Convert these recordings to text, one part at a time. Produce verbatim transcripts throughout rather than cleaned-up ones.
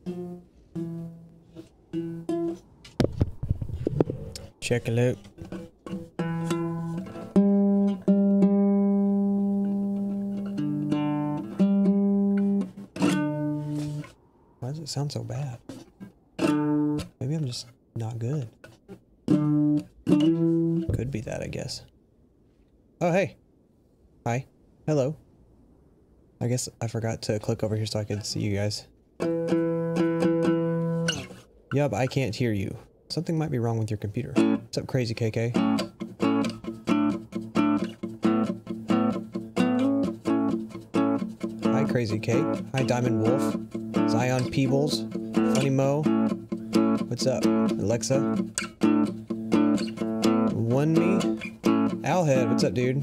Check it out. Why does it sound so bad? Maybe I'm just not good. Could be that, I guess. Oh, hey. Hi. Hello. I guess I forgot to click over here so I could see you guys. Yup, I can't hear you. Something might be wrong with your computer. What's up, Crazy K K? Hi, Crazy K. Hi, Diamond Wolf. Zion Peebles. Funny Mo. What's up, Alexa? One Me. Owlhead, what's up, dude?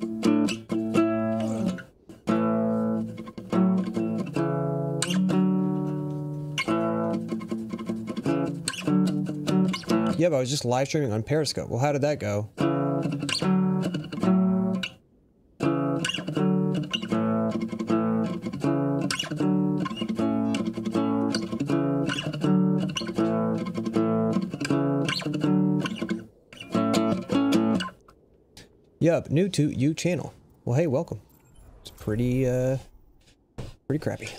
Yeah, but I was just live streaming on Periscope. Well, how did that go? Yup, new to you channel. Well, hey, welcome. It's pretty, uh, pretty crappy.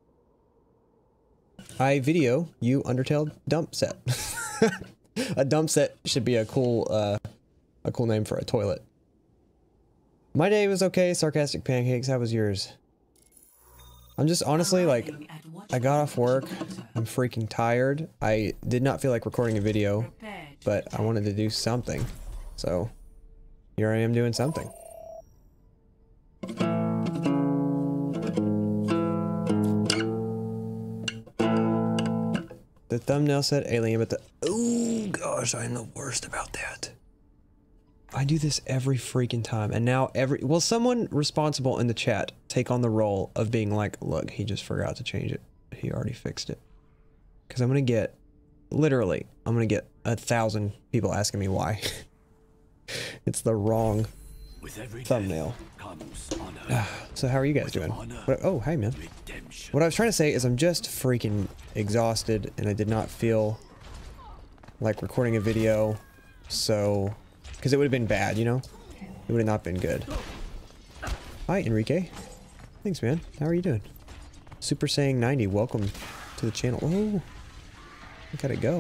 I video you Undertale dump set. A dump set should be a cool, uh, a cool name for a toilet. My day was okay, Sarcastic Pancakes. How was yours? I'm just honestly, like, I got off work. I'm freaking tired. I did not feel like recording a video, but I wanted to do something. So, here I am doing something. The thumbnail said alien, but the... Oh, gosh, I'm the worst about that. I do this every freaking time, and now every... Will someone responsible in the chat take on the role of being like, look, he just forgot to change it. He already fixed it. Because I'm gonna get... Literally, I'm gonna get a thousand people asking me why. It's the wrong thumbnail. So how are you guys doing? What, oh, hi, man. What I was trying to say is I'm just freaking exhausted, and I did not feel like recording a video, so... Because it would have been bad, you know? It would have not been good. Hi, Enrique. Thanks, man. How are you doing? Super Saiyan ninety, welcome to the channel. Oh, look at it go.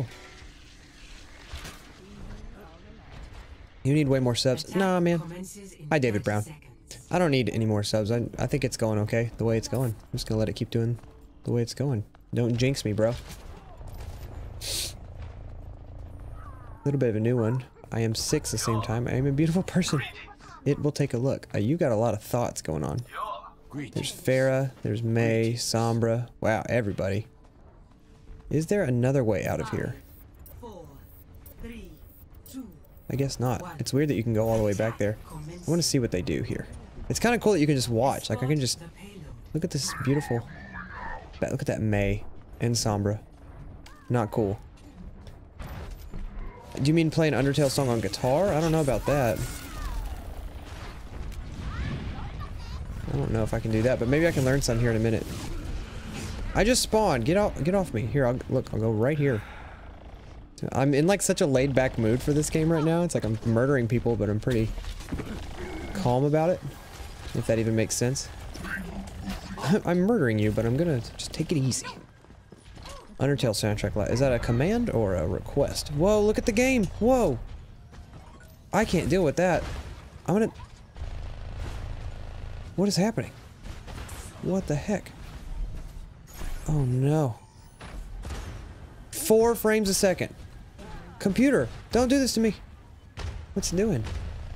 You need way more subs. Nah, man. Hi, David Brown. I don't need any more subs. I, I think it's going okay, the way it's going. I'm just gonna let it keep doing the way it's going. Don't jinx me, bro. A little bit of a new one. I am six at the same time. I am a beautiful person. It will take a look. Uh, you got a lot of thoughts going on. There's Farah. There's May. Sombra. Wow, everybody. Is there another way out of here? I guess not. It's weird that you can go all the way back there. I want to see what they do here. It's kind of cool that you can just watch. Like, I can just... Look at this beautiful... Look at that May and Sombra. Not cool. Do you mean play an Undertale song on guitar? I don't know about that. I don't know if I can do that, but maybe I can learn some here in a minute. I just spawned. Get off, get off me. Here, I'll, look, I'll go right here. I'm in like such a laid-back mood for this game right now. It's like I'm murdering people, but I'm pretty calm about it. If that even makes sense. I'm murdering you, but I'm gonna just take it easy. Undertale soundtrack. Is that a command or a request? Whoa, look at the game. Whoa. I can't deal with that. I'm gonna... What is happening? What the heck? Oh no. Four frames a second. Computer, don't do this to me. What's it doing?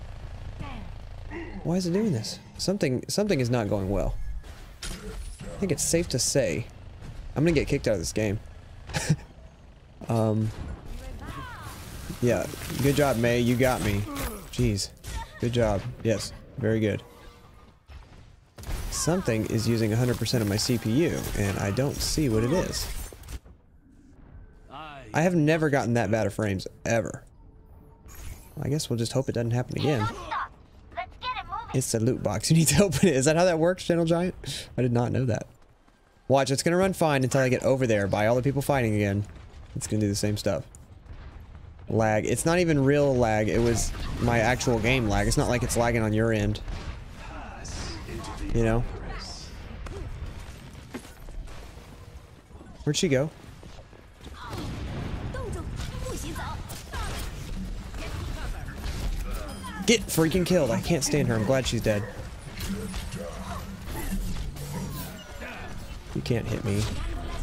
Why is it doing this? Something, something is not going well. I think it's safe to say I'm gonna get kicked out of this game. um, yeah, good job, May. You got me. Jeez, good job. Yes, very good. Something is using one hundred percent of my C P U, and I don't see what it is. I have never gotten that bad of frames, ever. I guess we'll just hope it doesn't happen again. It's a loot box. You need to open it. Is that how that works, Channel Giant? I did not know that. Watch, it's gonna run fine until I get over there by all the people fighting again. It's gonna do the same stuff. Lag. It's not even real lag. It was my actual game lag. It's not like it's lagging on your end. You know? Where'd she go? Get freaking killed. I can't stand her. I'm glad she's dead. You can't hit me.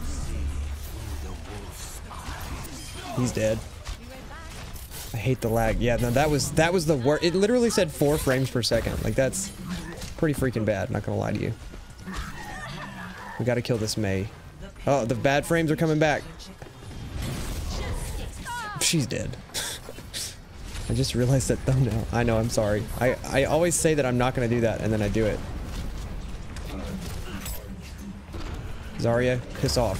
He's dead. I hate the lag. Yeah, no, that was that was the worst. It literally said four frames per second. Like, that's pretty freaking bad. Not gonna lie to you. We gotta kill this Mei. Oh, the bad frames are coming back. She's dead. I just realized that thumbnail. I know, I'm sorry. I, I always say that I'm not gonna do that, and then I do it. Zarya, piss off.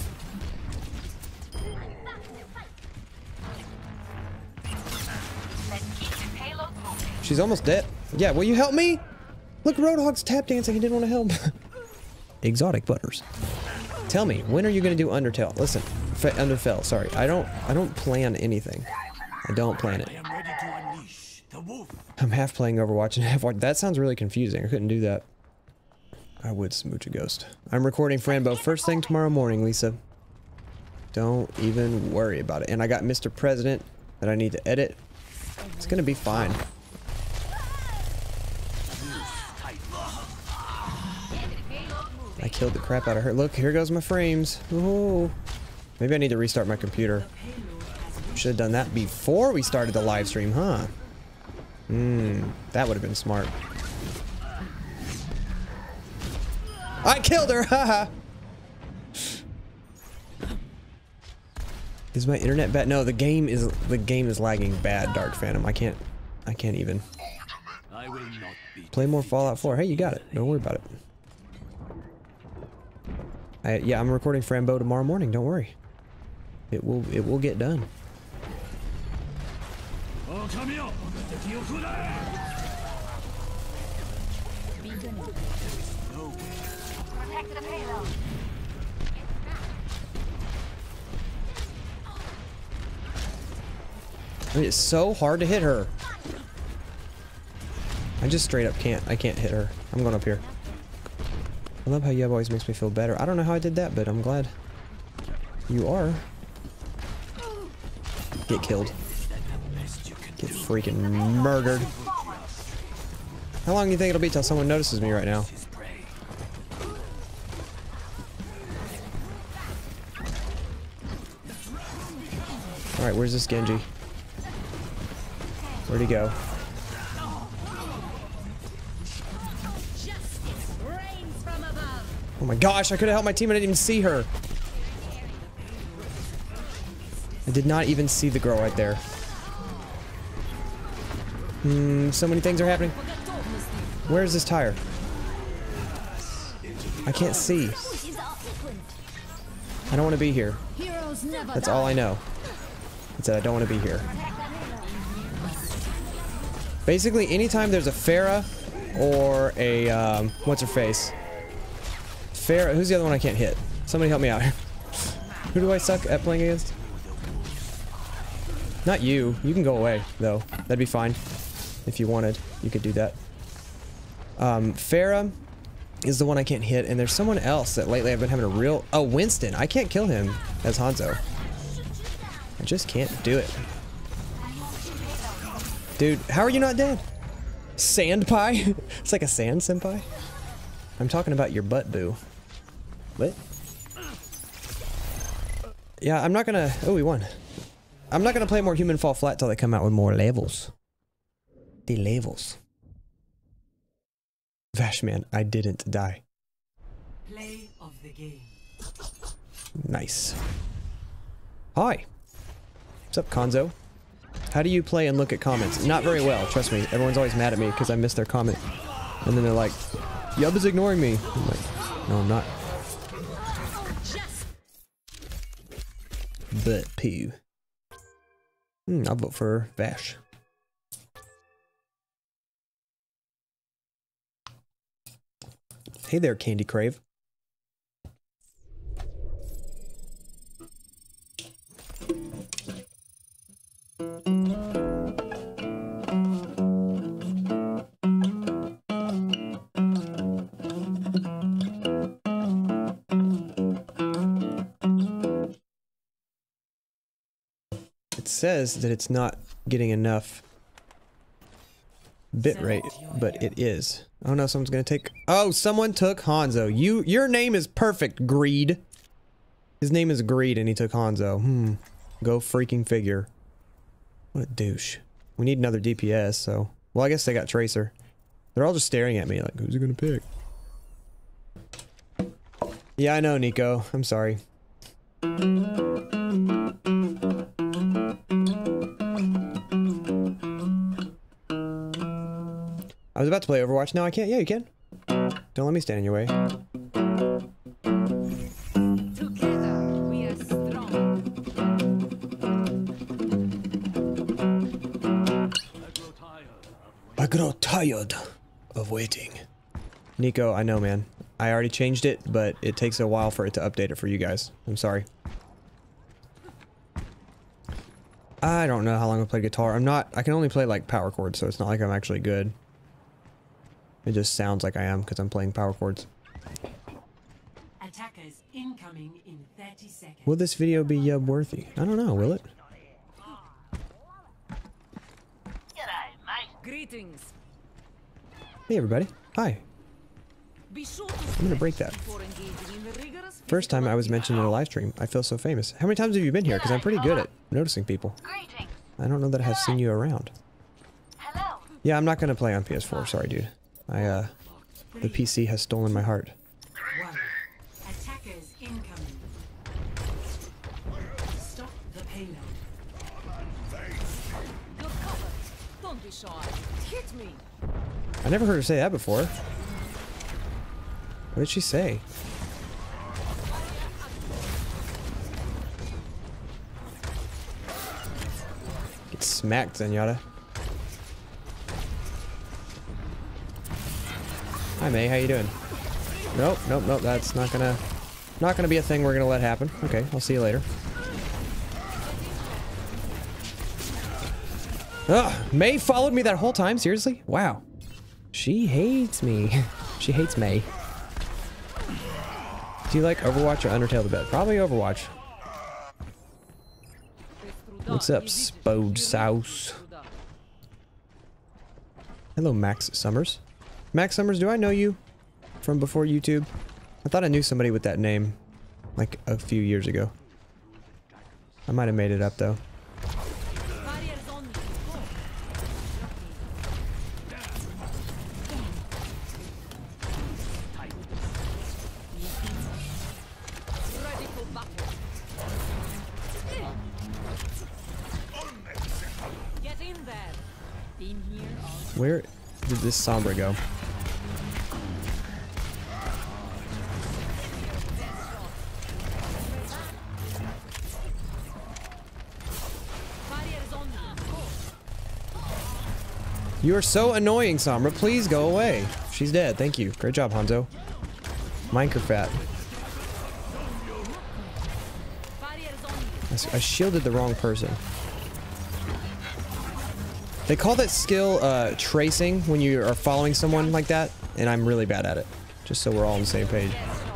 She's almost dead. Yeah, will you help me? Look, Roadhog's tap dancing. He didn't want to help. Exotic butters. Tell me, when are you gonna do Undertale? Listen, Fe Underfell. Sorry, I don't. I don't plan anything. I don't plan it. I'm half playing Overwatch and half watching. That sounds really confusing. I couldn't do that. I would smooch a ghost. I'm recording Frambo first thing tomorrow morning, Lisa. Don't even worry about it. And I got Mister President that I need to edit. It's gonna be fine. I killed the crap out of her. Look, here goes my frames. Oh, maybe I need to restart my computer. Should have done that before we started the live stream, huh? Hmm, that would have been smart. I killed her, haha. Is my internet bad? No, the game is the game is lagging bad, Dark Phantom. I can't I can't even. Play more Fallout four. Hey, you got it. Don't worry about it. I, yeah, I'm recording Frambo tomorrow morning. Don't worry. It will it will get done. I mean, it's so hard to hit her. I just straight up can't. I can't hit her. I'm going up here. I love how Yub always makes me feel better. I don't know how I did that, but I'm glad you are. Get killed. Get freaking murdered. How long do you think it'll be till someone notices me right now? Alright, where's this Genji? Where'd he go? Oh my gosh, I could have helped my team and I didn't even see her. I did not even see the girl right there. Hmm, so many things are happening. Where's this tire? I can't see. I don't want to be here. That's all I know. It's that I don't want to be here. Basically, anytime there's a Pharah or a, um, what's her face? Pharah, who's the other one I can't hit? Somebody help me out. Who do I suck at playing against? Not you. You can go away, though. That'd be fine. If you wanted, you could do that. Um, Pharah is the one I can't hit, and there's someone else that lately I've been having a real... Oh, Winston. I can't kill him as Hanzo. I just can't do it. Dude, how are you not dead? Sand pie? It's like a sand senpai? I'm talking about your butt, boo. What? Yeah, I'm not gonna... Oh, we won. I'm not gonna play more Human Fall Flat till they come out with more levels. The levels. Vashman, I didn't die. Play of the game. Nice. Hi. What's up, Konzo? How do you play and look at comments? Not very well, trust me. Everyone's always mad at me because I missed their comment. And then they're like, Yub is ignoring me. I'm like, no, I'm not. But poo. Hmm, I'll vote for Vash. Hey there, Candy Crave. says that it's not getting enough bitrate, but it is. Oh no, someone's gonna take... Oh, someone took Hanzo. You, your name is perfect, Greed. His name is Greed and he took Hanzo. Hmm. Go freaking figure. What a douche. We need another D P S, so... Well, I guess they got Tracer. They're all just staring at me like, who's he gonna pick? Yeah, I know, Nico. I'm sorry. I was about to play Overwatch. No, I can't. Yeah, you can. Don't let me stand in your way. Together we are strong. I grow tired of waiting. Nico, I know, man. I already changed it, but it takes a while for it to update it for you guys. I'm sorry. I don't know how long I played guitar. I'm not... I can only play, like, power chords, so it's not like I'm actually good. It just sounds like I am, because I'm playing power chords. Attackers incoming in thirty seconds. Will this video be Yub worthy? I don't know, will it? Greetings. Hey, everybody. Hi. Be sure to I'm gonna break that. before engaging in the rigorous First time I was mentioned in a live stream. I feel so famous. How many times have you been here? Because I'm pretty good at noticing people. Greetings. I don't know that I have seen you around. Hello. Yeah, I'm not gonna play on P S four. Sorry, dude. I, uh... The P C has stolen my heart. one. Attackers incoming. Stop the payload. You're covered. Don't be shy. Hit me. I never heard her say that before. What did she say? Get smacked, Zenyatta. Hi, May. How you doing? Nope, nope, nope. That's not gonna, not gonna be a thing we're gonna let happen. Okay, I'll see you later. Ugh, May followed me that whole time? Seriously? Wow. She hates me. She hates May. Do you like Overwatch or Undertale the best? Probably Overwatch. What's up, Spode Sauce? Hello, Max Summers. Max Summers, do I know you from before YouTube? I thought I knew somebody with that name, like a few years ago. I might have made it up though. Where did this Sombra go? You are so annoying, Sombra. Please go away. She's dead. Thank you. Great job, Hanzo. Minecraft. I shielded the wrong person. They call that skill uh, tracing when you are following someone like that, and I'm really bad at it. Just so we're all on the same page.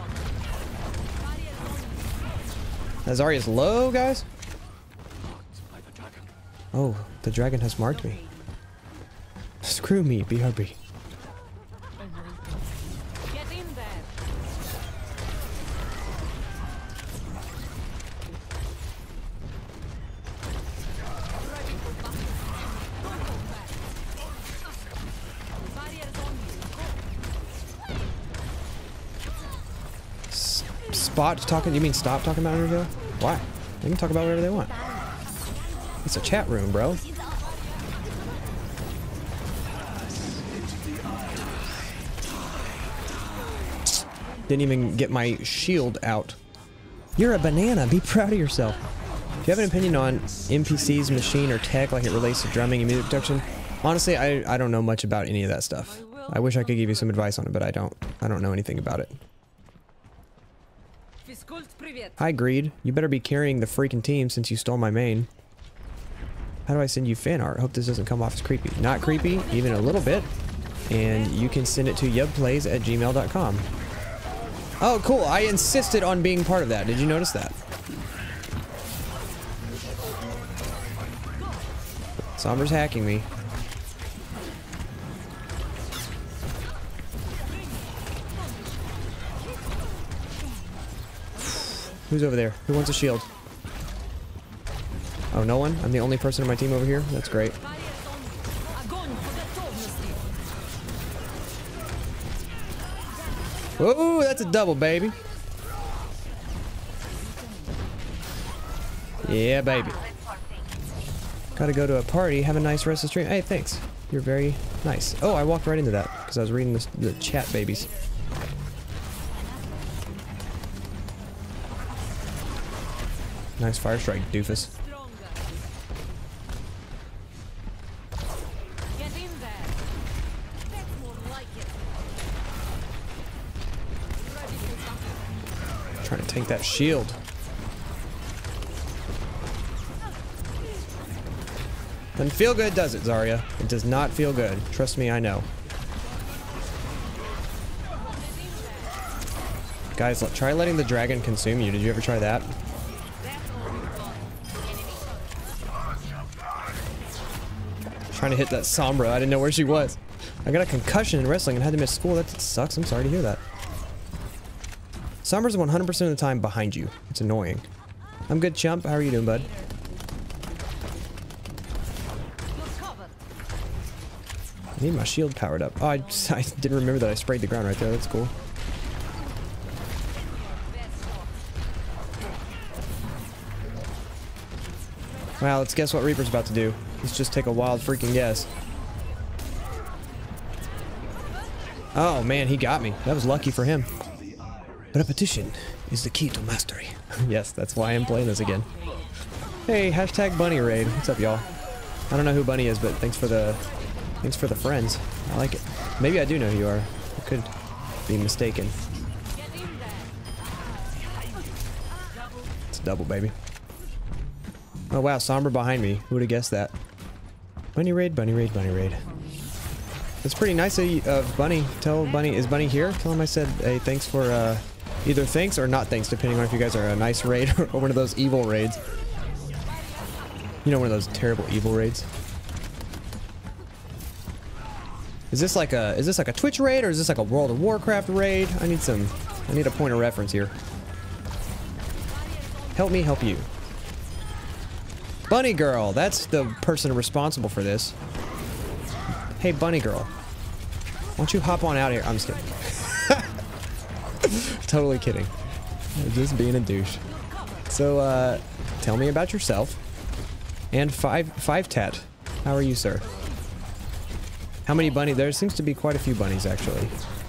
Zarya's low, guys? Oh, the dragon has marked me. Screw me, B R B. Get in there. Spot talking? You mean stop talking about Undertale? Why? They can talk about whatever they want. It's a chat room, bro. Didn't even get my shield out. You're a banana. Be proud of yourself. Do you have an opinion on N P Cs, machine, or tech like it relates to drumming and music production? Honestly, I, I don't know much about any of that stuff. I wish I could give you some advice on it, but I don't. I don't know anything about it. Hi, Greed. You better be carrying the freaking team since you stole my main. How do I send you fan art? Hope this doesn't come off as creepy. Not creepy, even a little bit. And you can send it to yubplays at gmail dot com. Oh, cool. I insisted on being part of that. Did you notice that? Sombra's hacking me. Who's over there? Who wants a shield? Oh, no one? I'm the only person in my team over here? That's great. Whoa, that's a double, baby. Yeah, baby. Gotta go to a party. Have a nice rest of the stream. Hey, thanks. You're very nice. Oh, I walked right into that because I was reading this, the chat, babies. Nice fire strike, doofus. Trying to tank that shield. Doesn't feel good, does it, Zarya? It does not feel good. Trust me, I know. Guys, try letting the dragon consume you. Did you ever try that? Trying to hit that Sombra. I didn't know where she was. I got a concussion in wrestling and had to miss school. That sucks. I'm sorry to hear that. Sombra's one hundred percent of the time behind you. It's annoying. I'm good, chump. How are you doing, bud? I need my shield powered up. Oh, I, just, I didn't remember that I sprayed the ground right there. That's cool. Wow, let's guess what Reaper's about to do. Let's just take a wild freaking guess. Oh man, he got me. That was lucky for him. Repetition is the key to mastery. Yes, that's why I'm playing this again. Hey, hashtag Bunny Raid. What's up, y'all? I don't know who Bunny is, but thanks for the thanks for the friends. I like it. Maybe I do know who you are. I could be mistaken. It's a double, baby. Oh wow, Sombra behind me. Who would have guessed that? Bunny Raid, Bunny Raid, Bunny Raid. It's pretty nice of you, uh, Bunny. Tell Bunny, is Bunny here? Tell him I said, hey, thanks for, uh, either thanks or not thanks, depending on if you guys are a nice raid or one of those evil raids. You know, one of those terrible evil raids. Is this like a, is this like a Twitch raid or is this like a World of Warcraft raid? I need some, I need a point of reference here. Help me help you. Bunny Girl, that's the person responsible for this. Hey, Bunny Girl. Why don't you hop on out of here? I'm just kidding. Totally kidding. Just being a douche. So, uh, tell me about yourself. And five, five tat. How are you, sir? How many bunny? There seems to be quite a few bunnies, actually.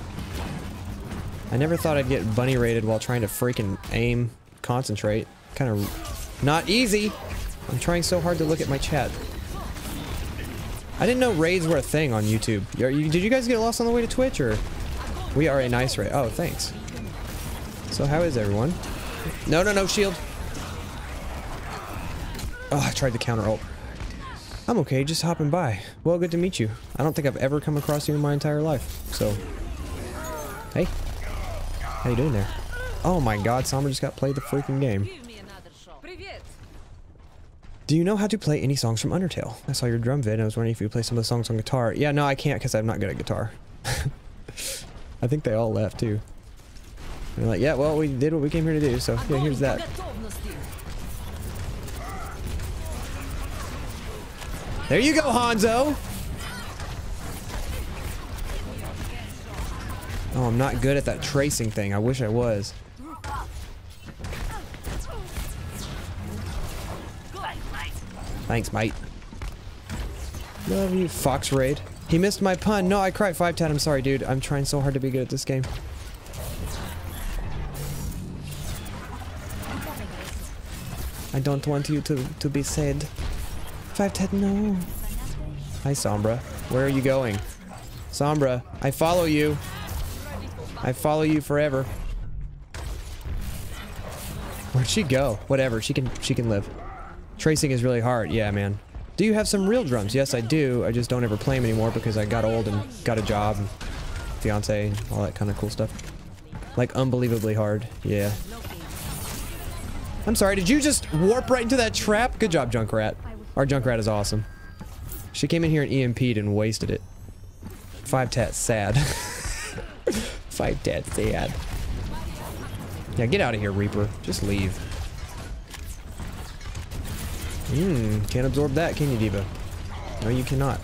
I never thought I'd get bunny raided while trying to freaking aim, concentrate. Kind of not easy. I'm trying so hard to look at my chat. I didn't know raids were a thing on YouTube. Are you, did you guys get lost on the way to Twitch, or? We are a nice raid. Oh, thanks. So how is everyone? No, no, no, shield. Oh, I tried to counter ult. I'm okay, just hopping by. Well, good to meet you. I don't think I've ever come across you in my entire life. So, hey, how you doing there? Oh my God, Sombra just got played the freaking game. Do you know how to play any songs from Undertale? I saw your drum vid and I was wondering if you play some of the songs on guitar. Yeah, no, I can't because I'm not good at guitar. I think they all left too. They're like, yeah, well, we did what we came here to do, so yeah, here's that. There you go, Hanzo! Oh, I'm not good at that tracing thing. I wish I was. Thanks, mate. Love you, Fox Raid. He missed my pun. No, I cried five ten. I'm sorry, dude. I'm trying so hard to be good at this game. I don't want you to, to be sad. five ten, no. Hi, Sombra. Where are you going? Sombra, I follow you. I follow you forever. Where'd she go? Whatever, she can she can live. Tracing is really hard. Yeah, man. Do you have some real drums? Yes, I do. I just don't ever play them anymore because I got old and got a job and fiance and all that kind of cool stuff. Like, unbelievably hard. Yeah. I'm sorry, did you just warp right into that trap? Good job, Junkrat. Our Junkrat is awesome. She came in here and E M P'd and wasted it. Five tat sad. Five tat sad. Yeah, get out of here, Reaper. Just leave. Hmm, can't absorb that, can you, D.Va? No, you cannot.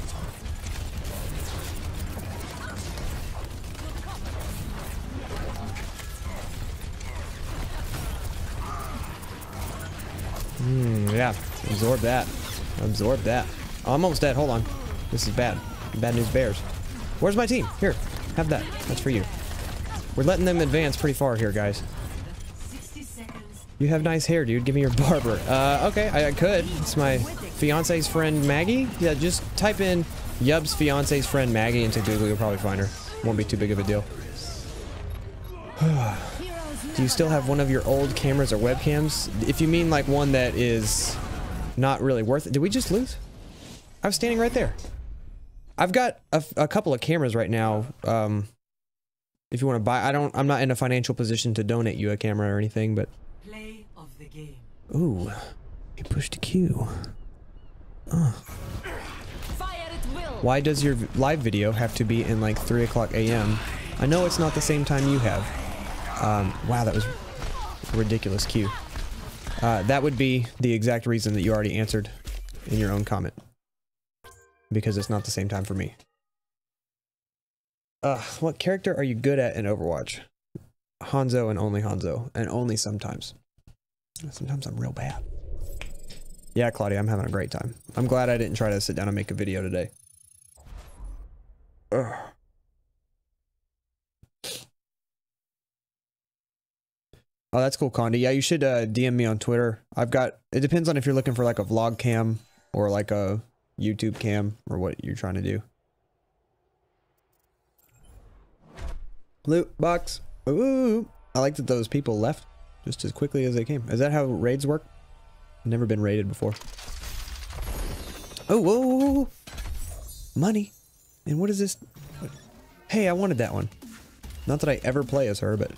Hmm, yeah. Absorb that. Absorb that. Oh, I'm almost dead. Hold on. This is bad. Bad news bears. Where's my team? Here. Have that. That's for you. We're letting them advance pretty far here, guys. You have nice hair, dude. Give me your barber. Uh, okay. I, I could. It's my fiance's friend, Maggie. Yeah, just type in Yub's fiance's friend, Maggie, into Google. You'll probably find her. Won't be too big of a deal. Do you still have one of your old cameras or webcams? If you mean like one that is not really worth it. Did we just lose? I was standing right there. I've got a, a couple of cameras right now. Um, if you want to buy, I don't, I'm not in a financial position to donate you a camera or anything, but. Play of the game. Ooh, he pushed Q. Oh. Fire at will. Why does your live video have to be in like three o'clock A M? I know it's not the same time you have. Um, wow, that was a ridiculous Q. Uh, that would be the exact reason that you already answered in your own comment. Because it's not the same time for me. Uh, what character are you good at in Overwatch? Hanzo and only Hanzo. And only sometimes. Sometimes I'm real bad. Yeah, Claudia, I'm having a great time. I'm glad I didn't try to sit down and make a video today. Ugh. Oh, that's cool, Condi. Yeah, you should uh, D M me on Twitter. I've got... It depends on if you're looking for like a vlog cam or like a YouTube cam or what you're trying to do. Loot box. Ooh. I like that those people left just as quickly as they came. Is that how raids work? I've never been raided before. Oh, whoa, whoa, whoa. Money. And what is this? Hey, I wanted that one. Not that I ever play as her, but...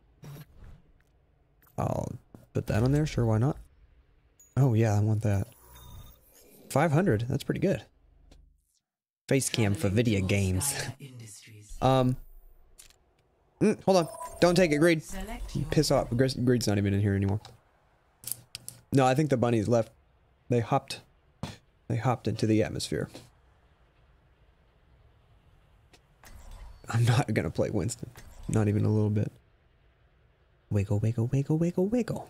I'll put that on there. Sure, why not? Oh, yeah, I want that. five hundred. That's pretty good. Face cam for video games. um. Mm, hold on. Don't take it, Greed. Piss off. Greed's not even in here anymore. No, I think the bunnies left. They hopped. They hopped into the atmosphere. I'm not gonna play Winston. Not even a little bit. Wiggle, wiggle, wiggle, wiggle, wiggle.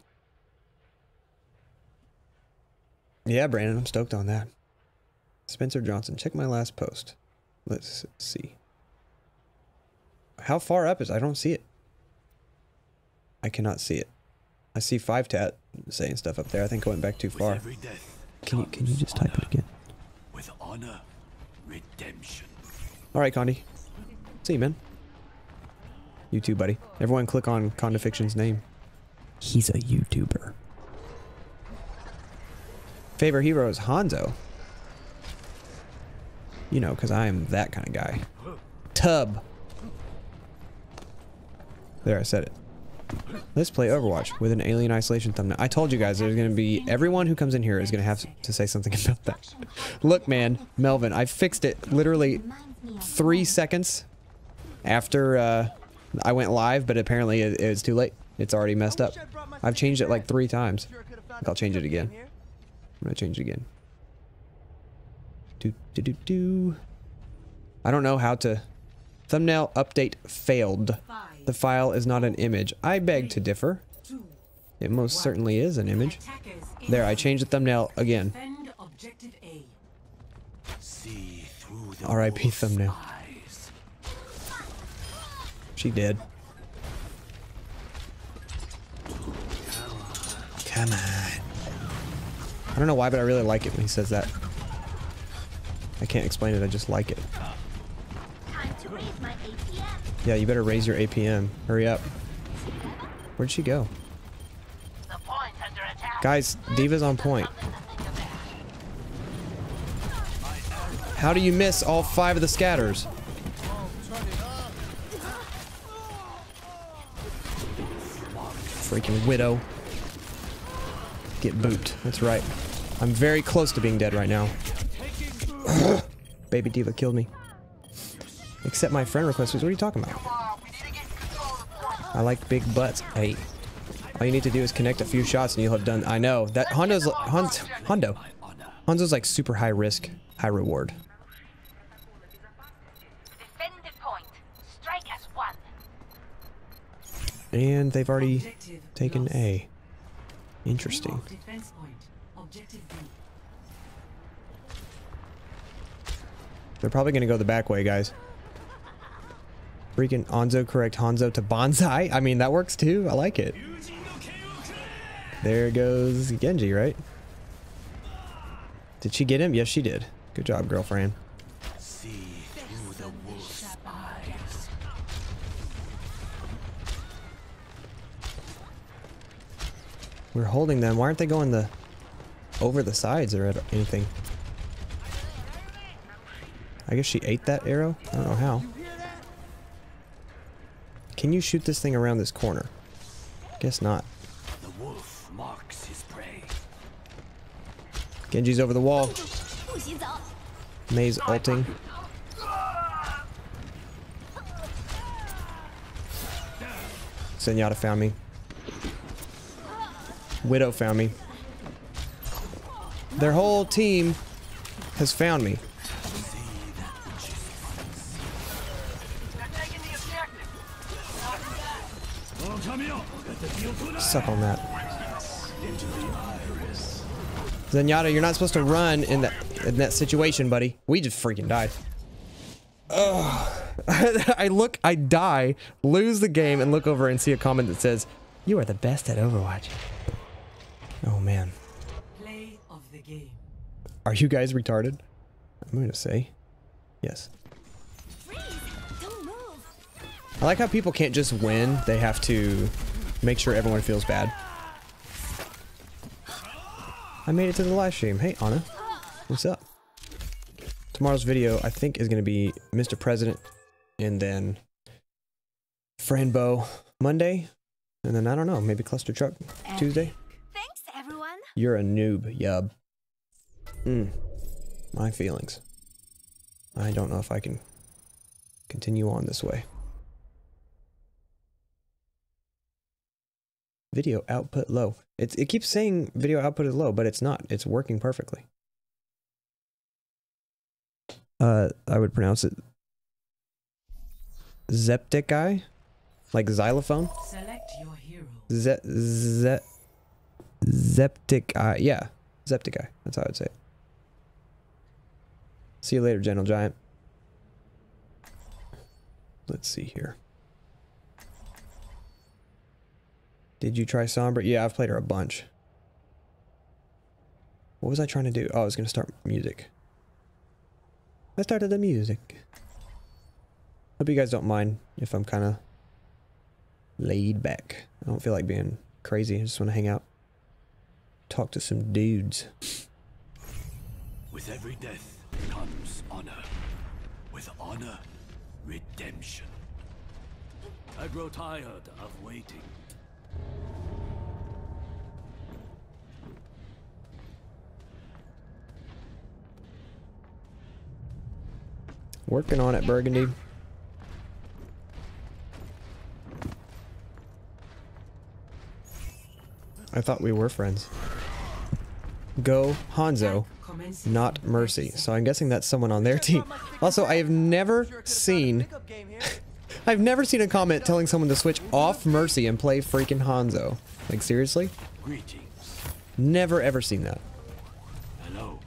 Yeah, Brandon, I'm stoked on that. Spencer Johnson, check my last post. Let's see. How far up is it? I don't see it. I cannot see it. I see five tat saying stuff up there. I think I went back too far. Can you can you just type it again? With honor, redemption. All right, Condi. See you, man. You too, buddy. Everyone click on Condifiction's name. He's a YouTuber. Favorite hero is Hanzo. You know, because I am that kind of guy. Tub. There, I said it. Let's play Overwatch with an Alien Isolation thumbnail. I told you guys there's going to be... Everyone who comes in here is going to have to say something about that. Look, man. Melvin, I fixed it literally three seconds after uh, I went live, but apparently it, it's too late. It's already messed up. I've changed it like three times. I'll change it again. I'm going to change it again. Do, do, do, do. I don't know how to... Thumbnail update failed. The file is not an image. I beg to differ. It most certainly is an image. There, I changed the thumbnail again. R I P thumbnail. She did. Come on. I don't know why, but I really like it when he says that. I can't explain it, I just like it. Yeah, you better raise your A P M. Hurry up. Where'd she go? Guys, D.Va's on point. How do you miss all five of the scatters? Freaking Widow. Get booped. That's right. I'm very close to being dead right now. Baby Diva killed me. Accept my friend request. What are you talking about? I like big butts. Hey. All you need to do is connect a few shots and you'll have done. I know. That Hondo's Hon- Hondo. Hondo's like super high risk, high reward. Defend the point. Strike as one. And they've already Objective taken lost. A. Interesting. Defense point. Objective B. They're probably gonna go the back way, guys. Freaking Onzo correct Hanzo to bonsai. I mean, that works too. I like it. There goes Genji, right? Did she get him? Yes, she did. Good job, girlfriend. See through the wolf's eyes. We're holding them. Why aren't they going the over the sides or at anything? I guess she ate that arrow? I don't know how. Can you shoot this thing around this corner? Guess not. The wolf marks his prey. Genji's over the wall. Mei's ulting. Zenyatta found me. Widow found me. Their whole team has found me. Suck on that. Zenyatta, you're not supposed to run in that in that situation, buddy. We just freaking died. Ugh. I look, I die, lose the game, and look over and see a comment that says, "You are the best at Overwatch." Oh man. Play of the game. Are you guys retarded? I'm gonna say yes. Freeze! Don't move. I like how people can't just win, they have to make sure everyone feels bad. I made it to the live stream. Hey, Anna. What's up? Tomorrow's video, I think, is going to be Mister President, and then Franbo Monday, and then, I don't know, maybe Cluster Truck Tuesday. Thanks, everyone. You're a noob, yub. Mm. My feelings. I don't know if I can continue on this way. Video output low. It, it keeps saying video output is low, but it's not. It's working perfectly. Uh, I would pronounce it Zepticai, like xylophone. Select your hero. Ze ze Zepticai, yeah, Zepticai. That's how I would say it. See you later, Gentle Giant. Let's see here. Did you try Sombra? Yeah, I've played her a bunch. What was I trying to do? Oh, I was going to start music. I started the music. Hope you guys don't mind if I'm kind of laid back. I don't feel like being crazy. I just want to hang out. Talk to some dudes. With every death comes honor. With honor, redemption. I grow tired of waiting. Working on it, Burgundy. I thought we were friends. Go Hanzo, not Mercy. So I'm guessing that's someone on their team. Also, I have never seen... I've never seen a comment telling someone to switch off Mercy and play freaking Hanzo. Like, seriously? Greetings. Never ever seen that. Hello.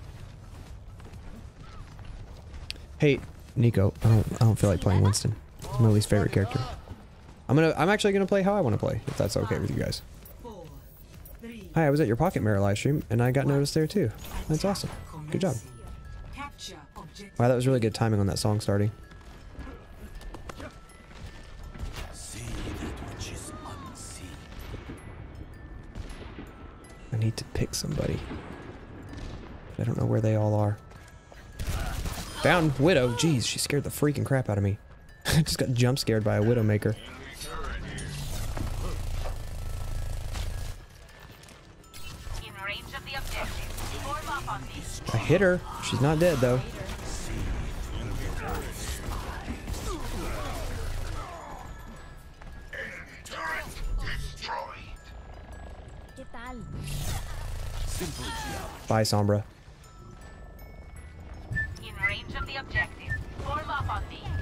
Hey, Nico, I don't I don't feel like playing Winston. My least favorite character. I'm gonna I'm actually gonna play how I want to play, if that's okay with you guys. Four, three, Hi, I was at your Pocket Mirror live stream and I got noticed there too. That's awesome. Good job. capture objective. Wow, that was really good timing on that song starting. See that which is unseen. I need to pick somebody. I don't know where they all are. Found Widow. Jeez, she scared the freaking crap out of me. I just got jump scared by a Widowmaker. In range of the objective. Form up on me. I hit her. She's not dead though. ¿Qué tal? Simple geometry. Bye, Sombra. In range of the objective. Form up on me.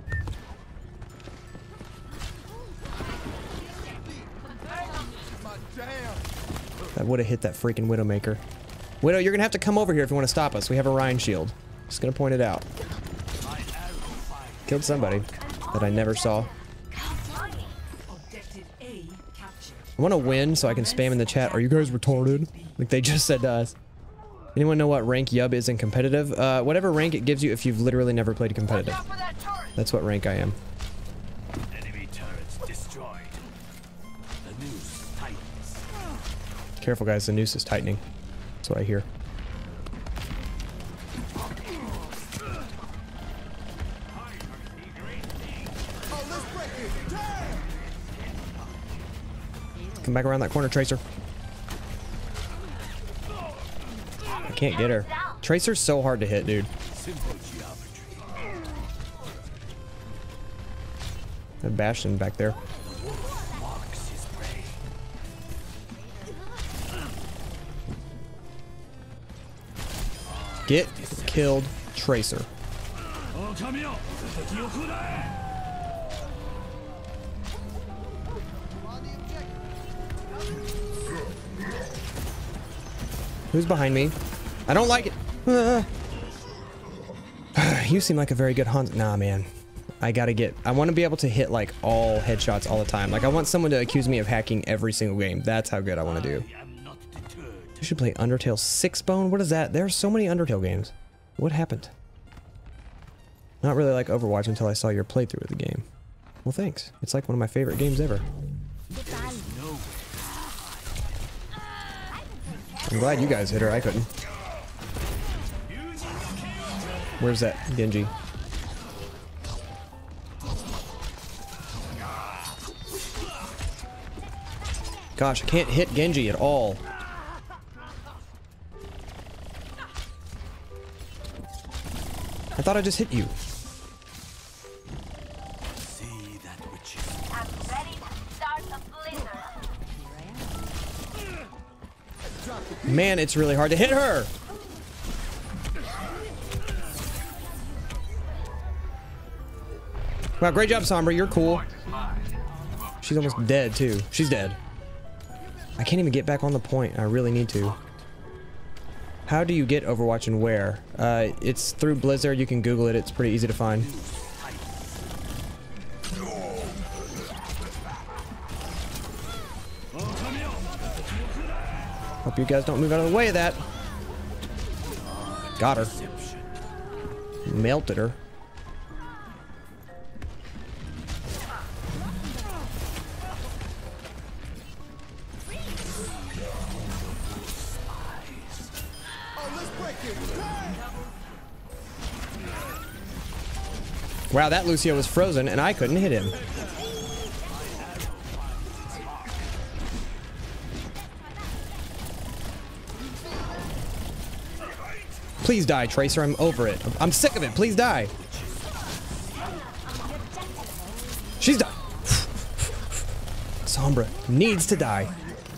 That would have hit that freaking Widowmaker. Widow, you're gonna have to come over here if you want to stop us. We have a Rhine shield. Just gonna point it out. Killed somebody that I never saw. Objective A captured. I want to win so I can spam in the chat. Are you guys retarded? Like they just said to us. Anyone know what rank Yub is in competitive? Uh, whatever rank it gives you if you've literally never played competitive. That's what rank I am. Enemy turrets destroyed. The noose tightens. Careful, guys. The noose is tightening. That's what I hear. Come back around that corner, Tracer. I can't get her. Tracer's so hard to hit, dude. Simple geometry. That Bastion back there. Marks his prey. Get killed, Tracer. Oh, come here. Who's behind me? I don't like it. Ah. You seem like a very good hunt. Nah, man. I gotta get... I want to be able to hit, like, all headshots all the time. Like, I want someone to accuse me of hacking every single game. That's how good I want to do. I am not deterred. You should play Undertale six bone? What is that? There are so many Undertale games. What happened? Not really like Overwatch until I saw your playthrough of the game. Well, thanks. It's like one of my favorite games ever. I'm glad you guys hit her. I couldn't. Where's that Genji? Gosh, I can't hit Genji at all. I thought I just hit you. See that which is I'm ready to start a blizzard. Man, it's really hard to hit her. Wow, great job, Sombra. You're cool. She's almost dead, too. She's dead. I can't even get back on the point. I really need to. How do you get Overwatch and where? Uh, it's through Blizzard. You can Google it. It's pretty easy to find. Hope you guys don't move out of the way of that. Got her. Melted her. Wow, that Lucio was frozen and I couldn't hit him. Please die, Tracer. I'm over it. I'm sick of it. Please die. She's done. Sombra needs to die.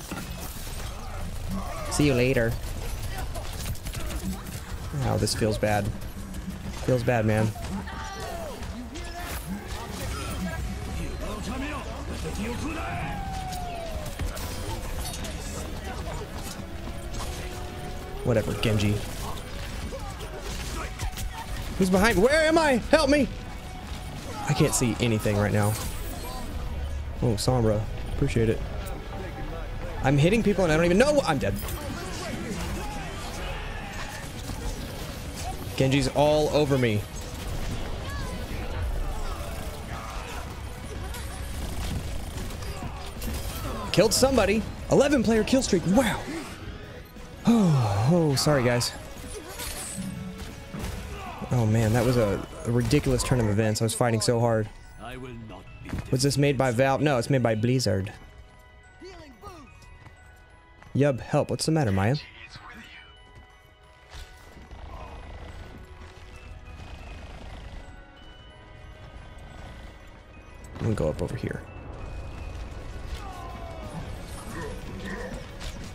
See you later. Wow, this feels bad. Feels bad, man. Whatever, Genji. Who's behind? Where am I? Help me! I can't see anything right now. Oh, Sombra. Appreciate it. I'm hitting people and I don't even know. I'm dead. Genji's all over me. Killed somebody. eleven player kill streak. Wow. Oh, oh, sorry guys. Oh man, that was a, a ridiculous turn of events. I was fighting so hard. I will not be Was this made by Valve? No, it's made by Blizzard. Yub, help. What's the matter, Maya? I'm gonna go up over here.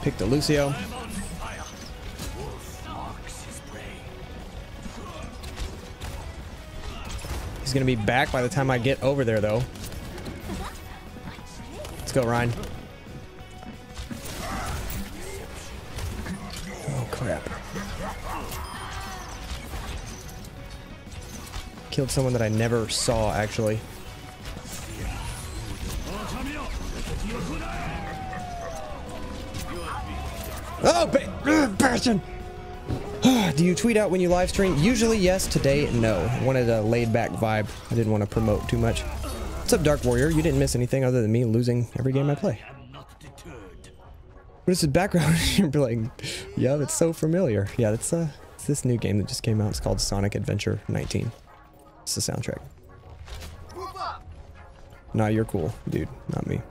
Pick the Lucio. I'm on fire. Wolf marks his prey. He's gonna be back by the time I get over there, though. Let's go, Ryan. Oh, crap. Killed someone that I never saw, actually. Oh, ba Bastion! Do you tweet out when you live stream? Usually yes, today no. I wanted a laid back vibe. I didn't want to promote too much. What's up, Dark Warrior? You didn't miss anything other than me losing every game I play. I am not deterred. What is the background? You're like, yeah, it's so familiar. Yeah, that's uh, it's this new game that just came out. It's called Sonic Adventure nineteen. It's the soundtrack. Nah, you're cool, dude. Not me.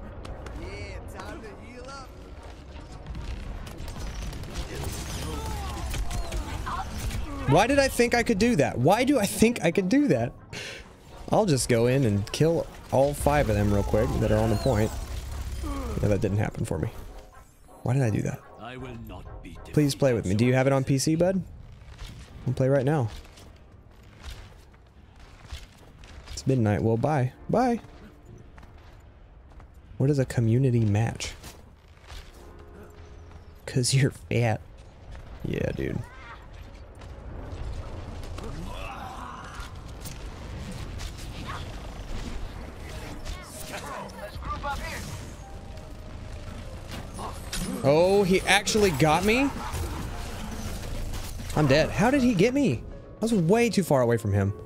Why did I think I could do that? Why do I think I could do that? I'll just go in and kill all five of them real quick that are on the point. Yeah, that didn't happen for me. Why did I do that? I will not be Please play with me. Do you have it on P C, bud? I'll play right now. It's midnight. Well, bye. Bye. What is a community match? Cause you're fat. Yeah, dude. Oh, he actually got me? I'm dead. How did he get me? I was way too far away from him.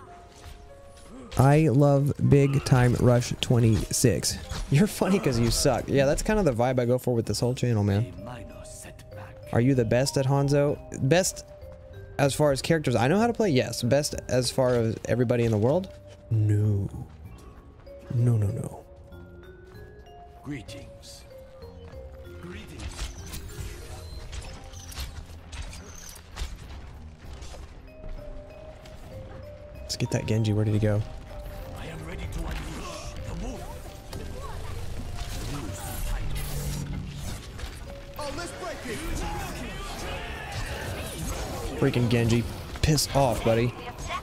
I love Big Time Rush twenty-six. You're funny because you suck. Yeah, that's kind of the vibe I go for with this whole channel, man. Are you the best at Hanzo? Best as far as characters I know how to play? Yes. Best as far as everybody in the world? No. No, no, no. Greetings. Greetings. Let's get that Genji. Where did he go? I am ready to unleash the wolf. Oh, let's break it. Freaking Genji. Piss off, buddy.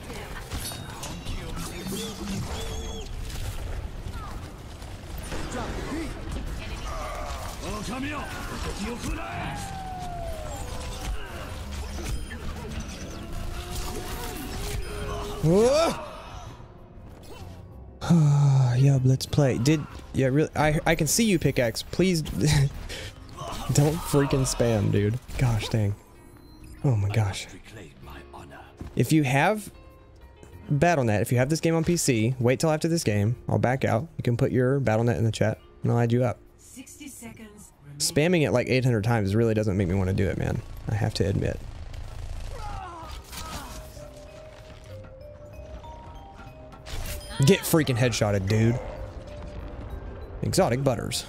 Oh, come here. You could have. Yeah, let's play. Did yeah, really? I I can see you, Pickaxe. Please, don't freaking spam, dude. Gosh dang. Oh my gosh. Reclaim my honor. If you have Battle dot net, if you have this game on P C, wait till after this game. I'll back out. You can put your Battle dot net in the chat, and I'll add you up. sixty seconds. Spamming it like eight hundred times really doesn't make me want to do it, man. I have to admit. Get freaking headshotted, dude. Exotic Butters.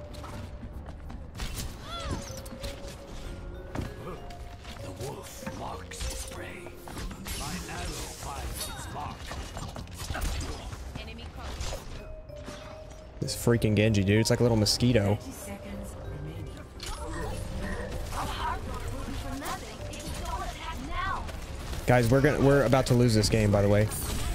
The wolf marks his prey. My arrow finds its mark. Enemy close. This freaking Genji, dude. It's like a little mosquito. thirty seconds remaining. Guys, we're gonna we're about to lose this game, by the way.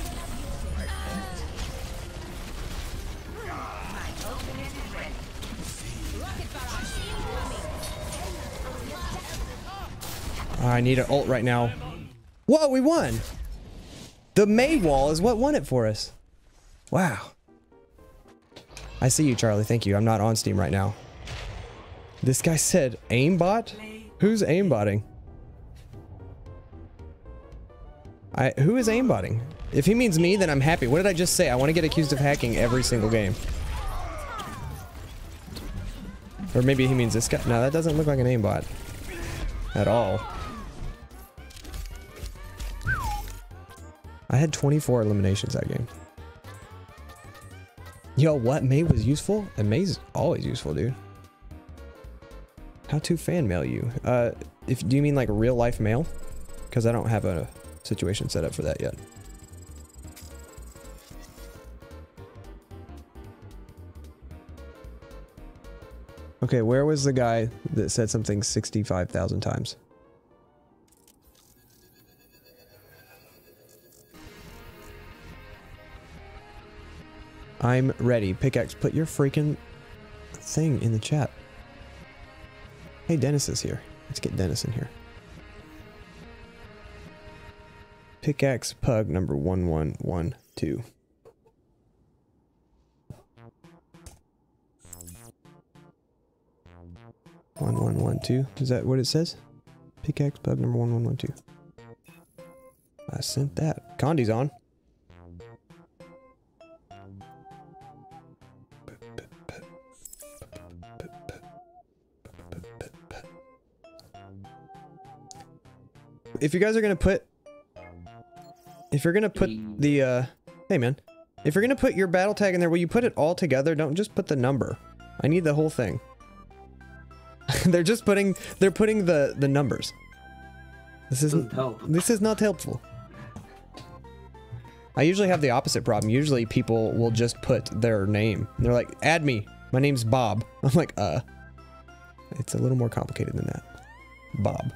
I need an ult right now. Whoa, we won! The May wall is what won it for us. Wow. I see you, Charlie. Thank you. I'm not on Steam right now. This guy said aimbot? Who's aimbotting? I who is aimbotting? If he means me, then I'm happy. What did I just say? I want to get accused of hacking every single game. Or maybe he means this guy. No, that doesn't look like an aimbot. At all. I had twenty-four eliminations that game. Yo, what? May was useful? And May's always useful, dude. How to fan mail you? Uh, if do you mean like real life mail? Because I don't have a situation set up for that yet. Okay, where was the guy that said something sixty-five thousand times? I'm ready. Pickaxe, put your freaking thing in the chat. Hey, Dennis is here. Let's get Dennis in here. Pickaxe pug number one one one two. one one one two. Is that what it says? Pickaxe pug number one one one two. I sent that. Condi's on. If you guys are gonna put If you're gonna put the, uh, hey man, if you're gonna put your battle tag in there, will you put it all together? Don't just put the number. I need the whole thing. They're just putting, they're putting the, the numbers. This isn't, this is not helpful. I usually have the opposite problem. Usually people will just put their name. They're like, add me. My name's Bob. I'm like, uh, it's a little more complicated than that. Bob.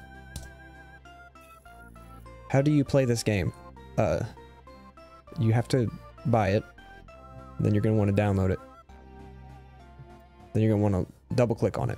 How do you play this game? Uh, you have to buy it, then you're going to want to download it, then you're going to want to double click on it,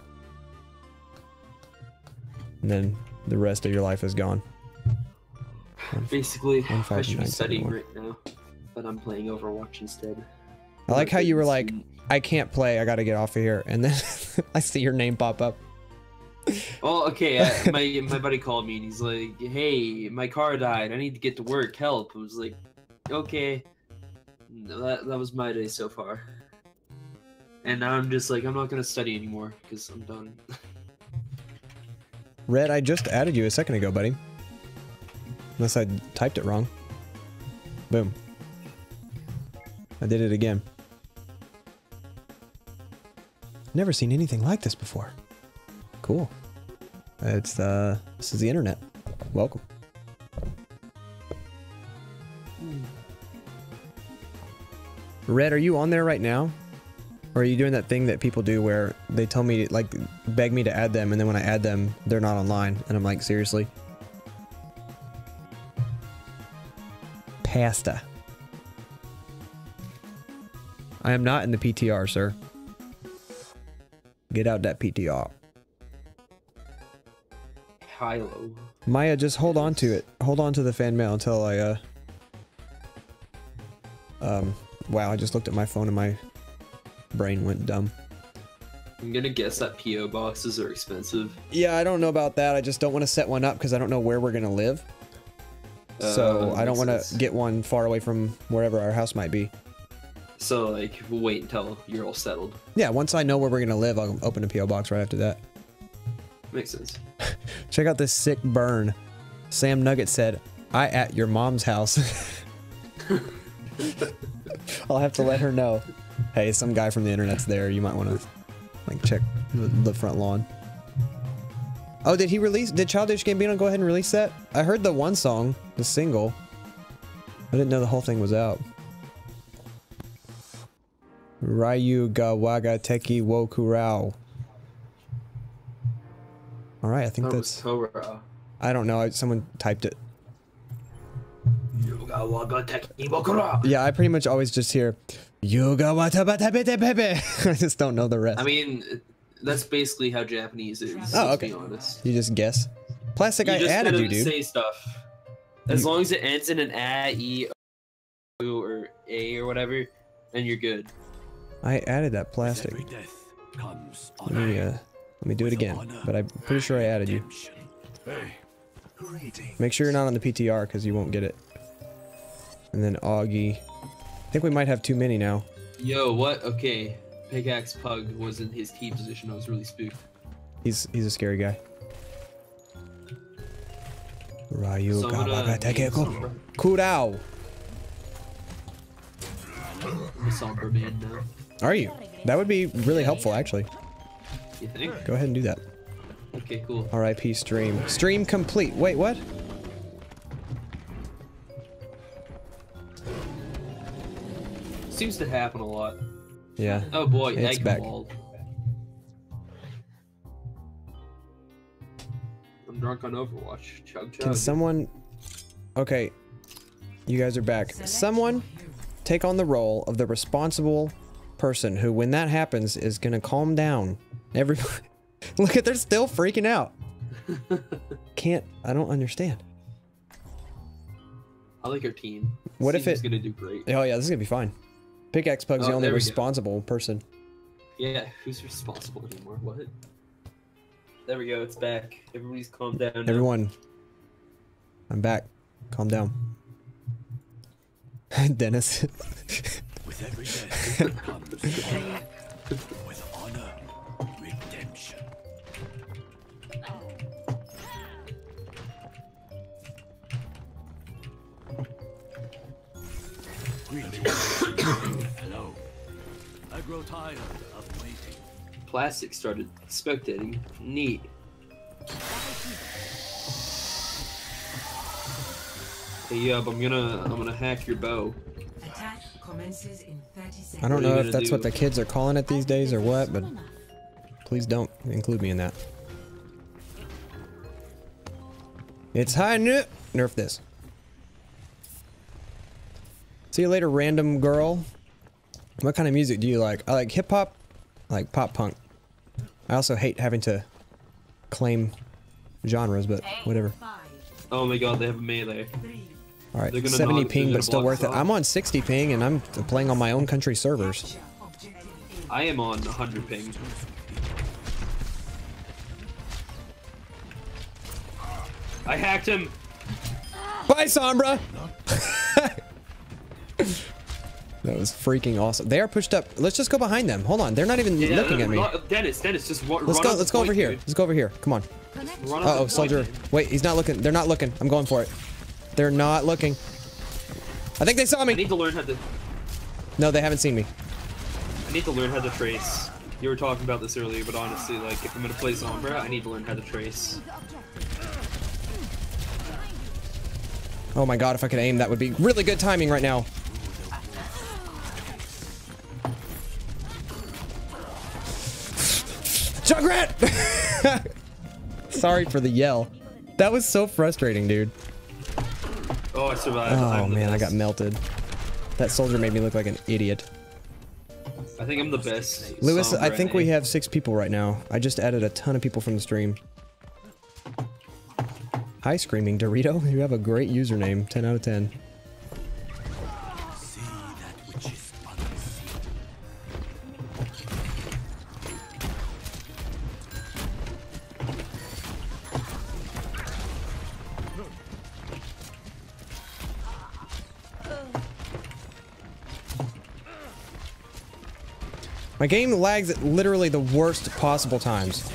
and then the rest of your life is gone. Basically, I should be studying right now, but I'm playing Overwatch instead. I like how you were like, I can't play, I gotta get off of here, and then I see your name pop up. Well, okay, I, my my buddy called me and he's like, hey, my car died, I need to get to work, help. I was like, okay. That, that was my day so far. And now I'm just like, I'm not gonna study anymore, because I'm done. Red, I just added you a second ago, buddy. Unless I typed it wrong. Boom. I did it again. Never seen anything like this before. Cool. It's, uh, this is the internet. Welcome. Red, are you on there right now? Or are you doing that thing that people do where they tell me, like, beg me to add them, and then when I add them, they're not online, and I'm like, seriously? Pasta. I am not in the P T R, sir. Get out that P T R. Hilo. Maya, just hold on to it. Hold on to the fan mail until I, uh... Um, wow, I just looked at my phone and my brain went dumb. I'm gonna guess that P O boxes are expensive. Yeah, I don't know about that. I just don't want to set one up because I don't know where we're gonna live. Uh, so I don't want to get one far away from wherever our house might be. So, like, we'll wait until you're all settled. Yeah, once I know where we're gonna live, I'll open a P O box right after that. Makes sense. Check out this sick burn. Sam Nugget said, I at your mom's house. I'll have to let her know. Hey, some guy from the internet's there. You might want to, like, check the, the front lawn. Oh, did he release? Did Childish Gambino go ahead and release that? I heard the one song, the single. I didn't know the whole thing was out. Ryu ga waga teki wo kurao. All right, I think that that's. Was Torah. I don't know. I, someone typed it. Yeah, I pretty much always just hear. Yoga wata bata bete pepe. I just don't know the rest. I mean, that's basically how Japanese is. Oh, okay. To be honest. You just guess. Plastic, you I just added you, dude. Say stuff. As long as it ends in an a, e, o, or a or whatever, then you're good. I added that plastic. Let me, uh, let me do it again. But I'm pretty sure I added you. Make sure you're not on the P T R because you won't get it. And then Augie. I think we might have too many now. Yo, what? Okay. Pickaxe Pug was in his T position. I was really spooked. He's he's a scary guy. Ryu So I'm gonna Gawaga Kurao. I'm a somber man now. Are you? That would be really helpful, actually. You think? Go ahead and do that. Okay, cool. R I P stream. Stream complete. Wait, what? Seems to happen a lot. Yeah. Oh boy, It's egg back. ball. drunk on Overwatch. Chug chug. Can someone... Okay. You guys are back. Someone take on the role of the responsible person who, when that happens, is gonna calm down. Everybody... Look at, they're still freaking out. Can't... I don't understand. I like our team. What This if team's it... gonna do great. Oh yeah, this is gonna be fine. Pickaxe Pug's Oh, the only there we go. responsible person. Yeah, who's responsible anymore? What? There we go, it's back. Everybody's calmed down now. Everyone, I'm back. Calm down. Dennis. With every death comes pain. With honor, redemption. Really? Hello. I grow tired of waiting. Plastic started spectating. Neat. Hey, Yub, I'm gonna I'm gonna hack your bow. Attack commences in thirty seconds. I don't What are you know if gonna that's what do? the kids are calling it these days or what, but please don't include me in that. It's high nerf. Nerf this. See you later, random girl. What kind of music do you like? I like hip hop, I like pop punk. I also hate having to claim genres, but whatever. Five, Oh my god, they have a melee. three, Alright, They're gonna seventy not- ping, they're but still gonna block worth it. us off. I'm on sixty ping and I'm playing on my own country servers. objective A. I am on one hundred ping. I hacked him! Bye, Sombra! That was freaking awesome. They are pushed up. Let's just go behind them. Hold on, they're not even Yeah, looking at me. lo- Dennis, Dennis, just wa- Let's run go. up Let's the go point, over here. dude. Let's go over here. Come on. Run up Uh oh, the soldier. point, dude. Wait, he's not looking. They're not looking. I'm going for it. They're not looking. I think they saw I me. need to learn how to. No, they haven't seen me. I need to learn how to trace. You were talking about this earlier, but honestly, like, if I'm gonna play Sombra, I need to learn how to trace. Oh my god, if I could aim, that would be really good timing right now. Junkrat! Sorry for the yell. That was so frustrating, dude. Oh, I survived. Oh I'm the man, I got best. melted. That soldier made me look like an idiot. I think I'm the best. Lewis, I Sombra think we name. have six people right now. I just added a ton of people from the stream. Hi, Screaming Dorito. You have a great username. ten out of ten. See that which is unseen. My game lags at literally the worst possible times.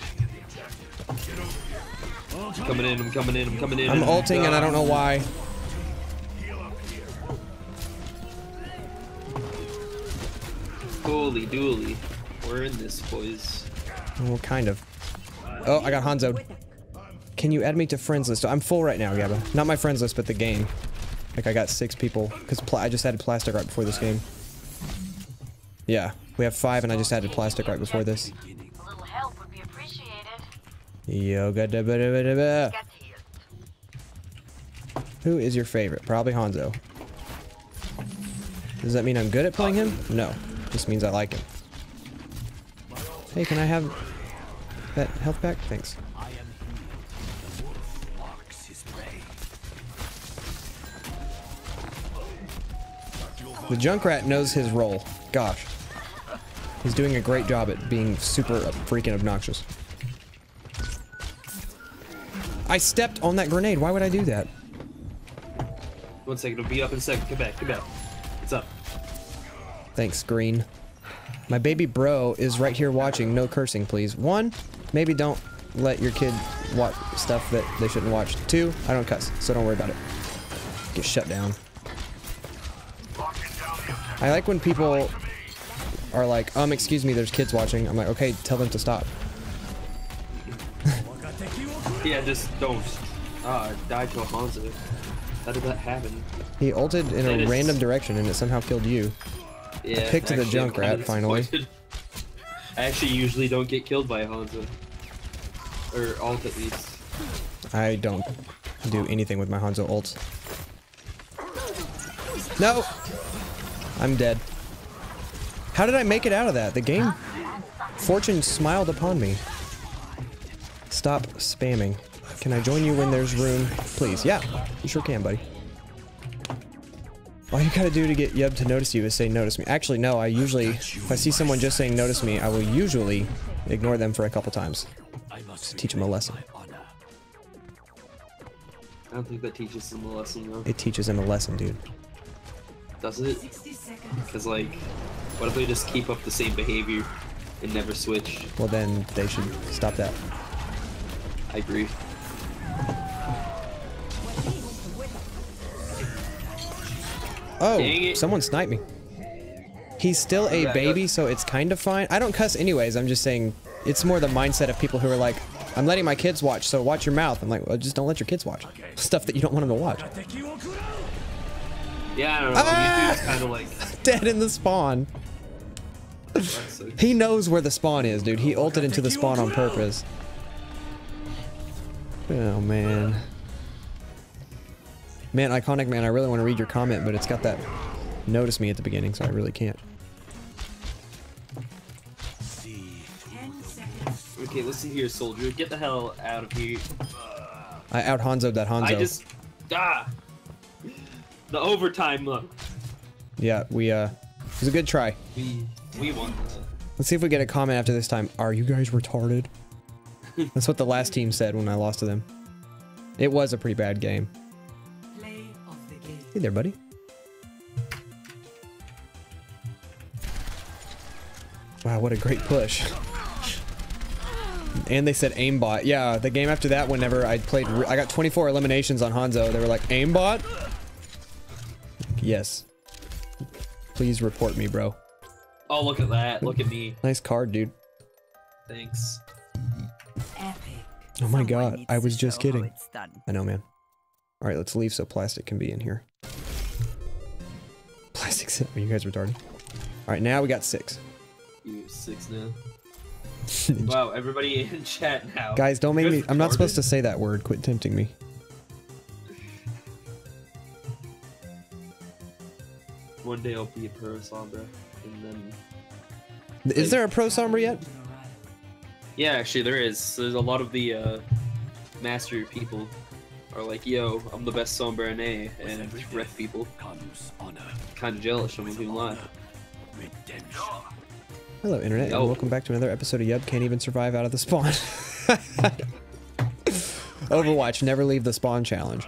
I'm coming in, I'm coming in, I'm coming in. I'm ulting and I don't know why. Holy dooly. We're in this, boys. Well, kind of. Oh, I got Hanzo'd. Can you add me to friends list? I'm full right now, Gabba. Not my friends list, but the game. Like, I got six people. Because I just added Plastic right before this game. Yeah, we have five and I just added Plastic right before this. A little help would be appreciated. Yoga da ba da ba da ba. Get here. Who is your favorite? Probably Hanzo. Does that mean I'm good at playing him? No. Just means I like him. Hey, can I have that health back? Thanks. I am here. The wolf marks his prey. The Junkrat knows his role. Gosh. He's doing a great job at being super freaking obnoxious. I stepped on that grenade. Why would I do that? One second, it'll be up in a second. Come back, come back. It's up. Thanks, Green. My baby bro is right here watching. No cursing, please. One, maybe don't let your kid watch stuff that they shouldn't watch. Two, I don't cuss, so don't worry about it. Get shut down. I like when people are like, um, excuse me, there's kids watching. I'm like, okay, tell them to stop. Yeah, just don't. Ah, I died to a Hanzo. How did that happen? He ulted in That a is- random direction and it somehow killed you. Yeah. picked the actually, I'm Junkrat, kinda finally. disappointed. I actually usually don't get killed by a Hanzo. Or alt at least. I don't do anything with my Hanzo ults. No! I'm dead. How did I make it out of that? The game... Fortune smiled upon me. Stop spamming. Can I join you when there's room? Please. Yeah, you sure can, buddy. All you gotta do to get Yub to notice you is say notice me. Actually, no, I usually... If I see someone just saying notice me, I will usually ignore them for a couple times. Just teach them a lesson. I don't think that teaches them a lesson, though. It teaches them a lesson, dude. Does it? Because, like, what if they just keep up the same behavior and never switch? Well, then they should stop that. I agree. Oh, someone sniped me. He's still a baby, so it's kind of fine. I don't cuss anyways, I'm just saying, it's more the mindset of people who are like, I'm letting my kids watch, so watch your mouth. I'm like, well, just don't let your kids watch. Stuff that you don't want them to watch. Yeah, I don't know. Ah! YouTube's kind of like... Dead in the spawn. He knows where the spawn is, dude. He ulted into the spawn on purpose. Oh, man. Man, Iconic Man, I really want to read your comment, but it's got that notice me at the beginning, so I really can't. Okay, listen here, soldier. Get the hell out of here. I out Hanzo'd that Hanzo. I just... Ah! The overtime look. Yeah, we, uh... It was a good try. We... We won. Let's see if we get a comment after this time. Are you guys retarded? That's what the last team said when I lost to them. It was a pretty bad game. Hey there, buddy. Wow, what a great push. And they said aimbot. Yeah, the game after that, whenever I played, I got twenty-four eliminations on Hanzo. They were like, aimbot? Yes. Please report me, bro. Oh, look at that. Look at me. Nice card, dude. Thanks. Oh my god, I was just kidding. I know, man. Alright, let's leave so Plastic can be in here. Plastic's in. Are you guys retarded? Alright, now we got six. You six now. Wow, everybody in chat now. Guys, don't make me. I'm not supposed to say that word. Quit tempting me. One day I'll be a pro Sombra, and then. Is there a pro Sombra yet? Yeah, actually there is. There's a lot of the uh, master people are like, yo, I'm the best Sombra in A, and ref people kind of jealous. I'm not even lying. Hello, internet, and Oh. welcome back to another episode of Yub Can't Even Survive Out of the Spawn. Overwatch, never leave the spawn challenge.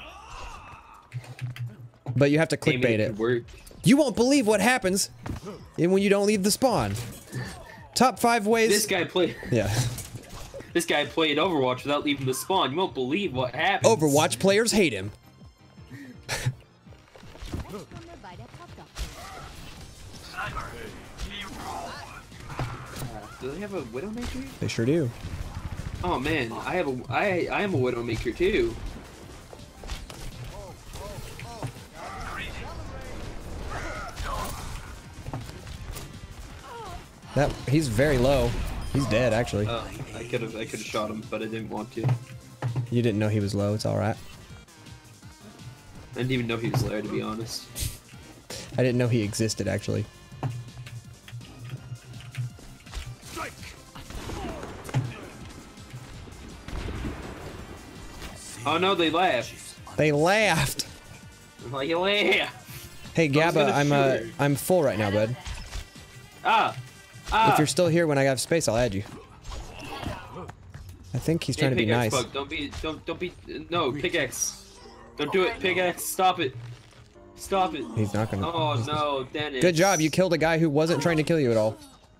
But you have to Maybe clickbait it it. could work. You won't believe what happens when you don't leave the spawn. Top five ways. This guy played. Yeah. This guy played Overwatch without leaving the spawn. You won't believe what happens. Overwatch players hate him. Do they have a Widowmaker? They sure do. Oh man, I have a I I am a Widowmaker too. That he's very low. He's dead, actually. Oh, I could have I could have shot him, but I didn't want to. You didn't know he was low. It's all right. I didn't even know he was there, to be honest. I didn't know he existed, actually. Oh no, they laughed. They laughed. Like you laugh. Hey, I was Gabba, gonna I'm shoot uh, her. I'm full right now, bud. Ah, ah. If you're still here when I have space, I'll add you. I think he's Hey, trying to be pickaxe nice. bug, don't be, don't, don't be, no, pickaxe. Don't do it, pickaxe. Stop it. Stop it. He's not gonna. Oh no, Dennis. Good job, you killed a guy who wasn't trying to kill you at all.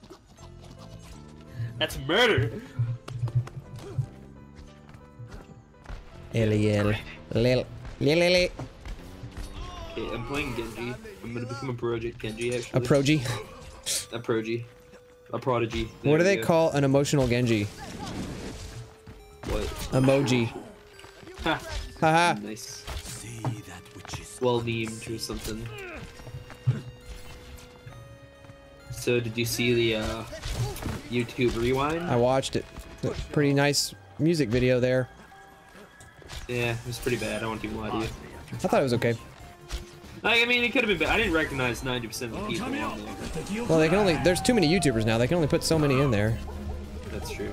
That's murder. Eliel. Lil. Lil. Okay, I'm playing Genji. I'm gonna become a project Genji A actually. proji. A progy. A prodigy. What There do we they go. call an emotional Genji? What? Emoji. Ha. Haha. Nice. Well memed or something. So did you see the uh, YouTube rewind? I watched it. Pretty nice music video there. Yeah, it was pretty bad. I don't want to even lie to you. I thought it was okay. Like, I mean, it could have been bad. I didn't recognize ninety percent of the people on there. Well, they can only, there's too many YouTubers now. They can only put so many in there. That's true.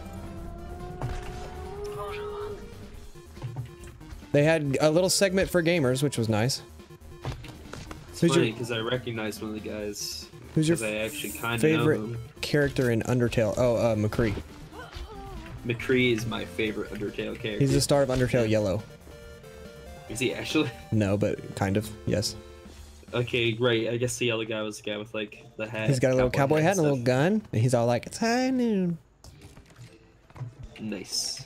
They had a little segment for gamers, which was nice. It's Who's funny your- because I recognized one of the guys. Who's your 'cause I actually kind of favorite know him. character in Undertale? Oh, uh, McCree. McCree is my favorite Undertale character. He's the star of Undertale Yellow. Is he actually? No, but kind of, yes. Okay, right. I guess the yellow guy was the guy with like the hat. He's got a little cowboy hat and a little stuff. gun, and he's all like, "It's high noon." Nice.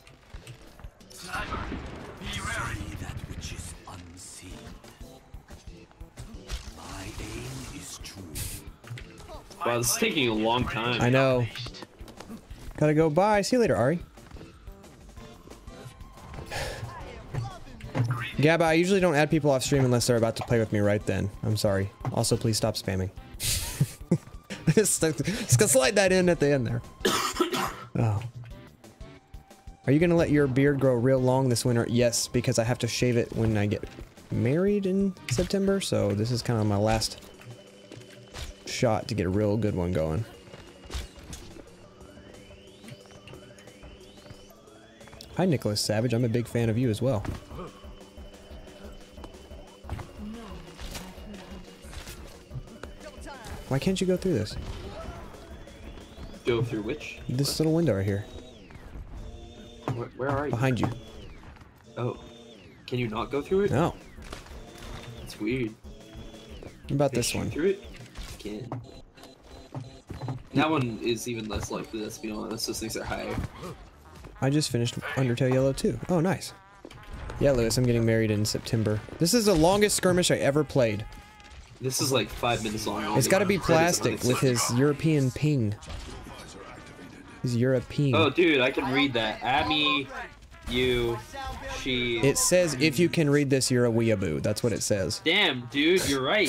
Be wary that which is unseen. My aim is true. Wow, this is taking a long time. I know. Gotta go. Bye. See you later, Ari. Gabba, I usually don't add people off stream unless they're about to play with me right then. I'm sorry. Also, please stop spamming. just, just gonna slide that in at the end there. Oh. Are you gonna let your beard grow real long this winter? Yes, because I have to shave it when I get married in September, so this is kind of my last shot to get a real good one going. Hi, Nicholas Savage. I'm a big fan of you as well. Why can't you go through this? Go through which? This little window right here. Where, where are you? Behind you. Oh. Can you not go through it? No. It's weird. What about Can you this shoot one? Through it? You can. That one is even less likely, let's be honest. Those things are higher. I just finished Undertale Yellow too. Oh, nice. Yeah, Lewis, I'm getting married in September. This is the longest skirmish I ever played. This is like five minutes long. It's got to be That is plastic with his unacceptable. European ping. His European. Oh, dude, I can read that. Abby, you, she. It says if you can read this, you're a weeaboo. That's what it says. Damn, dude, you're right.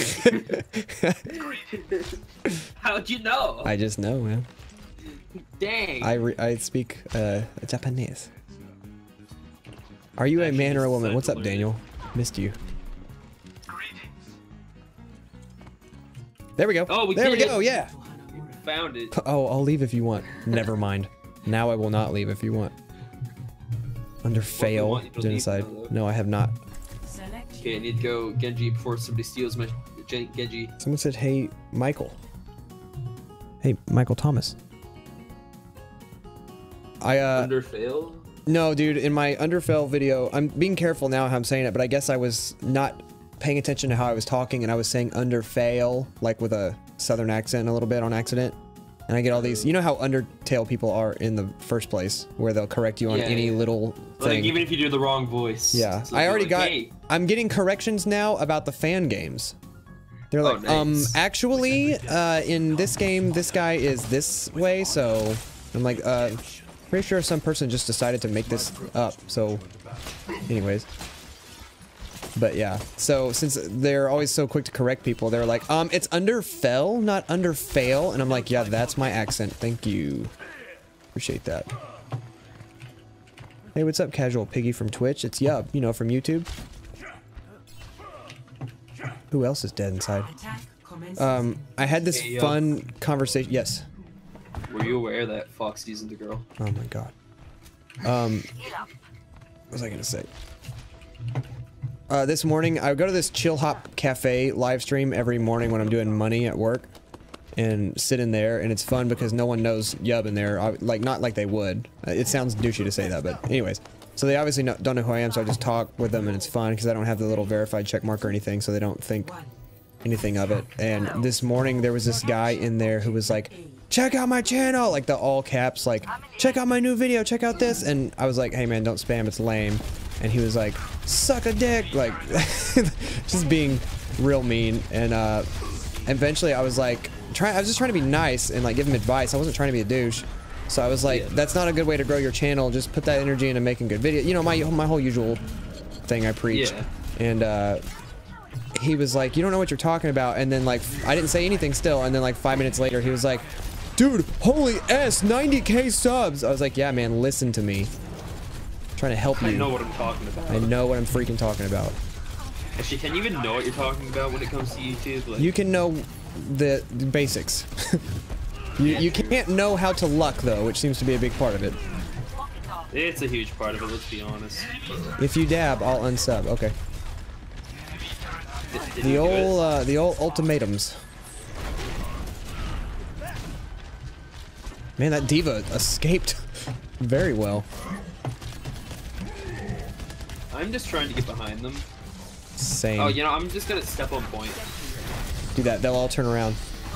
How'd you know? I just know, man. Dang. I re I speak uh, Japanese. Are you a Actually, man or a just woman? decided What's to up, learn Daniel? Missed you. There we go. Oh, we there we did go. it. Yeah. Found it. Oh, I'll leave if you want. Never mind. Now I will not leave if you want. Under fail want you to leave genocide. now, though. No, I have not. Okay, I need to go Genji before somebody steals my Gen Genji. Someone said, "Hey, Michael." Hey, Michael Thomas. I uh. Under fail? No, dude. In my Underfell video, I'm being careful now how I'm saying it, but I guess I was not paying attention to how I was talking, and I was saying Underfail, like with a southern accent a little bit on accident. And I get all these, you know how Undertale people are in the first place, where they'll correct you on Yeah, any yeah. little Like, thing. even if you do the wrong voice. Yeah, So I they're already like, got, "Hey." I'm getting corrections now about the fan games. They're Oh, like, um, nice. actually, uh, in this game, this guy is this way, so I'm like, uh, pretty sure some person just decided to make this up, so anyways. But yeah, so since they're always so quick to correct people, they're like, um, it's Underfell, not Underfail, and I'm like, yeah, that's my accent, thank you. Appreciate that. Hey, what's up, Casual Piggy from Twitch? It's Yub, you know, from YouTube. Who else is dead inside? Um, I had this Hey, Yub. fun conversation. Yes. Were you aware that Fox isn't a girl? Oh my god. Um, what was I gonna say? Uh, this morning, I go to this Chill Hop Cafe live stream every morning when I'm doing money at work, and sit in there, and it's fun because no one knows Yub in there. I, like, not like they would. Uh, It sounds douchey to say that, but anyways. So they obviously no, don't know who I am, so I just talk with them, and it's fun because I don't have the little verified check mark or anything, so they don't think anything of it. And this morning, there was this guy in there who was like, check out my channel, like the all caps, like, check out my new video, check out this. And I was like, hey man, don't spam, it's lame. And he was like, suck a dick, like, just being real mean. And uh, eventually I was like, try, I was just trying to be nice and like give him advice. I wasn't trying to be a douche. So I was like, Yeah. that's not a good way to grow your channel. Just put that energy into making good videos. You know, my my whole usual thing I preach. Yeah. And uh, he was like, you don't know what you're talking about. And then like, I didn't say anything still. And then like five minutes later, he was like, dude, holy S, ninety K subs. I was like, yeah, man, listen to me. trying to help you. I know what I'm talking about. I know what I'm freaking talking about. Actually, can you even know what you're talking about when it comes to YouTube? Like, You can know the, the basics. you, you can't know how to luck, though, which seems to be a big part of it. it's a huge part of it, let's be honest. If you dab, I'll unsub. Okay. Did, did The you do it? old, uh, the old ultimatums. Man, that diva escaped very well. I'm just trying to get behind them. Same. Oh, you know, I'm just gonna step on point. Do that. They'll all turn around.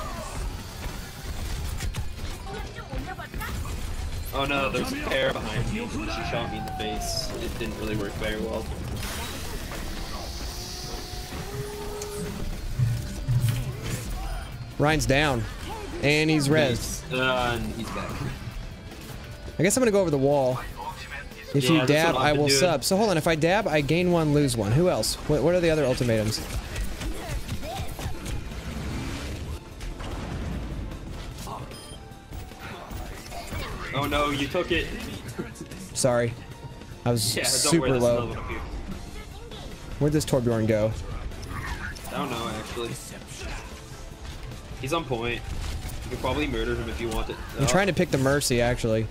Oh no, there's a pair behind me. She shot me in the face. It didn't really work very well. Ryan's down. And he's rezzed. Uh, and he's back. I guess I'm gonna go over the wall. If Yeah, you that's dab, what I've I been will doing. sub. So hold on, if I dab, I gain one, lose one. Who else? What, what are the other ultimatums? Oh no, you took it. Sorry. I was Yeah, don't super worry, there's low. another one up here. Where'd this Torbjorn go? I don't know, actually. He's on point. You could probably murder him if you want it. I'm trying to pick the Mercy, actually.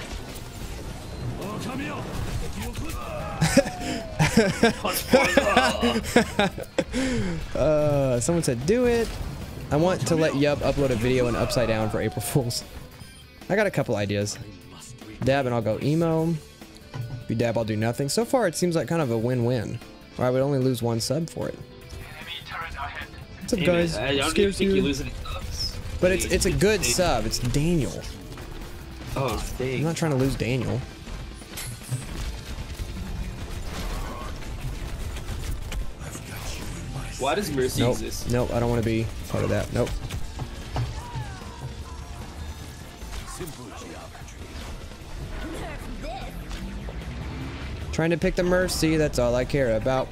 uh, someone said, do it. I want to let Yub upload a video in Upside Down for April Fools. I got a couple ideas. Dab and I'll go emo. If you dab, I'll do nothing. So far, it seems like kind of a win-win. Or I would only lose one sub for it. What's up, Hey, guys? man, I don't even Scares think you. you lose any subs. But I it's think it's a just good big- sub. It's Daniel. Oh, it's I'm dang. not trying to lose Daniel. Why does Mercy Nope. exist? Nope. I don't want to be part of that. Nope. Trying to pick the Mercy. That's all I care about.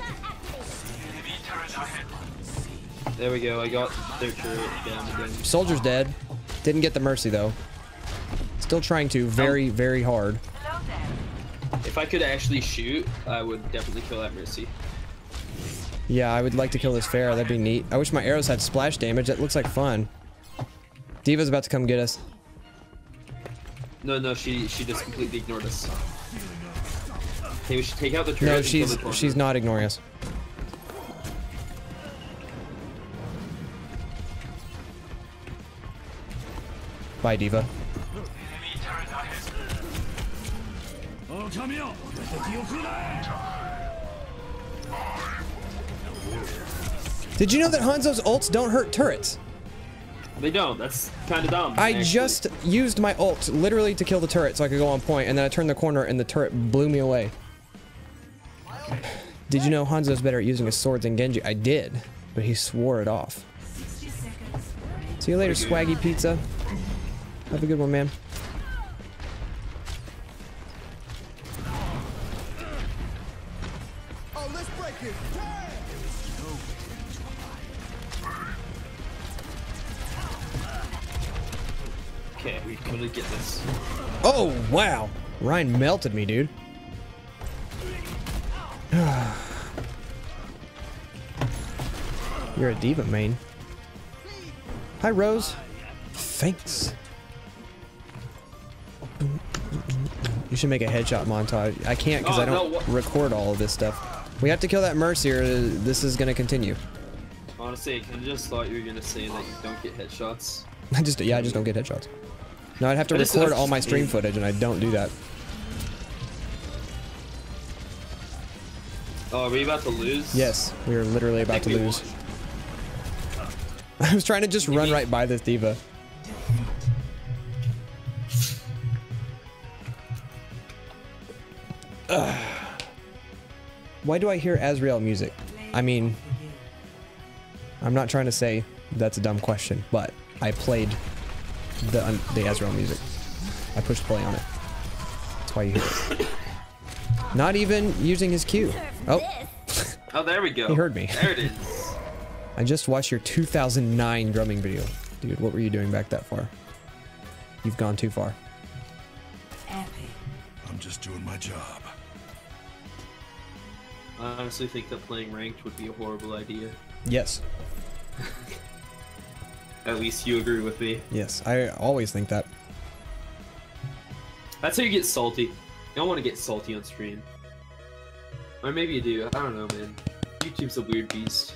There we go, I got their turret down again. Soldier's dead. Didn't get the Mercy though. Still trying to very, very hard. Hello there. If I could actually shoot, I would definitely kill that Mercy. Yeah, I would like to kill this Pharah. That'd be neat. I wish my arrows had splash damage. That looks like fun. Diva's about to come get us. No, no, she she just completely ignored us. Okay, we should take out the turret. No, and kill she's the tornado. she's not ignoring us. Bye, Diva. Did you know that Hanzo's ults don't hurt turrets? They don't. That's kind of dumb. I actually. just used my ult literally to kill the turret so I could go on point, and then I turned the corner and the turret blew me away. Did you know Hanzo's better at using his swords than Genji? I did, but he swore it off. See you later, Swaggy Pizza. Have a good one, man. Okay, we can really get this. Oh, wow. Ryan melted me, dude. You're a diva, main. Hi, Rose. Thanks. You should make a headshot montage. I can't because Oh, I don't no, what- record all of this stuff. We have to kill that Mercy or this is going to continue. Honestly, I kinda just thought you were gonna say that you don't get headshots. I just, yeah, I just don't get headshots. No, I'd have to I just- record I all my just- stream footage and I don't do that. Oh, are we about to lose? Yes, we are literally about to think we lose. I was trying to just run mean- right by this diva. Ugh. Why do I hear Azrael music? I mean, I'm not trying to say that's a dumb question, but I played the un the Azrael music. I pushed play on it. That's why you hear it. Not even using his Q. Oh, Oh, there we go. He heard me. There it is. I just watched your two thousand nine drumming video. Dude, what were you doing back that far? You've gone too far. I'm just doing my job. I honestly think that playing ranked would be a horrible idea. Yes. At least you agree with me. Yes, I always think that. That's how you get salty. You don't want to get salty on stream. Or maybe you do. I don't know, man. YouTube's a weird beast.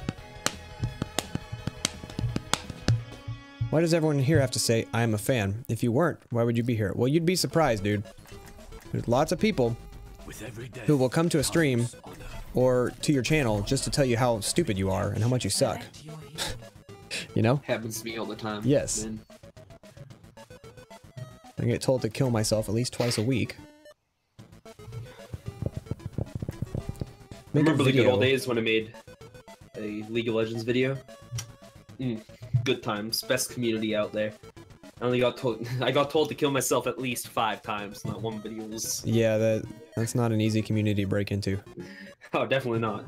Why does everyone here have to say, I am a fan? If you weren't, why would you be here? Well, you'd be surprised, dude. There's lots of people who will come to a stream or to your channel just to tell you how stupid you are and how much you suck. You know? Happens to me all the time. Yes. Man. I get told to kill myself at least twice a week. Make a Remember the good video. old days when I made a League of Legends video? Mm, good times. Best community out there. I only got told I got told to kill myself at least five times. Not one video was. Yeah, that that's not an easy community to break into. Oh, definitely not.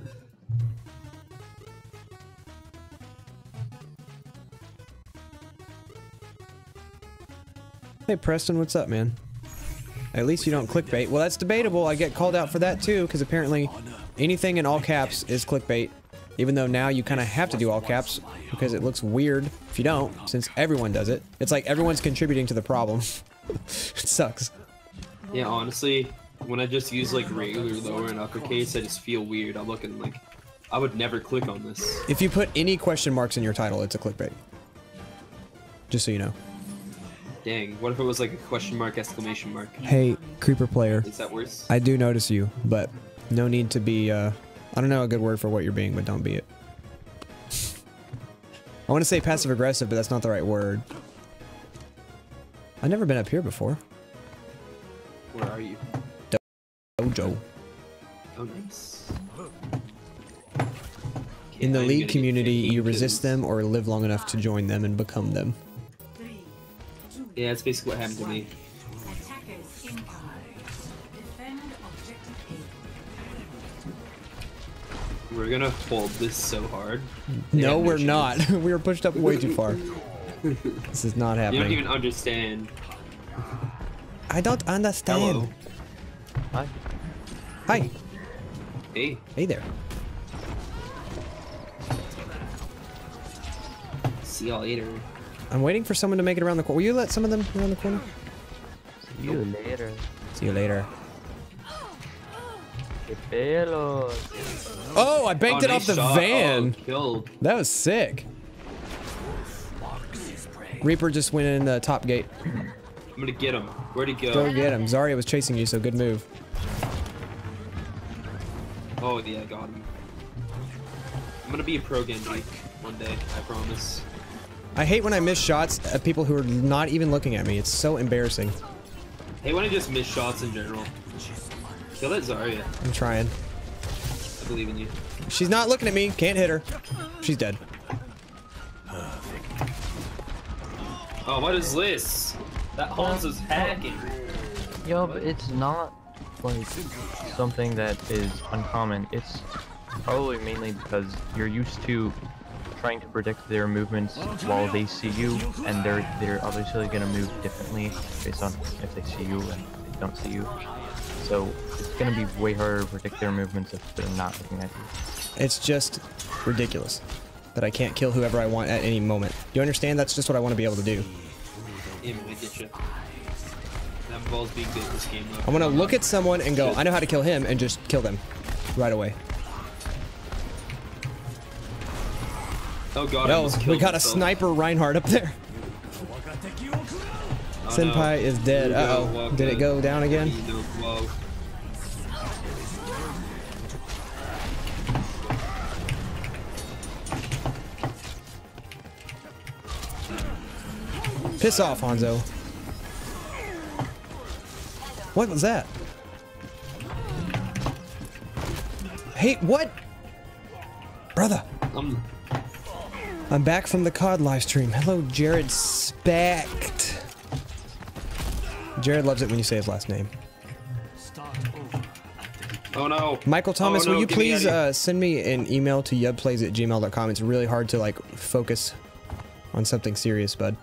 Hey Preston, what's up, man? At least you don't clickbait. Well, that's debatable. I get called out for that too, because apparently anything in all caps is clickbait. Even though now you kind of have to do all caps because it looks weird if you don't, since everyone does it. It's like everyone's contributing to the problem. It sucks. Yeah, honestly, when I just use like regular lower and uppercase, I just feel weird. I'm looking like I would never click on this. If you put any question marks in your title, it's a clickbait. Just so you know. Dang, what if it was like a question mark, exclamation mark? Hey, creeper player. Is that worse? I do notice you, but no need to be, uh, I don't know a good word for what you're being, but don't be it. I want to say passive aggressive, but that's not the right word. I've never been up here before. Where are you? Dojo. Oh, nice. In the I'm league gonna get community, fifteen you resist kills. them or live long enough to join them and become them. Yeah, that's basically what happened to me. Attackers incoming. Defend objective A. We're gonna hold this so hard. They No, have we're chance. not. We were pushed up way too far. This is not You don't happening. even understand. I don't understand. Hello. Hi. Hi. Hey. Hey there. See y'all later. I'm waiting for someone to make it around the corner. Will you let some of them around the corner? See you later. See you later. Que pelos. Oh, I banked Oh, it nice off the shot. van. Oh, killed. That was sick. Reaper just went in the top gate. I'm gonna get him. Where'd he go? Go get him. Zarya was chasing you, so good move. Oh yeah, I got him. I'm gonna be a pro Genji one day, I promise. I hate when I miss shots at people who are not even looking at me. It's so embarrassing. Hey, when I just miss shots in general. Kill that Zarya. I'm trying. I believe in you. She's not looking at me. Can't hit her. She's dead. Oh, what is this? That Hans is hacking. Yo, but it's not like something that is uncommon. It's probably mainly because you're used to trying to predict their movements while they see you, and they're they're obviously gonna move differently based on if they see you and they don't see you. So it's gonna be way harder to predict their movements if they're not looking at you. It's just ridiculous that I can't kill whoever I want at any moment. You understand? That's just what I want to be able to do. Yeah, man, I get you. That involves being good at this game, though. I want to look at someone and go, I know how to kill him, and just kill them right away. Oh god, I Oh, almost we killed got a myself. sniper Reinhardt up there. Oh, Senpai no. is dead. Here we go, Uh-oh. walk Did it in. go down again? Whoa. Piss off, Hanzo. What was that? Hey, what? Brother, Um, I'm back from the C O D live stream. Hello, Jared Spact. Jared loves it when you say his last name. oh no. Michael Thomas, Oh, no, will you get me please outta here. uh, send me an email to yubplays at gmail dot com? It's really hard to like focus on something serious, bud.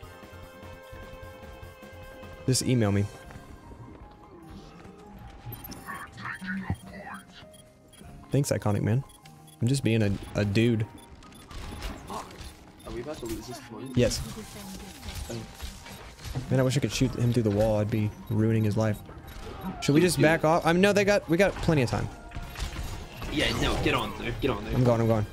Just email me. Thanks, Iconic Man. I'm just being a, a dude. Are we about to lose this point? Yes. Man, I wish I could shoot him through the wall. I'd be ruining his life. Should we just back off? I mean, no, they got we got plenty of time. Yeah, no, get on there. Get on there. I'm going. I'm going.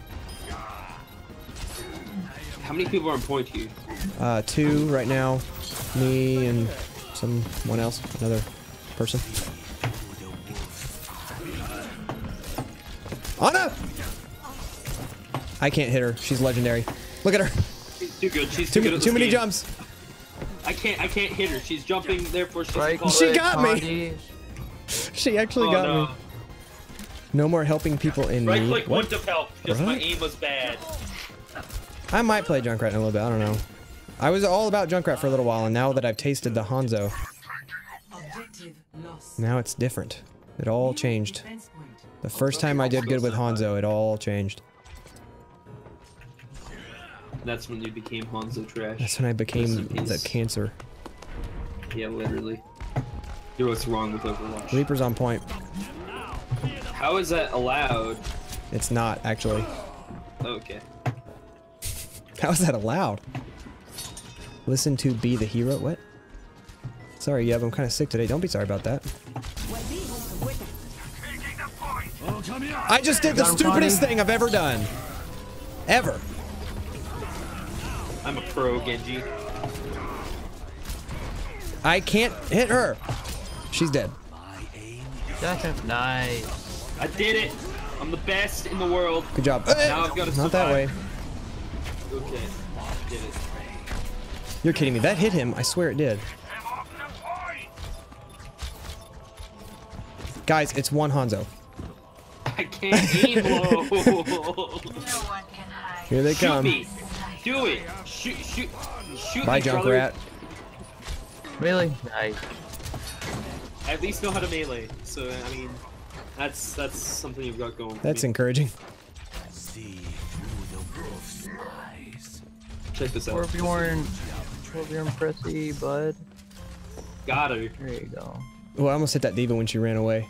How many people are on point here? Uh, two right now. Me and someone else, another person. Ana! I can't hit her. She's legendary. Look at her. She's too good. She's Too, too good at too this many game. jumps. I can't. I can't hit her. She's jumping. Therefore, she's Right. called- She got me. Condi. She actually Oh, got no. me. No more helping people in Right need. click What? wouldn't have helped because my What? aim was bad. I might play Junkrat in a little bit. I don't know. I was all about Junkrat for a little while, and now that I've tasted the Hanzo, Objective lost. now it's different. It all changed. Defense point. The first time I did good with Hanzo, it all changed. That's when you became Hanzo trash. That's when I became Rest in the peace. cancer. Yeah, literally. You're what's wrong with Overwatch. Reaper's on point. How is that allowed? It's not, actually. Okay. How is that allowed? Listen to Be the Hero? What? Sorry, Yeb, I'm kind of sick today. Don't be sorry about that. I just did the Got him, stupidest Connie. thing I've ever done. Ever. I'm a pro, Genji. I can't hit her. She's dead. Gotcha. Nice. I did it. I'm the best in the world. Good job. Now I've got to Not that way. Okay. Did it. You're kidding me. That hit him. I swear it did. Guys, it's one Hanzo. I can't aim low. Here they Shoot come. me. Do it. Shoot, shoot, shoot Bye, me, brother. Junkrat. Really? Nice. I at least know how to melee. So I mean, that's that's something you've got going. For That's me. encouraging. See through the wolf's eyes. Check this out. Torbjorn. Torbjorn Pressy, bud. Got her. There you go. Well, I almost hit that diva when she ran away.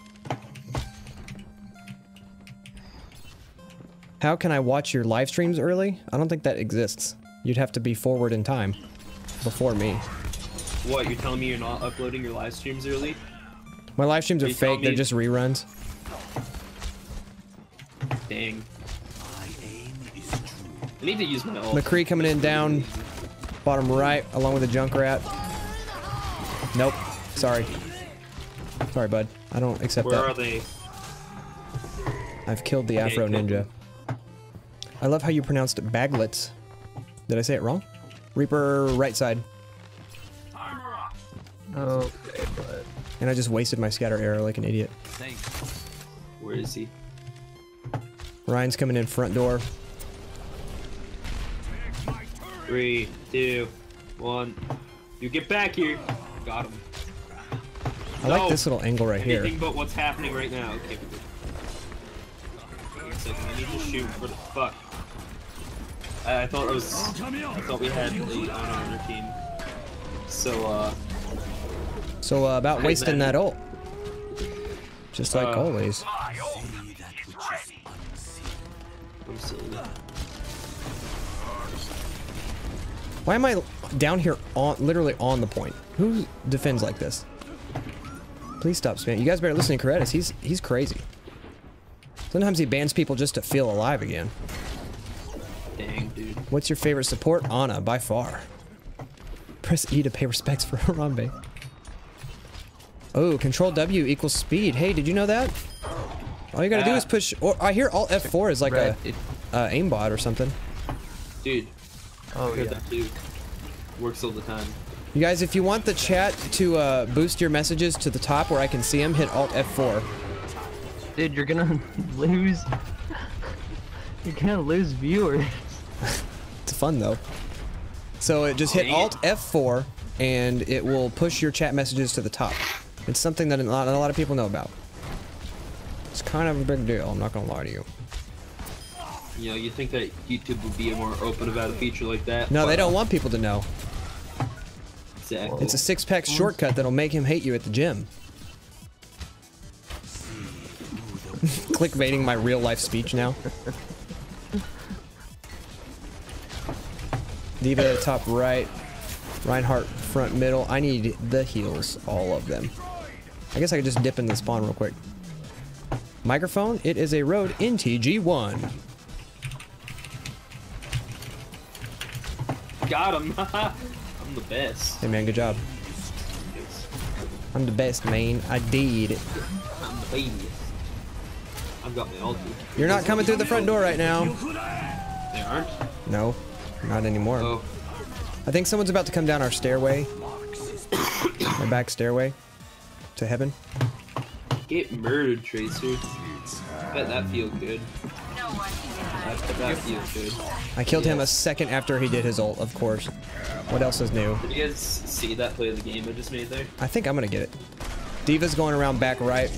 How can I watch your live streams early? I don't think that exists. You'd have to be forward in time. Before me. What? You're telling me you're not uploading your live streams early? My live streams are You tell fake, they're me- just reruns. Dang. My aim is true. I need to use my ult. McCree coming in down, bottom right, along with the Junkrat. Nope. Sorry. Sorry, bud. I don't accept Where that. are they? I've killed the Okay, Afro kill Ninja. them. I love how you pronounced Baglets. Did I say it wrong? Reaper right side. Okay, bud. And I just wasted my scatter arrow like an idiot. Thanks. Where is he? Ryan's coming in front door. Three, two, one. You get back here. Got him. I like No. this little angle right here. Anything but what's happening right now. Okay. we're good. Wait a second. I need to shoot. What the fuck? I, I thought it was. I thought we had the on our team. So uh. So uh, about Hey, wasting man. that ult. Just like Uh, always. See that which is unseen. I'm silly. Why am I down here on literally on the point? Who defends like this? Please stop spamming. You guys better listen to Karetis. He's he's crazy. Sometimes he bans people just to feel alive again. Dang, dude. What's your favorite support? Ana, by far. Press E to pay respects for Harambe. Oh, Control W equals speed. Hey, did you know that? All you gotta do Ah. is push. Or I hear Alt F four is like Right, a it- uh, aimbot or something. Dude. Oh, I heard yeah. that too. Works all the time. You guys, if you want the chat to uh, boost your messages to the top where I can see them, hit Alt F four. Dude, you're gonna lose. You're gonna lose viewers. It's fun though. So it just hit Dang it. Alt F four and it will push your chat messages to the top. It's something that a lot, a lot of people know about. It's kind of a big deal, I'm not gonna lie to you. You know, you think that YouTube would be more open about a feature like that? No, but, they don't want people to know. Exactly. It's a six-pack shortcut that'll make him hate you at the gym. Clickbaiting my real life speech now. Diva top right. Reinhardt front middle. I need the heals, all of them. I guess I could just dip in the spawn real quick. Microphone, it is a Rode N T G one. Got him. I'm the best. Hey man, good job. I'm the best, man. I did. I'm the baby. I've got my ulti. You're not coming through the front door right now. They aren't? No, not anymore. Oh. I think someone's about to come down our stairway. Our back stairway to heaven. Get murdered, Tracer. Bet that feels good. I bet that feels good. I killed yes. him a second after he did his ult, of course. What else is new? Did you guys see that play of the game I just made there? I think I'm gonna get it. Diva's going around back right.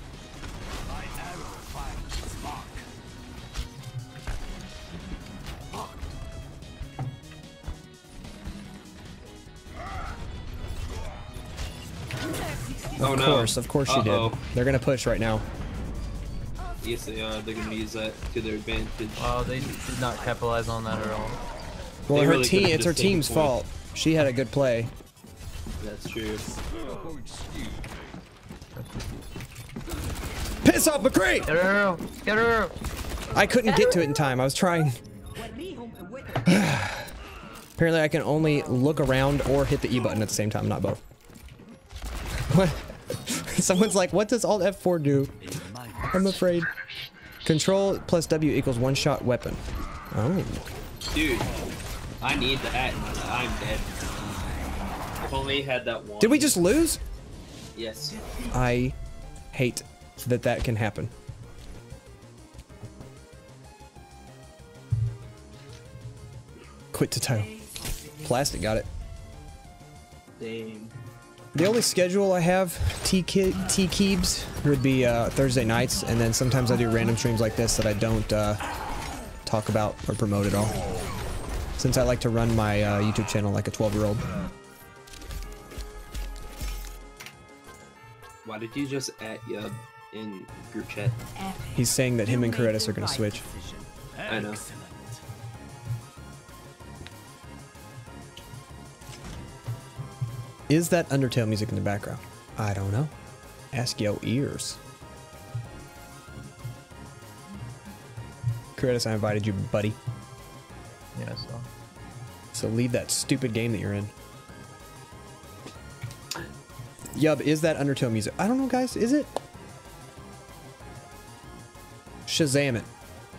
Oh, of no. course, of course she Uh-oh. did. They're gonna push right now. Yes, they are. They're gonna use that to their advantage. Oh, they did not capitalize on that at all. Well, They her really team, could've it's her just taken team's point. fault. She had a good play. That's true. Piss off McCree! Get her! Get her! I couldn't get to it in time. I was trying. Apparently, I can only look around or hit the E button at the same time, not both. What? Someone's like, what does Alt F four do? I'm afraid. Control plus W equals one shot weapon. Oh. Dude, I need that. I'm dead. If only had that one. Did we just lose? Yes. I hate that that can happen. Quit to title. Plastic got it. Dang. The only schedule I have, T-Keebs, would be uh, Thursday nights, and then sometimes I do random streams like this that I don't uh, talk about or promote at all. Since I like to run my uh, YouTube channel like a twelve-year-old. Why did you just at Yub in group chat? He's saying that him and Kuretis are gonna switch. I know. Is that Undertale music in the background? I don't know. Ask yo ears. Kuretis, I invited you, buddy. Yeah, so. So leave that stupid game that you're in. Yub, is that Undertale music? I don't know, guys. Is it? Shazam it.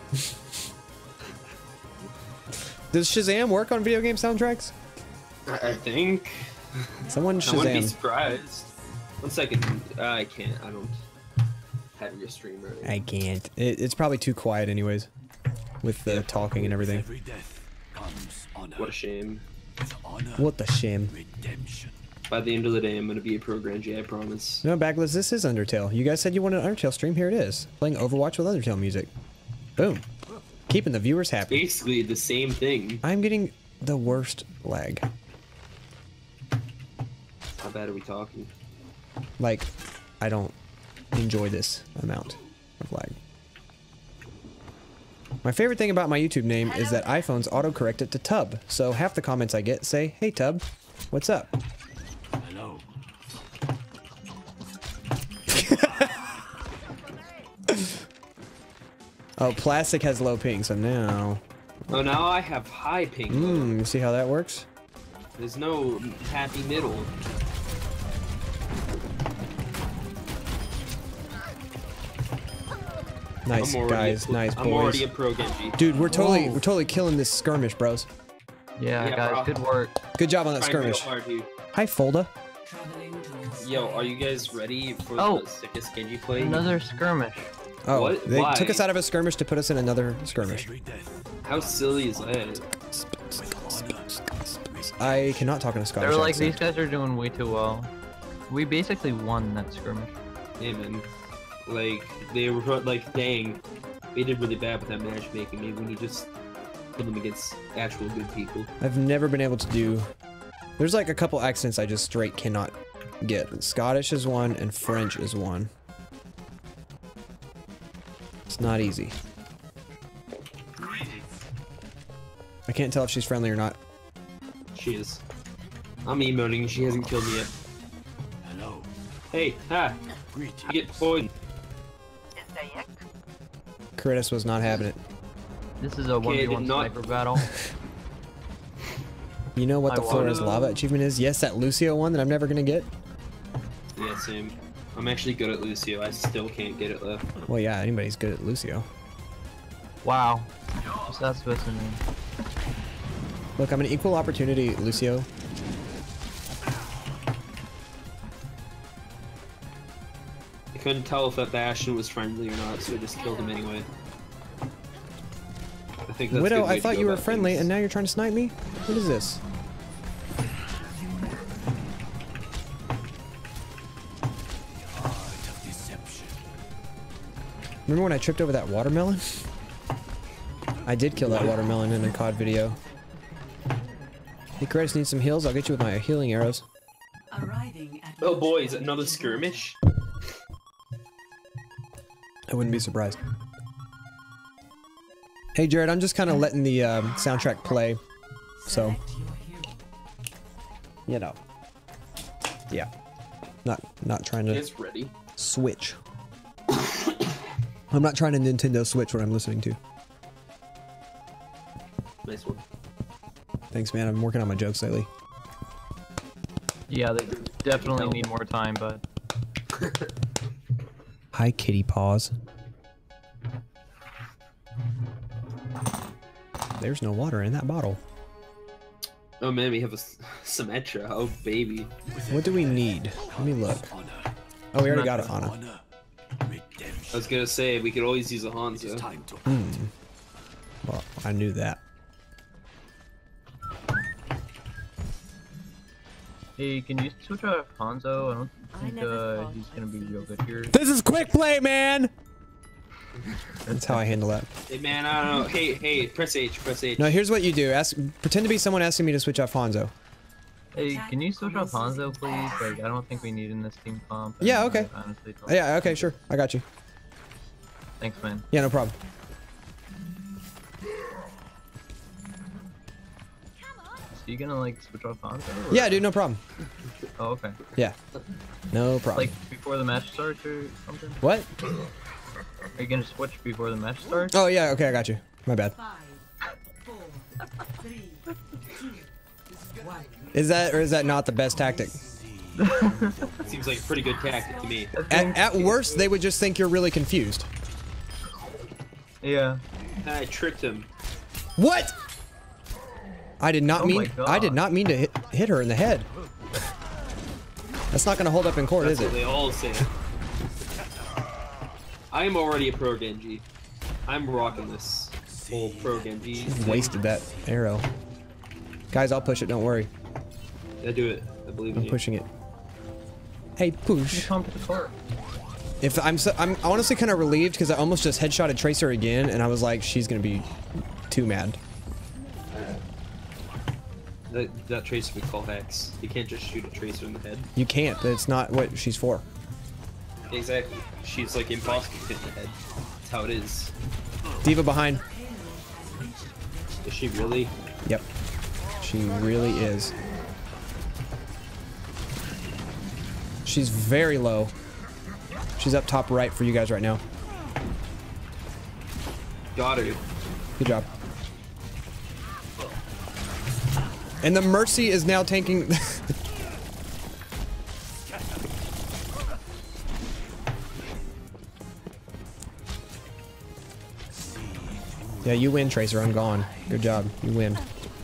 Does Shazam work on video game soundtracks? I I think. Someone I wouldn't be Shazam. surprised. One second. Uh, I can't. I don't have your stream right now. I can't. It, it's probably too quiet anyways. With the talking and everything. Every death comes honor. What a shame. With honor, What the shim. redemption. By the end of the day, I'm gonna be a pro Grandgy, I promise. No, Backless, this is Undertale. You guys said you wanted an Undertale stream. Here it is. Playing Overwatch with Undertale music. Boom. Keeping the viewers happy. Basically the same thing. I'm getting the worst lag. How bad are we talking? Like, I don't enjoy this amount of lag. My favorite thing about my YouTube name is that iPhones autocorrect it to Tub. So half the comments I get say, "Hey Tub, what's up?" Hello. Oh, Plastic has low ping, so now... Oh, now I have high ping. Hmm, you see how that works? There's no happy middle. Nice, I'm already guys. a, Nice, I'm already a boys. pro Genji. Dude, we're totally, Whoa. we're totally killing this skirmish, bros. Yeah, Yeah, guys, bro. good work. Good job on that Trying real skirmish. hard here. Hi, Folda. Traveling to Yo, are you guys ready for Oh. the sickest Genji play? Another skirmish. Oh, What? they Why? took us out of a skirmish to put us in another skirmish. Every death. How silly is that? I cannot talk in a Scottish They were like, these accent. guys are doing way too well. We basically won that skirmish. Hey man, like they were like, dang, they did really bad with that matchmaking. Maybe when you just put them against actual good people. I've never been able to do... There's like a couple accents I just straight cannot get. Scottish is one, and French is one. It's not easy. I can't tell if she's friendly or not. She is. I'm emoting. She hasn't killed me yet. Hello. Hey, ha! Greetings. I get poisoned. Kratos was not having it. This is a one Okay, v one did not- sniper battle. You know what I the Flores wanna- Lava achievement is? Yes, that Lucio one that I'm never gonna get. Yeah, same. I'm actually good at Lucio. I still can't get it though. Well, yeah, anybody's good at Lucio. Wow. What's that supposed to mean? Look, I'm an equal opportunity Lucio. I couldn't tell if that Bastion was friendly or not, so I just killed him anyway. I think that's a Widow, good way I to thought go you were about friendly, things. and now you're trying to snipe me? What is this? Art of deception. Remember when I tripped over that watermelon? I did kill that watermelon in a C O D video. Hey, Kratos needs some heals. I'll get you with my healing arrows. Arriving at Oh boy, is it another skirmish? I wouldn't be surprised. Hey, Jared, I'm just kind of letting the um, soundtrack play. So, Select your hero. you know. Yeah. Not not trying to It's ready. switch. I'm not trying to Nintendo Switch what I'm listening to. Nice one. Thanks, man. I'm working on my jokes lately. Yeah, they definitely need more time, but Hi, kitty paws. There's no water in that bottle. Oh man, we have a s- Symmetra. Oh baby. What do we need? Let me look. Honor. Oh, we already got it, Anna. Honor. Redemption. I was gonna say we could always use a It is Hanzo. time to Hmm. act. Well, I knew that. hey, can you switch out Hanzo? I don't I think never uh, thought he's I'd gonna be see real this. good here. This is quick play, man! That's how I handle that. Hey man, I don't know. Hey, hey, press H, press H. No, here's what you do. Ask, pretend to be someone asking me to switch off Hanzo. Hey, can you switch off Hanzo, please? Like, I don't think we need in this team comp. and Yeah, okay. I honestly don't- Yeah, okay, sure. I got you. Thanks, man. Yeah, no problem. So you gonna like switch off Hanzo? or- Yeah, dude, no problem. Oh, okay. Yeah. No problem. Like before the match starts or something? What? Are you gonna switch before the match starts? Oh, yeah, okay, I got you. My bad. Five, four, three, two, one. Is that, or is that not the best tactic? Seems like a pretty good tactic to me. At, at worst, they would just think you're really confused. Yeah. I tricked him. What? I did not Oh mean, my I did God. not mean to hit, hit her in the head. That's not gonna hold up in court, That's is what it? they all say. I am already a pro Genji. I'm rocking this whole pro Genji. thing. Wasted that arrow. Guys, I'll push it, don't worry. Yeah, do it. I believe in I'm you. pushing it. Hey, You push. come to the court. If I'm so, I'm honestly kind of relieved because I almost just headshotted Tracer again, and I was like, she's gonna be too mad. That, that Tracer we call hacks. You can't just shoot a Tracer in the head. You can't. That's not what she's for. Exactly. She's like impossible to hit in the head. That's how it is. Diva behind. Is she really? Yep. She really is. She's very low. She's up top right for you guys right now. Got her. Good job. And the Mercy is now tanking. Yeah, you win, Tracer. I'm gone. Good job. You win.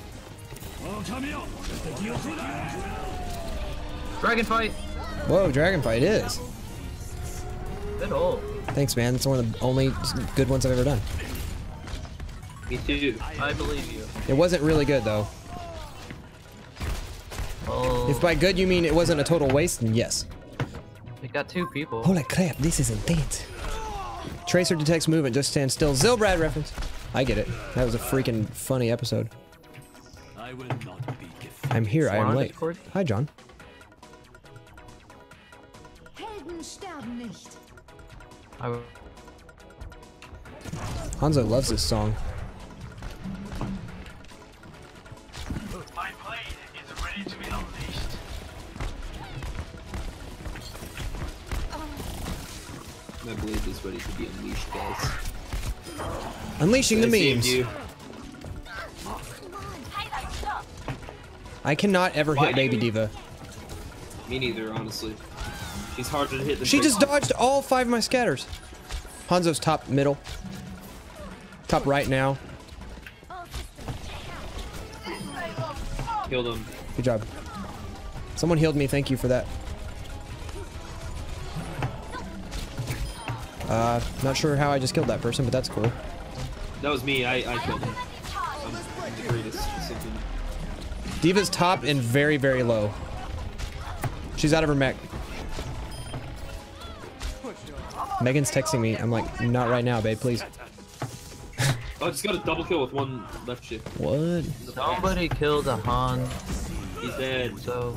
Dragon fight. Whoa, Dragon Fight is. Good ult. Thanks, man. It's one of the only good ones I've ever done. Me too. I believe you. It wasn't really good, though. Oh, If by good you mean it wasn't a total waste, then yes. they got two people. Holy crap, this is intense. Tracer detects movement, just stand still. Zilbrad reference. I get it. That was a freaking funny episode. I will not be defeated. I'm here, I am Swan late. Discord? Hi, John. Helden sterben nicht. I, Hanzo loves this song. My blade is ready to be unleashed. My blade is ready to be unleashed, guys. Unleashing the I saved memes. you. I cannot ever Why hit do Baby you- Diva. Me neither, honestly. She's harder to hit than She Big just Mom. dodged all five of my scatters. Hanzo's top middle. Top right now. Killed him. Good job. Someone healed me, thank you for that. Uh, not sure how I just killed that person, but that's cool. That was me. I, I killed him. I'm, I'm the greatest. or Something. Diva's top and very, very low. She's out of her mech. Megan's texting me. I'm like, not right now, babe, please. Oh, I just got a double kill with one left shift. What? Somebody killed a Han, He's dead. so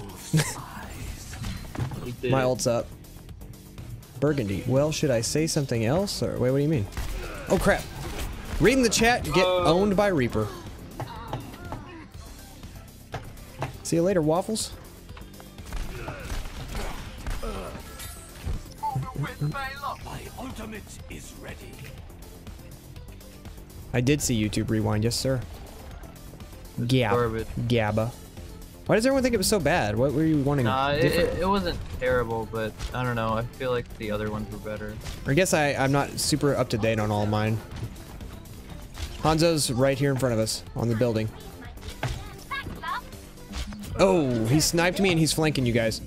He's dead. My ult's up. Burgundy. Well, should I say something else? Or wait, what do you mean? Oh, crap. Reading the chat, get Uh. owned by Reaper. See you later, Waffles. My ultimate is ready. I did see YouTube Rewind, yes, sir. Gab. garbage. Gabba. Why does everyone think it was so bad? What were you wanting? Nah, it, different? it, it wasn't terrible, but I don't know. I feel like the other ones were better. I guess I, I'm not super up to date on all of mine. Hanzo's right here in front of us on the building. Oh, he sniped me and he's flanking you guys.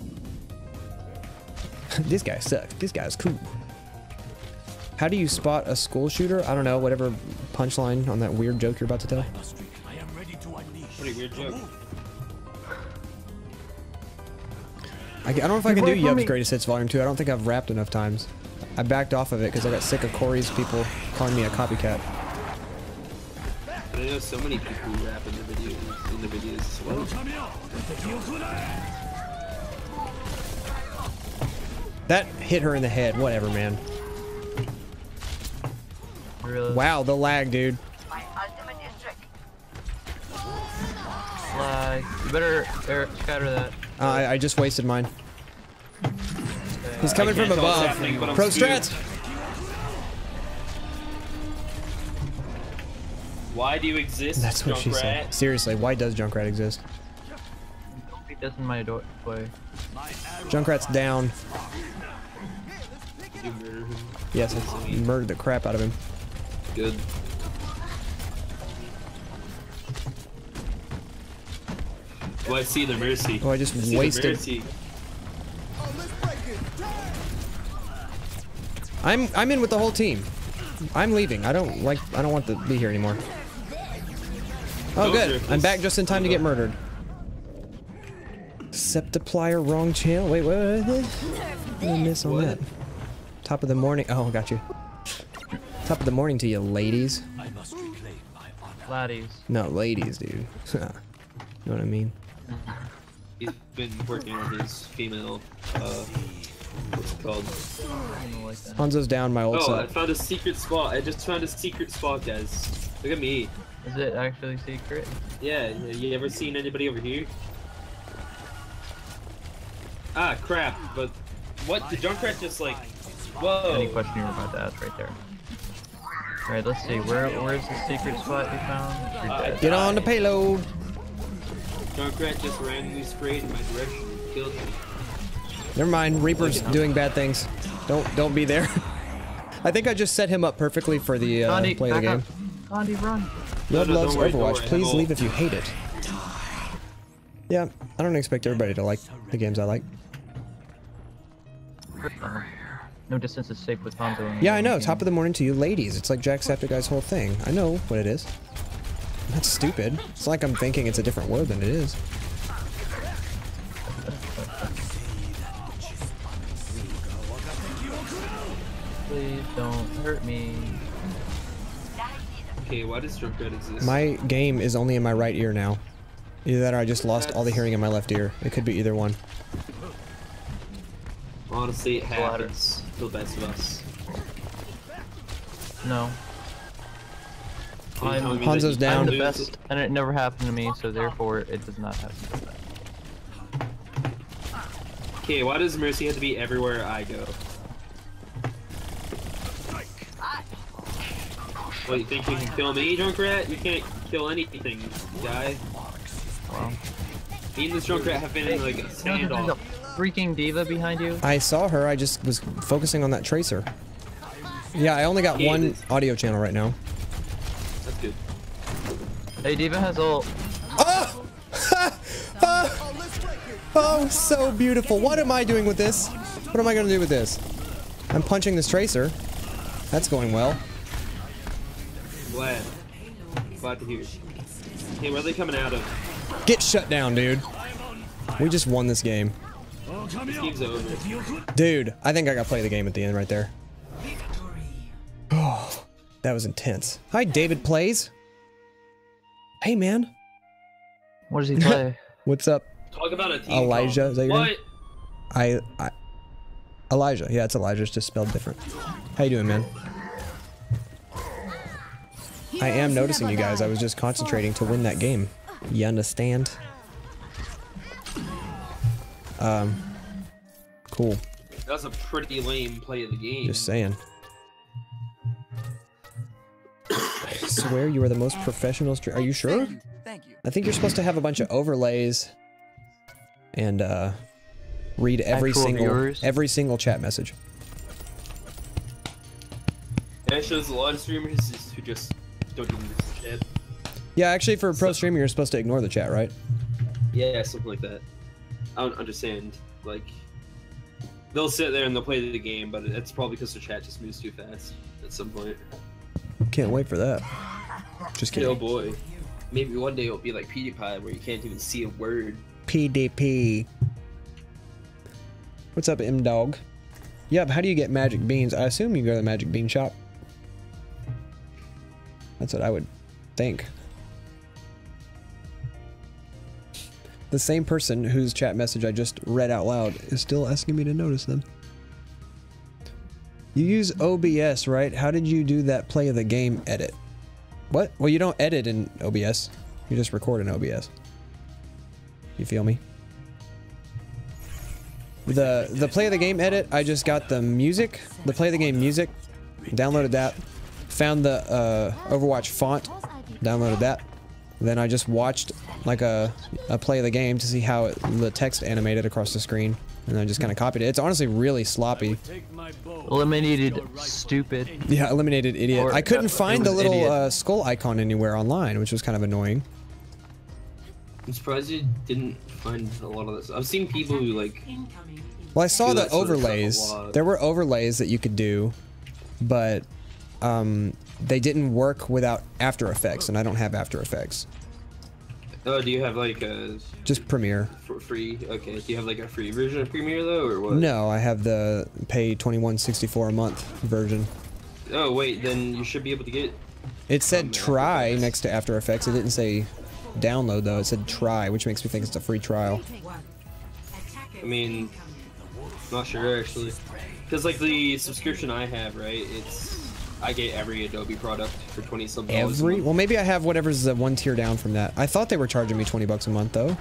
This guy sucks. This guy's cool. How do you spot a school shooter? I don't know, whatever punchline on that weird joke you're about to tell. I am ready to unleash. Pretty weird joke. I, I don't know if I can do You're right for Yub's me. Greatest Hits Volume two. I don't think I've rapped enough times. I backed off of it because I got sick of Corey's people calling me a copycat. I know so many people who rap in the video in the videos as well. That hit her in the head. Whatever, man. Really? Wow, the lag, dude. Lag. You better Eric, scatter that. Uh, I, I just wasted mine. Okay. He's coming can't from tell what's above. happening, but I'm Pro screwed. strats. Why do you exist? That's what she said. Junkrat? Seriously, why does Junkrat exist? Don't beat this in my do- way. Junkrat's down. Did you murder him? Yes, I murdered the crap out of him. Good. Oh, I see the mercy. Oh, I just I see wasted- The mercy. I'm I'm in with the whole team. I'm leaving. I don't like. I don't want to be here anymore. Oh, Go good. circles. I'm back just in time to get murdered. Septiplier, wrong channel. Wait, wait, wait. I miss on What? that. Top of the morning. Oh, got you. Top of the morning to you, ladies. I must reclaim my honor. Laddies. No, ladies, dude. You know what I mean? He's been working on his female, uh, what's it called? I don't like that. Hanzo's down. My ult's Oh, I up. found a secret spot. I just found a secret spot, guys. Look at me. Is it actually secret? Yeah, you ever seen anybody over here? Ah, crap, but what? The Junkrat just like, whoa. Any question you were about to ask right there. Alright, let's see. Where Where's the secret spot you found? You're Uh, dead. Get on the payload. Junkrat just randomly sprayed in my direction and killed me. Never mind. Reaper's doing bad things. Don't don't be there. I think I just set him up perfectly for the uh, Gandhi, play of the back game. up. Gandhi, run. No, Love no, loves don't worry, don't Overwatch. worry, I Please have leave ult. if you hate it. Yeah, I don't expect everybody to like the games I like. Uh, No distance is safe with Hanzo. in the Yeah, I know. game. Top of the morning to you, ladies. It's like Jacksepticeye's whole thing. I know what it is. That's stupid. It's like I'm thinking it's a different word than it is. Please don't hurt me. Okay, why does Junkrat exist? My game is only in my right ear now. Either that or I just lost all the hearing in my left ear. It could be either one. Honestly, it Ladder. happens to the best of us. No. Are you telling me Hanzo's that you down. I'm can the lose? best, and it never happened to me, so therefore it does not happen to me. Okay, why does Mercy have to be everywhere I go? What, you think you can kill me, Junkrat? You can't kill anything, guy. Wow. Me and this Junkrat have been in like a You know, there's standoff. a freaking diva behind you. I saw her. I just was focusing on that tracer. Yeah, I only got Yeah, one this- audio channel right now. That's good. Hey, diva has ult. Oh! oh! Oh, so beautiful. What am I doing with this? What am I going to do with this? I'm punching this tracer. That's going well. Glad. Glad to hear. Hey, where are they coming out of? Get shut down, dude. We just won this game. This game's over. Dude, I think I got to play the game at the end right there. Oh, that was intense. Hi, David Plays. Hey, man. What does he play? What's up? Talk about a team. Elijah, call. is that your What? name? I, I, Elijah. Yeah, it's Elijah. It's just spelled different. How you doing, man? I am noticing you guys. I was just concentrating to win that game. You understand? Um, cool. That was a pretty lame play of the game. Just saying. I swear you are the most professional streamer. Are you sure? Thank you. I think you're supposed to have a bunch of overlays and uh, read every Actual single viewers? every single chat message. That shows a lot of streamers who just don't even shit. Yeah, actually, for a pro streamer, you're supposed to ignore the chat, right? Yeah, something like that. I don't understand. Like, they'll sit there and they'll play the game, but it's probably because the chat just moves too fast at some point. Can't wait for that. Just Oh kidding. boy. Maybe one day it'll be like PewDiePie where you can't even see a word. P D P. What's up, M Dog? Yep. How do you get magic beans? I assume you go to the magic bean shop. That's what I would think. The same person whose chat message I just read out loud is still asking me to notice them. You use O B S, right? How did you do that play of the game edit? What? Well, you don't edit in O B S. You just record in O B S. You feel me? The the play of the game edit, I just got the music, the play of the game music, downloaded that, found the uh, Overwatch font, downloaded that. Then I just watched like a, a play of the game to see how it, the text animated across the screen, and I just kind of copied it. It's honestly really sloppy. Eliminated stupid. Yeah, eliminated idiot. Or- I couldn't it find the was little idiot. uh, skull icon anywhere online, which was kind of annoying. I'm surprised you didn't find a lot of this. I've seen people who like Incoming. Well, I saw Do the that sort of stuff a overlays. lot. There were overlays that you could do, but um, they didn't work without After Effects, and I don't have After Effects. Oh, do you have like a Just Premiere. for free? Okay, do you have like a free version of Premiere though, or what? No, I have the pay twenty-one sixty-four a month version. Oh wait, then you should be able to get. It said Um, try After Effects. next to After Effects. It didn't say download though. It said try, which makes me think it's a free trial. One. Attacker I mean, incoming. Not sure actually, because like the subscription I have, right? It's I get every Adobe product for twenty some dollars. a Every? month. Well, maybe I have whatever's the one tier down from that. I thought they were charging me twenty bucks a month though.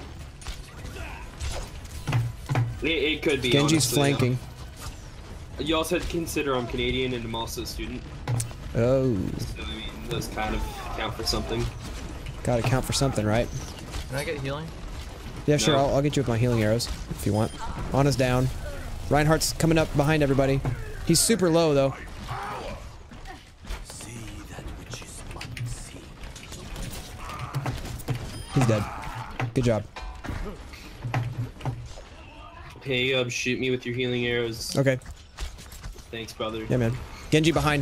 It, it could be. Genji's honestly. flanking. You also have to consider I'm Canadian and I'm also a student, Oh, so I mean those kind of count for something. gotta count for something, right? Can I get healing? Yeah, sure. No. I'll, I'll get you with my healing arrows if you want. Ana's down. Reinhardt's coming up behind everybody. He's super low though. He's dead. Good job. Hey, um, shoot me with your healing arrows. Okay. Thanks, brother. Yeah, man. Genji behind.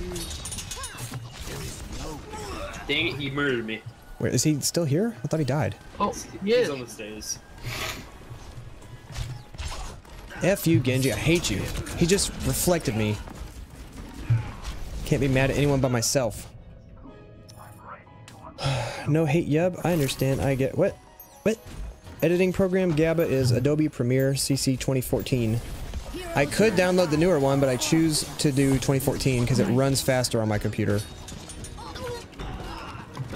Dang it, he murdered me. Wait, is he still here? I thought he died. Oh, He's yeah. on the stairs. F you, Genji. I hate you. He just reflected me. Can't be mad at anyone but myself. No hate, Yub. I understand. I get what? What? Editing program GABA is Adobe Premiere C C twenty fourteen. I could download the newer one, but I choose to do twenty fourteen because it runs faster on my computer.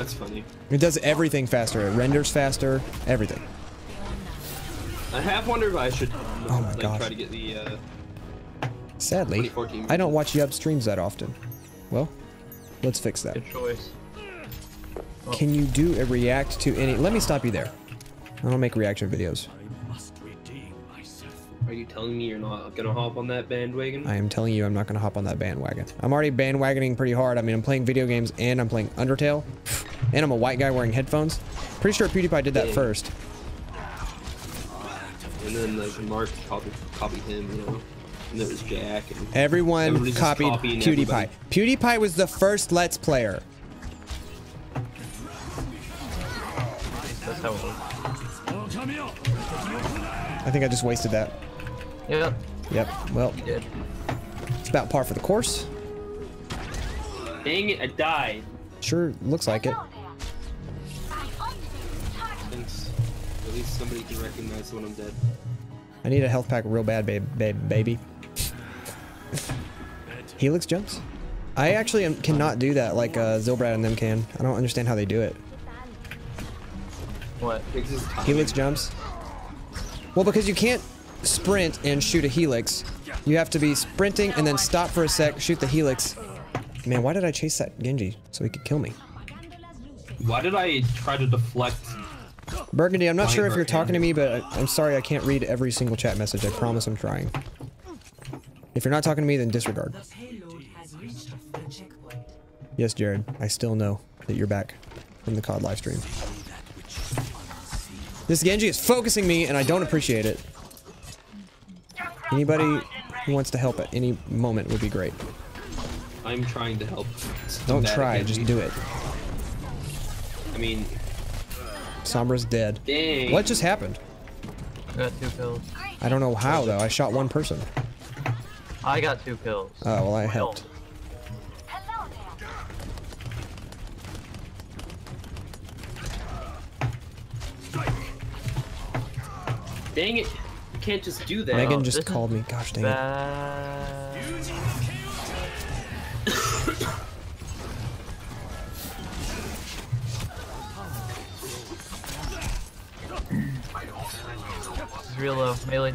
That's funny. It does everything faster. It renders faster. Everything. I have wondered if I should Oh my like, gosh. try to get the. Uh, Sadly, twenty fourteen I don't watch Yub streams that often. Well, let's fix that. Good choice. Oh. Can you do a react to any? Let me stop you there. I don't make reaction videos. I must redeem myself. Are you telling me you're not gonna hop on that bandwagon? I am telling you, I'm not gonna hop on that bandwagon. I'm already bandwagoning pretty hard. I mean, I'm playing video games and I'm playing Undertale, and I'm a white guy wearing headphones. Pretty sure PewDiePie did that Yeah. first. And then like Mark copied, copied him, you know. And there was Jack. And Everyone everybody's just copied copying PewDiePie. everybody. PewDiePie was the first Let's Player. That's how it works. I think I just wasted that. Yep, Yep. Well, you did. it's about par for the course. Dang it, I died. Sure looks like it. Thanks. At least somebody can recognize when I'm dead. I need a health pack real bad, babe, babe, baby. Helix jumps? I actually am, cannot do that like uh, Zilbrad and them can. I don't understand how they do it. What? Thanks is time. Helix jumps? Well, because you can't sprint and shoot a helix. You have to be sprinting and then stop for a sec, shoot the helix. Man, why did I chase that Genji? So he could kill me. Why did I try to deflect? Burgundy, I'm not sure if you're Burgundy. talking to me, but I, I'm sorry I can't read every single chat message. I promise I'm trying. If you're not talking to me, then disregard. The payload has reached the checkpoint. Yes, Jared, I still know that you're back from the C O D livestream. This Genji is focusing me, and I don't appreciate it. Anybody who wants to help at any moment would be great. I'm trying to help. Don't That try, again. just do it. I mean, Sombra's dead. dang. What just happened? I got two kills. I don't know how, though. I shot one person. I got two kills. Oh, well, I helped. Dang it. You can't just do that. Megan Oh, just this is called me. Gosh dang it. Bad. This is real low, melee.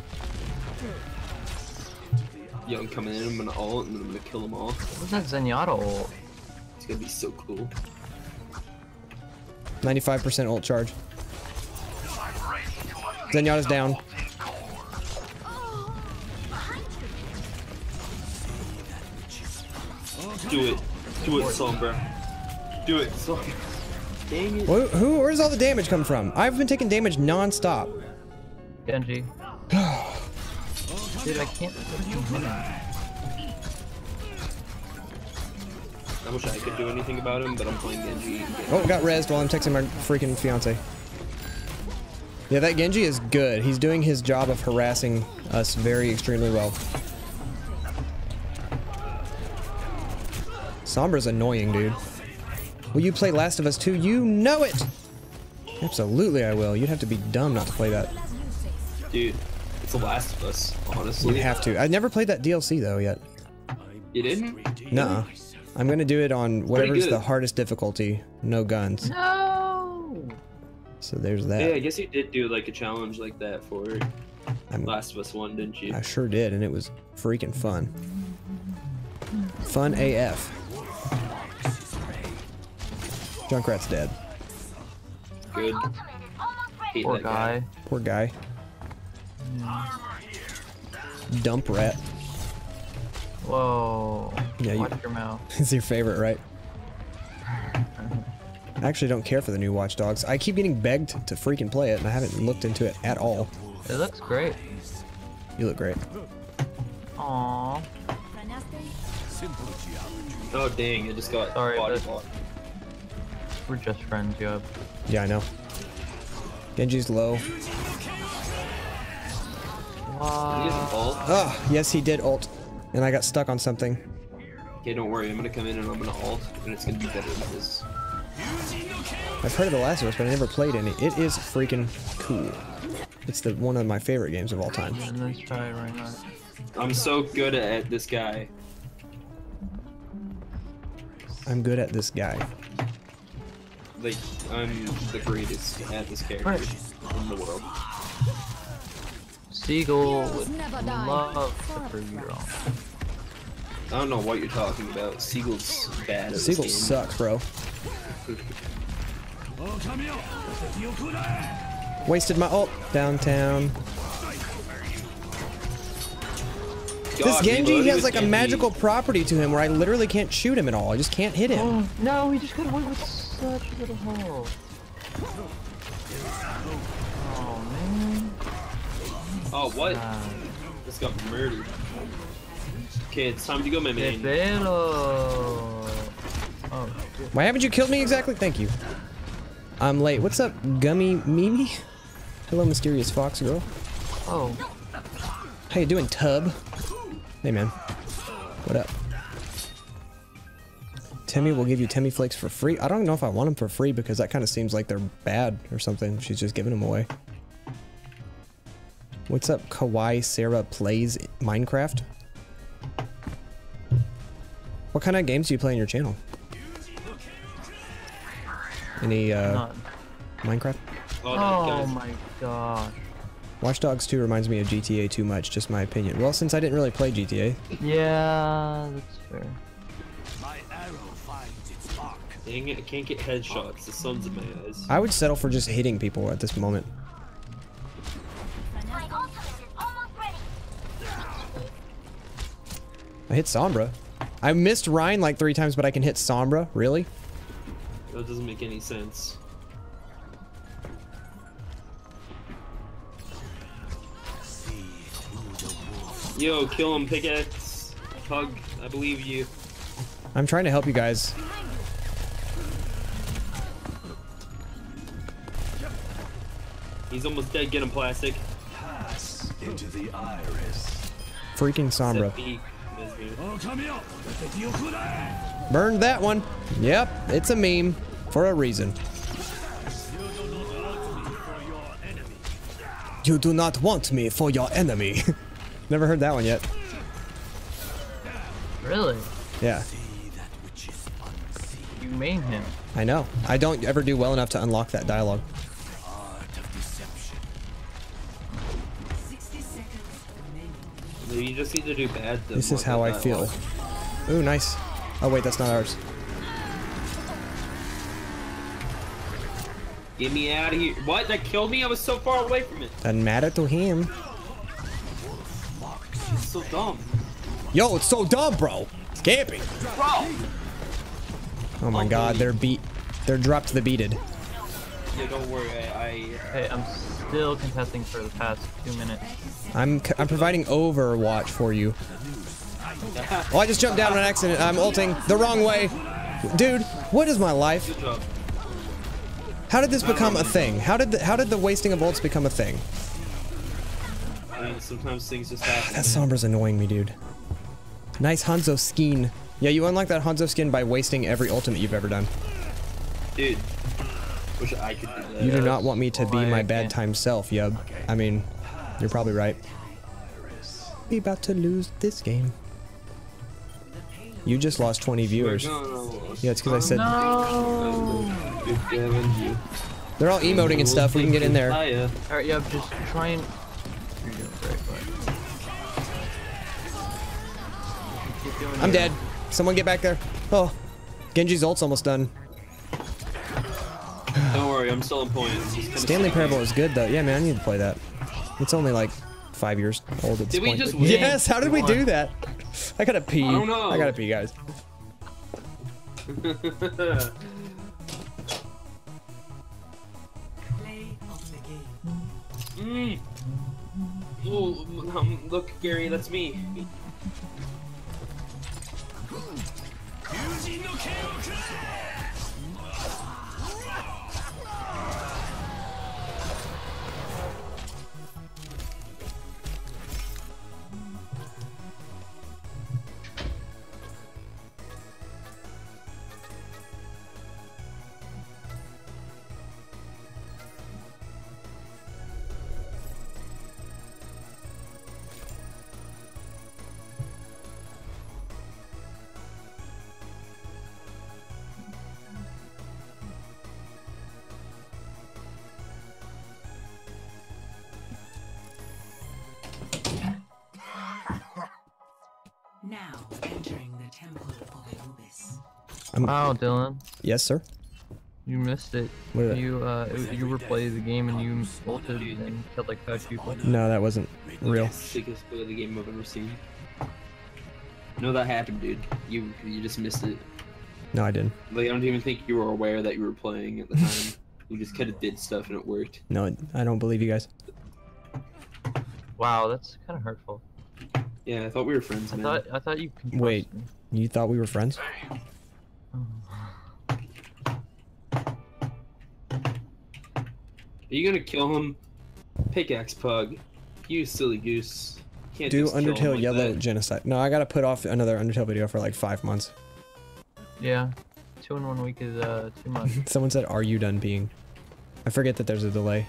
Yo, I'm coming in, I'm gonna ult, and then I'm gonna kill them all. What's that Zenyatta ult? It's gonna be so cool. ninety-five percent ult charge. Zenyatta's down. Do it. Do it, Sombra. Do it, Sombra. Dang it. Who, who, where's all the damage come from? I've been taking damage non-stop. Genji. Dude, I can't freaking hit him. I wish I could do anything about him, but I'm playing Genji. Oh, got rezzed while I'm texting my freaking fiance. Yeah, that Genji is good. He's doing his job of harassing us very extremely well. Sombra's annoying, dude. Will you play Last of Us two? You know it! Absolutely I will. You'd have to be dumb not to play that. Dude, it's The Last of Us, honestly. You have to. I've never played that D L C though yet. You didn't? Nuh-uh. I'm gonna do it on whatever's good. the hardest difficulty. No guns. No! So there's that. Yeah, I guess you did do like a challenge like that for I'm, Last of Us one, didn't you? I sure did, and it was freaking fun. Fun A F. Junkrat's dead. Good. Hate Poor that guy. guy. Poor guy. Dump rat. Whoa. Yeah, you- Watch your mouth. It's your favorite, right? I actually don't care for the new Watch Dogs. I keep getting begged to freaking play it, and I haven't looked into it at all. It looks great. You look great. Aww. Oh dang, I just got Sorry, body but- blocked. We're just friends, Yob. Yeah, I know. Genji's low. Did he get an ult? Oh, yes, he did ult. And I got stuck on something. Okay, don't worry, I'm gonna come in and I'm gonna ult, and it's gonna be better than this. I've heard of The Last of Us, but I never played any. It is freaking cool. It's the one of my favorite games of all time. And let's try it right now. I'm so good at this guy. I'm good at this guy. like I'm the greatest at this character Right. in the world. Seagull Heroes would never die. love to prove you wrong. I don't know what you're talking about. Seagull's bad at Seagull this game. sucks, bro. Wasted my ult downtown. This God, Genji reloading has with like a Genji. magical property to him where I literally can't shoot him at all. I just can't hit him. Oh, no, he just got away with such little hole. Oh, man. Oh, what? Ah. This got murdered. Okay, it's time to go, my Que man. pelo. Oh, shit. Why haven't you killed me exactly? Thank you. I'm late. What's up, Gummy Mimi? Hello, mysterious fox girl. Oh, How you doing, Tub? Hey, man. What up? Timmy will give you Timmy Flakes for free. I don't know if I want them for free because that kind of seems like they're bad or something. She's just giving them away. What's up, Kawaii Sarah Plays Minecraft? What kind of games do you play on your channel? Any, uh, not. Minecraft? Oh, no, Oh guys. my gosh. Watch Dogs two reminds me of G T A too much, just my opinion. Well, since I didn't really play G T A. Yeah, that's fair. My arrow finds its mark. Dang it, I can't get headshots. The sun's in my eyes. I would settle for just hitting people at this moment. My ultimate is almost ready. I hit Sombra. I missed Ryan like three times, but I can hit Sombra? Really? That doesn't make any sense. Yo, kill him, pickaxe. Hug, I believe you. I'm trying to help you guys. He's almost dead. Get him, plastic. Pass into the iris. Freaking Sombra. Set beak, Mesmer. Burned that one. Yep, it's a meme. For a reason. You do not want me for your enemy. Never heard that one yet. Really? Yeah, See that which is unseen. You main him. I know. I don't ever do well enough to unlock that dialogue. Art of deception. sixty seconds remaining. Maybe you just need to do bad. to This is unlock how I that feel. dialogue. Ooh, nice. Oh wait, that's not ours. Get me out of here. What? That killed me? I was so far away from it. Doesn't matter to him. It's so dumb. Yo, it's so dumb, bro. It's camping. Bro! Oh my god, they're beat. They're dropped the beated. Yeah, don't worry. I. I Hey, I'm still contesting for the past two minutes. I'm c- I'm providing Overwatch for you. Oh, I just jumped down on accident. I'm ulting the wrong way. Dude, what is my life? good job. How did this become a thing? How did the, how did the wasting of ults become a thing? I mean, sometimes things just happen. That Sombra's annoying me, dude. Nice Hanzo skin. Yeah, you unlock that Hanzo skin by wasting every ultimate you've ever done. Dude. Wish I could do that. You do not want me to be Why my I bad can't. time self, Yub. I mean, you're probably right. We about to lose this game. You just lost twenty viewers. No, no, no. Yeah, it's because I said Dude, Gavin, you. they're all emoting and stuff. We can get in there. Hiya. Alright, yeah, just try and... You're doing great, but... Keep doing I'm you. dead. Someone get back there. Oh, Genji's ult's almost done. Don't worry, I'm still in points. Just kinda Stanley sneaky. Parable is good though. Yeah, man, I need to play that. It's only like five years old at this Did we point. just win? Yes. How did we do that? I gotta pee. I don't know. I gotta pee, guys. Play of the game. mm. Ooh, um, look, Gary, that's me. Now entering the temple of Anubis. Wow, Dylan, Yes, sir. you missed it. What did I- You uh, it- you were playing the game and you ulted and killed like five people. No, that wasn't real. Sickest play of the game I've ever seen. No, that happened, dude. You you just missed it. No, I didn't. Like I don't even think you were aware that you were playing at the time. You just kind of did stuff and it worked. No, I don't believe you guys. Wow, that's kind of hurtful. Yeah, I thought we were friends, I man. thought I thought you could trust Wait. me. You thought we were friends? Are you gonna kill him? Pickaxe pug. You silly goose. Can't Do just kill him Undertale like Yellow that. Genocide. No, I gotta put off another Undertale video for like five months. Yeah, two in one week is uh too much. Someone said, "Are you done peeing?" I forget that there's a delay.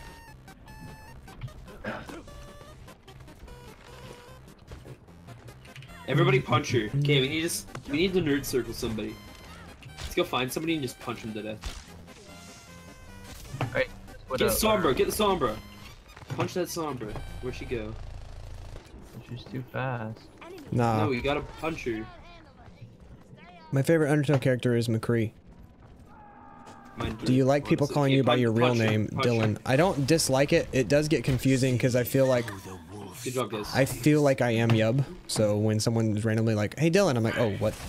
Everybody punch her. Okay, we need just we need to nerd circle somebody. Let's go find somebody and just punch him to death. Alright, what Get up? Sombra, get the Sombra. Punch that Sombra. Where'd she go? She's too fast. Nah. No, you gotta punch her. My favorite Undertale character is McCree. Mine Do you like people honestly. calling Okay, you by punch- your real punch her, name, punch her. Dylan? I don't dislike it. It does get confusing because I feel like Good job, guys. I feel like I am Yub. So when someone is randomly like, "Hey, Dylan," I'm like, "Oh, what?"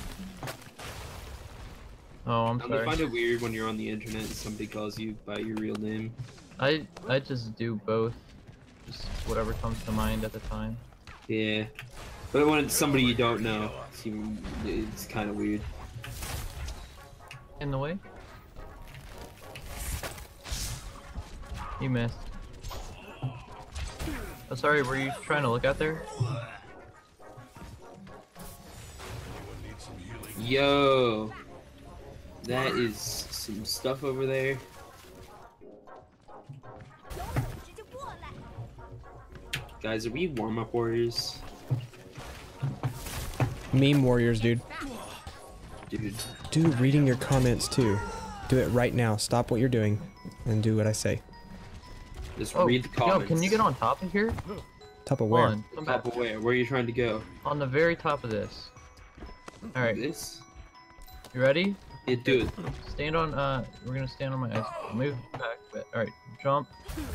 Oh, I'm Don't you sorry. find it weird when you're on the internet and somebody calls you by your real name? I I just do both. Just whatever comes to mind at the time. Yeah. But when it's somebody you don't know, it's, even- it's kind of weird. In the way? You missed. Oh, sorry, were you trying to look out there? Yo. That is some stuff over there. Guys, are we warm-up warriors? Meme warriors, dude. Dude. Dude, reading your comments too. Do it right now. Stop what you're doing and do what I say. Just Oh, read the yo, comments. can you get on top of here? Top of Come where? on, come back. Top of where? Where are you trying to go? On the very top of this. Alright, This? you ready? Yeah, do it. Stand on, uh, we're gonna stand on my ice. Move back a bit. Alright, jump.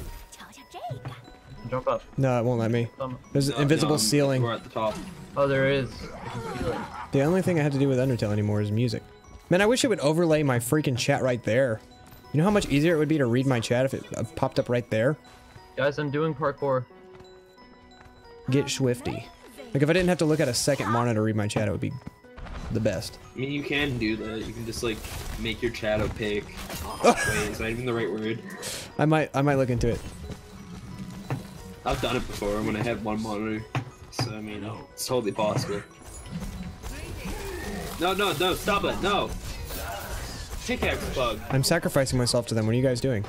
Jump up. No, it won't let me. Um, There's an No, invisible no, ceiling. We're at the top. oh, there is. I can feel it. The only thing I have to do with Undertale anymore is music. Man, I wish it would overlay my freaking chat right there. You know how much easier it would be to read my chat if it uh, popped up right there? Guys, I'm doing parkour. Get Swifty. Like, if I didn't have to look at a second monitor to read my chat, it would be the best. I mean, you can do that. You can just, like, make your chat opaque. Wait, is that even the right word? I might, I might look into it. I've done it before when I had one monitor. So, I mean, it's totally possible. No, no, no, stop it, no! Pickaxe bug. I'm sacrificing myself to them. What are you guys doing?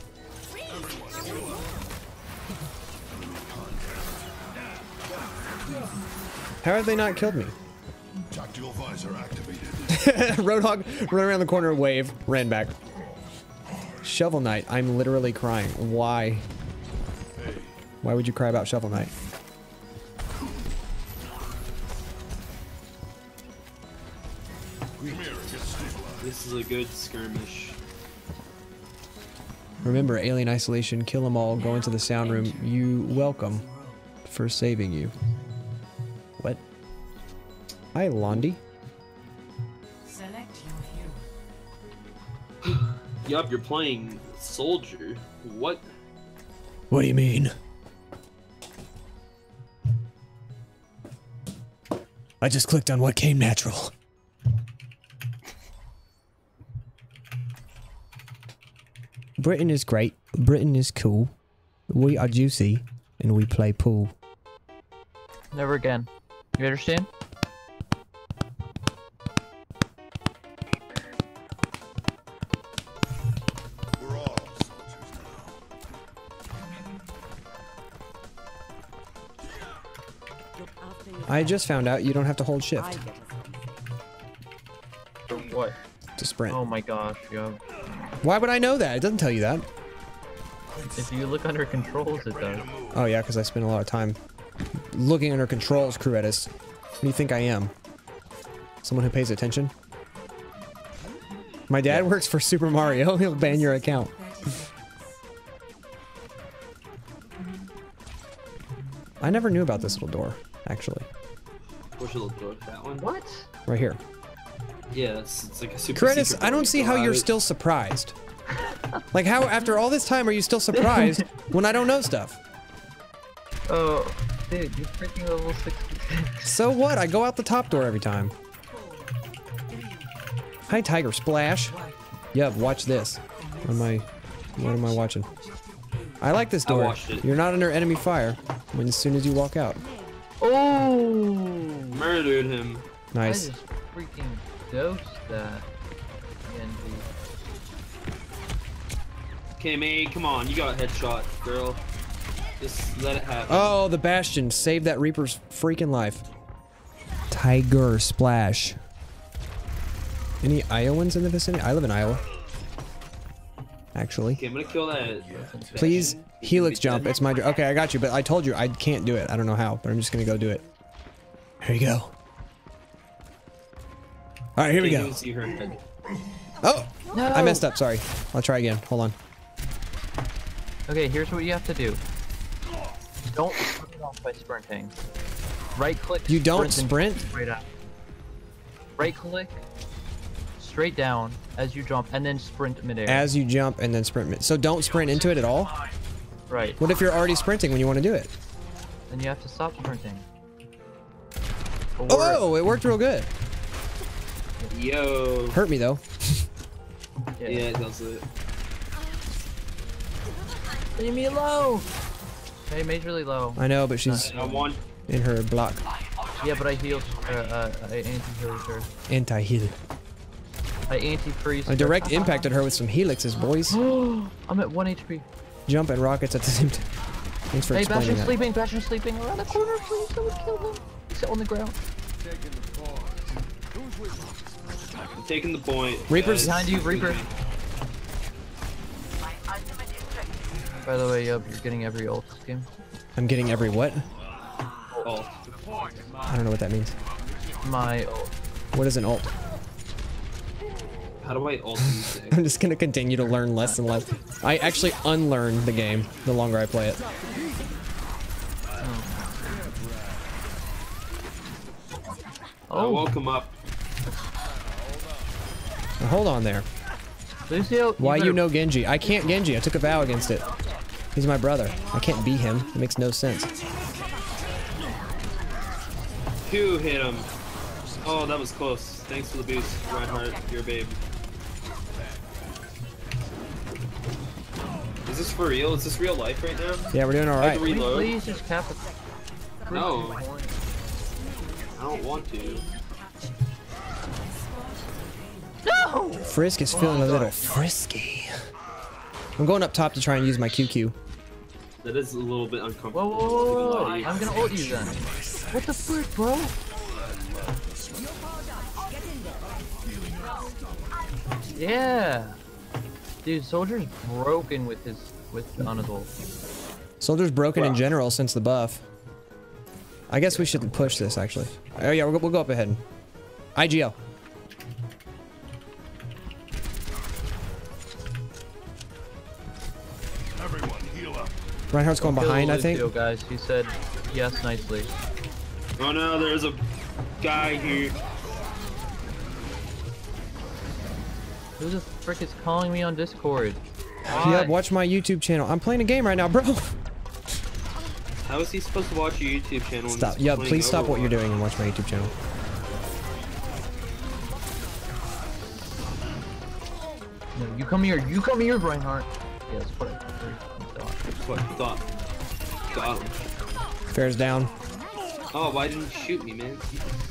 How have they not killed me? Tactical visor activated. Roadhog run around the corner, wave, ran back. Shovel Knight, I'm literally crying. Why? Why would you cry about Shovel Knight? This is a good skirmish. Remember, Alien Isolation, kill them all, go into the sound room. You welcome for saving you. What? Hi, Londi. Select your hero. Yup, you're playing Soldier. What? What do you mean? I just clicked on what came natural. Britain is great. Britain is cool. We are juicy, and we play pool. Never again. You understand? We're all soldiers now. I just found out you don't have to hold shift For what? to sprint. Oh my gosh, yo. Why would I know that? It doesn't tell you that. If you look under controls, it does. Oh yeah, because I spend a lot of time looking under controls, Cruetus. Who do you think I am? Someone who pays attention. My dad works for Super Mario. He'll ban your account. I never knew about this little door, actually. Which little door? That one? What? Right here. Yeah, it's, it's like a super Curtis, secret I door. don't You see go how you're out. still surprised. Like, how after all this time are you still surprised when I don't know stuff? Oh, dude, you're freaking level sixty-six. So what? I go out the top door every time. Hi, Tiger Splash. Yep, watch this. What am I, what am I watching? I like this I door. watched it. You're not under enemy fire when as soon as you walk out. Oh! Murdered him. Nice. I just freaking dosed that. Genji. Okay, May, come on. You got a headshot, girl. Just let it happen. Oh, the Bastion saved that Reaper's freaking life. Tiger Splash. Any Iowans in the vicinity? I live in Iowa. Actually. Okay, I'm gonna kill that. Please, Bastion. He's Helix gonna be jump. dead. It's my. Okay, I got you, but I told you I can't do it. I don't know how, but I'm just gonna go do it. Here you go. All right, here we Can't go. even see her head. Oh, No! I messed up. Sorry. I'll try again. Hold on. Okay, here's what you have to do. Don't turn it off by sprinting. Right click. You don't sprint and sprint? Straight out. Right click. Straight down as you jump, and then sprint midair. As you jump and then sprint. mid- So don't sprint into it at all. Right. What if you're already sprinting when you want to do it? Then you have to stop sprinting. Or- Oh, it worked real good. Yo. Hurt me though. Yeah, it does it. Leave me alone. Hey, majorly low. I know, but she's I want. in her block. Yeah, but I healed. Uh, uh, I anti-heal her. Anti-heal. I anti-freeze. I her. direct impacted her with some helixes, boys. I'm at one H P. Jump and rockets at the same time. Thanks for Hey, explaining Bastion's that. sleeping. Bastion's sleeping around the corner. Please, someone kill him. He's on the ground. I'm taking the point. Reaper's guys. Behind you, Reaper. By the way, yep, you're getting every ult this game. I'm getting every what? Oh. I don't know what that means. My ult. What is an ult? How do I ult these things? I'm just gonna continue to learn less and less. I actually unlearn the game the longer I play it. I Oh, woke him up. Now, hold on there. Lucio. Why you better- know Genji? I can't Genji. I took a vow against it. He's my brother. I can't be him. It makes no sense. Q hit him. Oh, that was close. Thanks for the boost, Reinhardt. You're a babe. Is this for real? Is this real life right now? Yeah, we're doing all I have right. to Can we reload. please just cap it? No. I don't want to. No! Frisk is feeling a little frisky. I'm going up top to try and use my Q Q. That is a little bit Whoa, uncomfortable. whoa, whoa, whoa, whoa. not gonna lie to you. I'm gonna ult you then. What the frick, bro? Yeah. Dude, Soldier's broken with his with on his ult. Soldier's broken in general since the buff. I guess we should push this actually. Oh yeah, we'll go, we'll go up ahead. I G L. Everyone, heal up. Reinhardt's going behind, I Kill think. Lucio, guys. He said yes nicely. Oh no, there's a guy here. Who the frick is calling me on Discord? Yeah, watch my YouTube channel. I'm playing a game right now, bro. How is he supposed to watch your YouTube channel? when Stop. he's Yeah, playing please stop what you're Overwatch? doing and watch my YouTube channel. No, you come here. You come here, Reinhardt. Yes, what I What thought? Got him. Fair's down. Oh, why didn't you shoot me, man?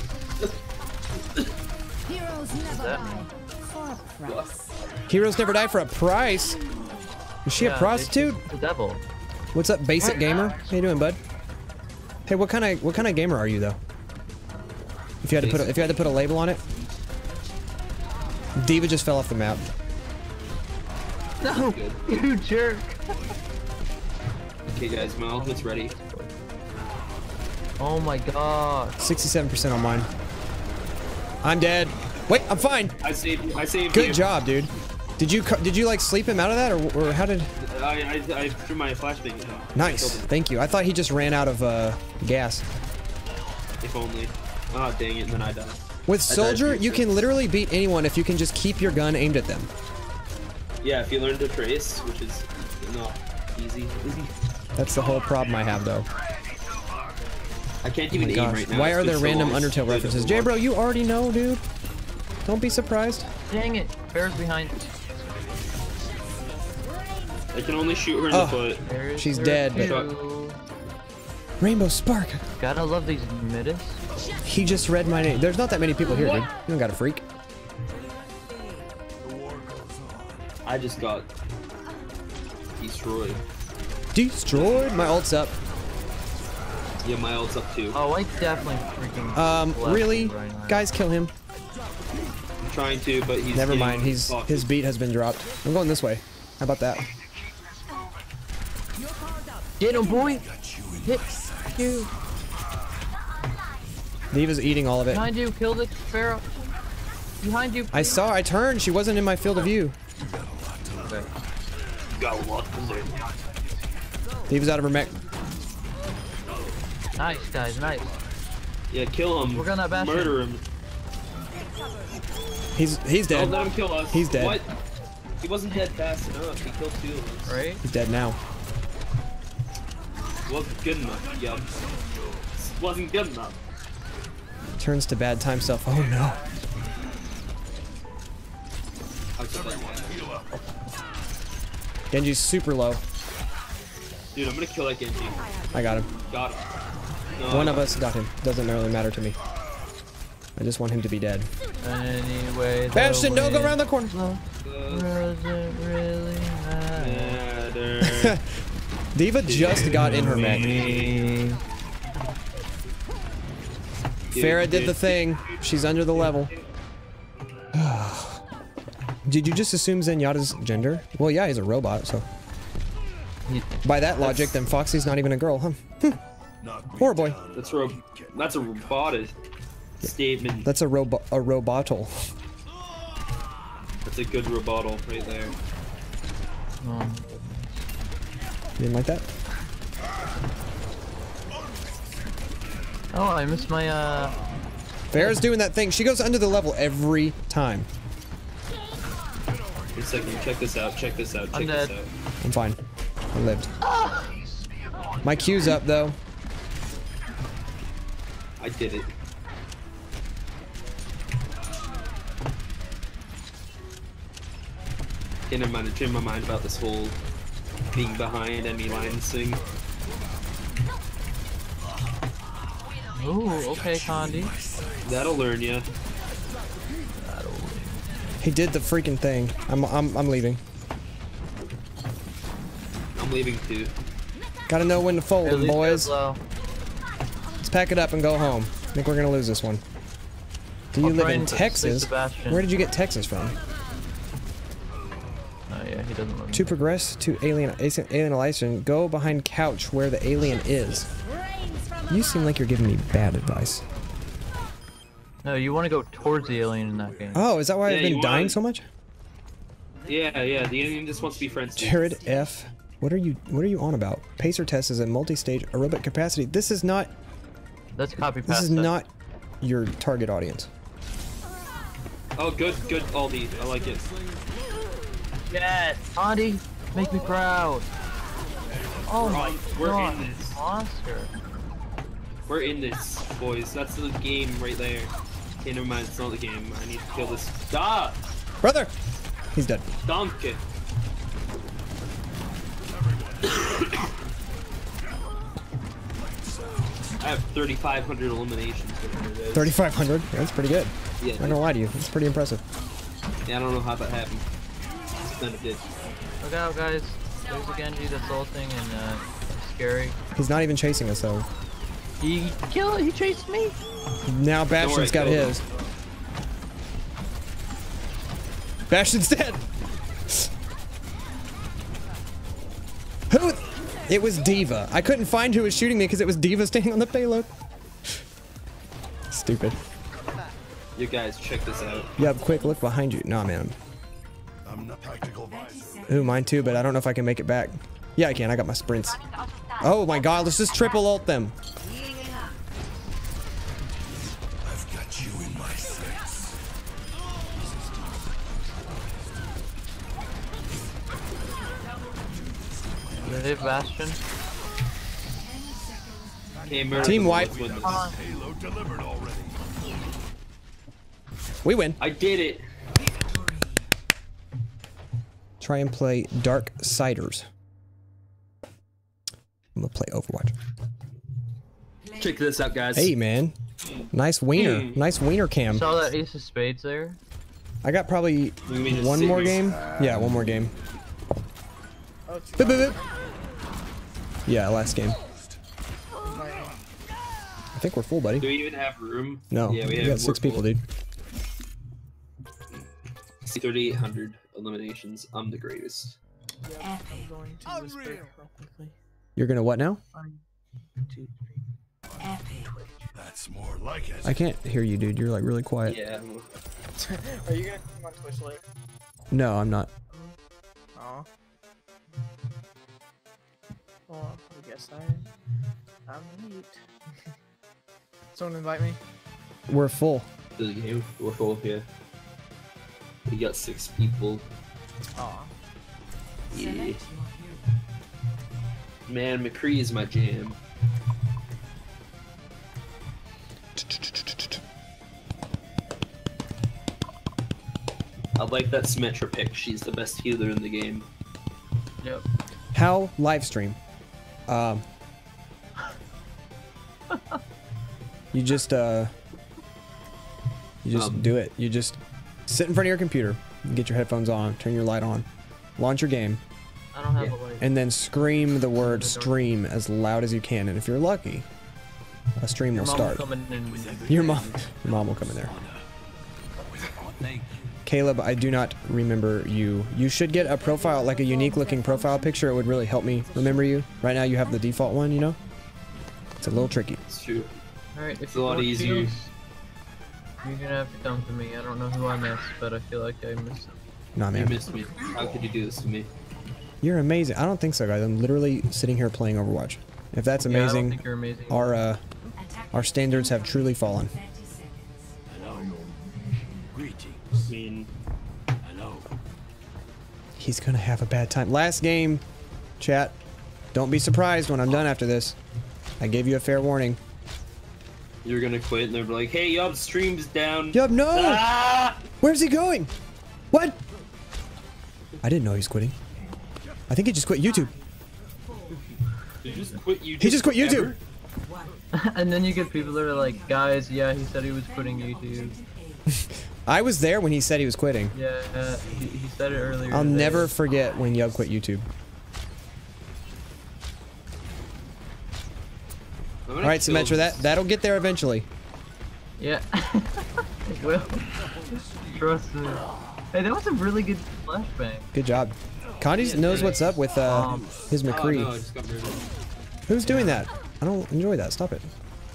Heroes never that die for a price. Heroes never die for a price. Is she a prostitute? The devil. What's up, basic gamer? How you doing, bud? Hey, what kind of what kind of gamer are you though? If you had to put a, if you had to put a label on it. Diva just fell off the map. No, you jerk. Okay, guys, my ultimate's ready. Oh my god. sixty-seven percent on mine. I'm dead. Wait, I'm fine. I saved. I saved Good you. job, dude. Did you did you like sleep him out of that, or, or how did? I, I I threw my flashbang at him. Nice. Thank you. I thought he just ran out of uh, gas. If only. Oh dang it! And then I died. With I died Soldier, too, you so- can literally beat anyone if you can just keep your gun aimed at them. Yeah, if you learn to trace, which is not easy. That's the whole problem I have, though. I can't Oh even my aim gosh. right now. Why It's are been there so random long since I Undertale played references? Overwatch. J bro, you already know, dude. Don't be surprised. Dang it. Bear's behind. I can only shoot her in Oh. the foot. There's She's her dead, but- too. Rainbow Spark. Gotta love these Midas. He just read my name. There's not that many people here, dude. You don't got a freak. I just got destroyed. Destroyed. My ult's up. Yeah, my ult's up too. Oh, I definitely freaking. Um, left really? right now. Guys, kill him. I'm trying to, but he's Never getting mind. He's fucked. his beat has been dropped. I'm going this way. How about that? Get him, boy. Hit you. Diva's eating all of it. Behind you. Killed it. Pharaoh. Behind you. I saw. I turned. She wasn't in my field of view. Got a lot to learn. Diva's out of her mech. Nice, guys. Nice. Yeah, kill him. We're gonna bash Murder him. He's he's dead. Don't let him kill us. He's dead. What? He wasn't dead fast enough. He killed two of us. Right? He's dead now. Wasn't good enough. Yup. Wasn't good enough. Turns to bad time stuff. Oh no. I'll kill that one. Genji's super low. Dude, I'm gonna kill that Genji. I got him. Got him. No, One I of us got him. Doesn't really matter to me. I just want him to be dead. Anyway. the Bastion, don't go wind around the corner. blows. Doesn't really matter. Matter. Diva just got in her mech. Me. Farah did the thing. She's under the level. Did you just assume Zenyatta's gender? Well, yeah, he's a robot, so. By that logic, then Foxy's not even a girl, huh? Poor boy. That's ro That's a roboted statement. That's a robo a robotal. That's a good robotal right there. Um, You didn't like that? oh, I missed my, uh... Farah's doing that thing. She goes under the level every time. Wait a second, check this out, check this out, check I'm this dead. out. I'm fine. I lived. My Q's up, though. I did it. Okay, never mind, I changed my mind about this whole being behind enemy lines thing. Ooh, okay, Condi. That'll learn ya. He did the freaking thing. I'm I'm I'm leaving. I'm leaving too. Gotta know when to fold At them, least boys. go slow. Let's pack it up and go home. I think we're gonna lose this one. Do you I'll live try in and Texas? stick to Bastion. Where did you get Texas from? Oh yeah, he doesn't look. To progress to alien alienation, go behind couch where the alien is. You seem like you're giving me bad advice. No, you want to go towards the alien in that game. Oh, is that why Yeah, I've been you dying wanna- so much? Yeah, yeah, the alien just wants to be friends. too. Jared F. What are you what are you on about? Pacer test is a multi-stage aerobic capacity. This is not Let's copy this past is that. not your target audience. Oh, good, good, Aldi. I like it. Yes, Condi, make me proud. Oh my We're god, in this. monster. We're in this, boys. That's the game right there. Okay, never mind. It's not the game. I need to kill this. Ah! Brother! He's dead. Donkey. I have thirty-five hundred eliminations. whatever it is. thirty-five hundred? Yeah, that's pretty good. Yeah, I'm not gonna lie to you. That's pretty impressive. yeah, I don't know how that happened. Just kind of did. Look out, guys. There's a Genji that's ulting and uh, it's scary. He's not even chasing us though. He killed. He chased me. Now Bastion's got kill him. his. Bastion's dead! Who? It was Diva. I couldn't find who was shooting me because it was Diva standing on the payload. Stupid. You guys, check this out. Yup, quick, look behind you. Nah, man. I'm not tactical visor. Ooh, mine too, but I don't know if I can make it back. Yeah, I can. I got my sprints. Oh my god, let's just triple ult them. I've got you in my sights. They have Bastion. Okay, Murder, Team wipe. let's win this. Halo delivered already. We win. I did it. Try and play Dark Siders. I'm gonna play Overwatch. Check this out, guys. Hey, man. Nice wiener. Hmm. Nice wiener cam. Saw that Ace of Spades there? I got probably You mean to one sit more here? game. Yeah, one more game. Boop, boop, boop. Yeah, last game. I think we're full, buddy. Do we even have room? No, Yeah, we, we have got six we're people, full. dude. thirty-eight hundred eliminations. I'm the greatest. Epic. Going to whisper real quickly. You're gonna what now? One, two, three. Epic. That's more like it. I can't hear you, dude. You're like really quiet. Yeah. Are you gonna come on Twitch later? No, I'm not. Aw. Well, I guess I. I'm late. Someone invite me. We're full. To the game. We're full here. We got six people. Aw. Yeah. Select your hero. Man, McCree is my jam. I like that Symmetra pick. She's the best healer in the game. Yep. How live stream? Um. You just uh. You just Um, do it. You just sit in front of your computer, get your headphones on, turn your light on, launch your game, I don't have Yeah. a light. and then scream the word stream as loud as you can. And if you're lucky, a stream Your will mom will start. come in and Your mom, your mom will come in there. Caleb, I do not remember you. You should get a profile, like a unique looking profile picture. It would really help me remember you. Right now you have the default one, you know? It's a little tricky. It's true. Alright, if It's a you lot want easier. heals, you're gonna have to come to me. I don't know who I missed, but I feel like I missed. Nah, You man. missed me. How could you do this to me? You're amazing. I don't think so, guys. I'm literally sitting here playing Overwatch. If that's Yeah, I don't amazing, think you're amazing. our uh, our standards have truly fallen. thirty seconds. Hello. Greetings. I mean, Hello. He's gonna have a bad time. Last game, chat. Don't be surprised when I'm done after this. I gave you a fair warning. you're gonna quit, and they're like, "Hey, Yub, stream's down." Yup, no! Ah! Where's he going? What? I didn't know he was quitting. I think he just quit YouTube. Did you just quit YouTube? He just quit YouTube. forever? And then you get people that are like, guys, yeah, he said he was quitting YouTube. I was there when he said he was quitting. Yeah, uh, he, he said it earlier. I'll today. never forget when Yub quit YouTube. I'm All gonna right, kill Symmetra, this. that that'll get there eventually. Yeah. It will. Trust me. Hey, that was a really good flashbang. Good job. Condi knows what's up with uh, Um, his Oh, McCree. no, I just got murdered. Who's doing that? I don't enjoy that. Stop it.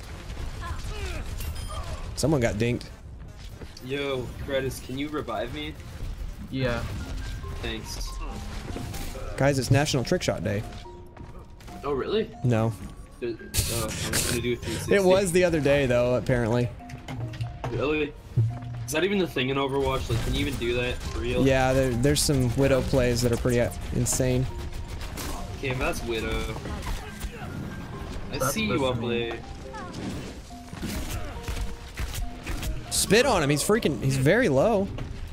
Someone got dinked. Yo, Kratos, can you revive me? Yeah. Thanks. Guys, it's National Trick Shot Day. Oh, really? No. Uh, Oh, I was gonna do a three sixty. It was the other day, though, apparently. Really? Is that even the thing in Overwatch? Like, can you even do that for real? Yeah, there, there's some Widow plays that are pretty uh, insane. Okay, but that's Widow. I That's see you up listening. there. Spit on him. He's freaking. He's very low.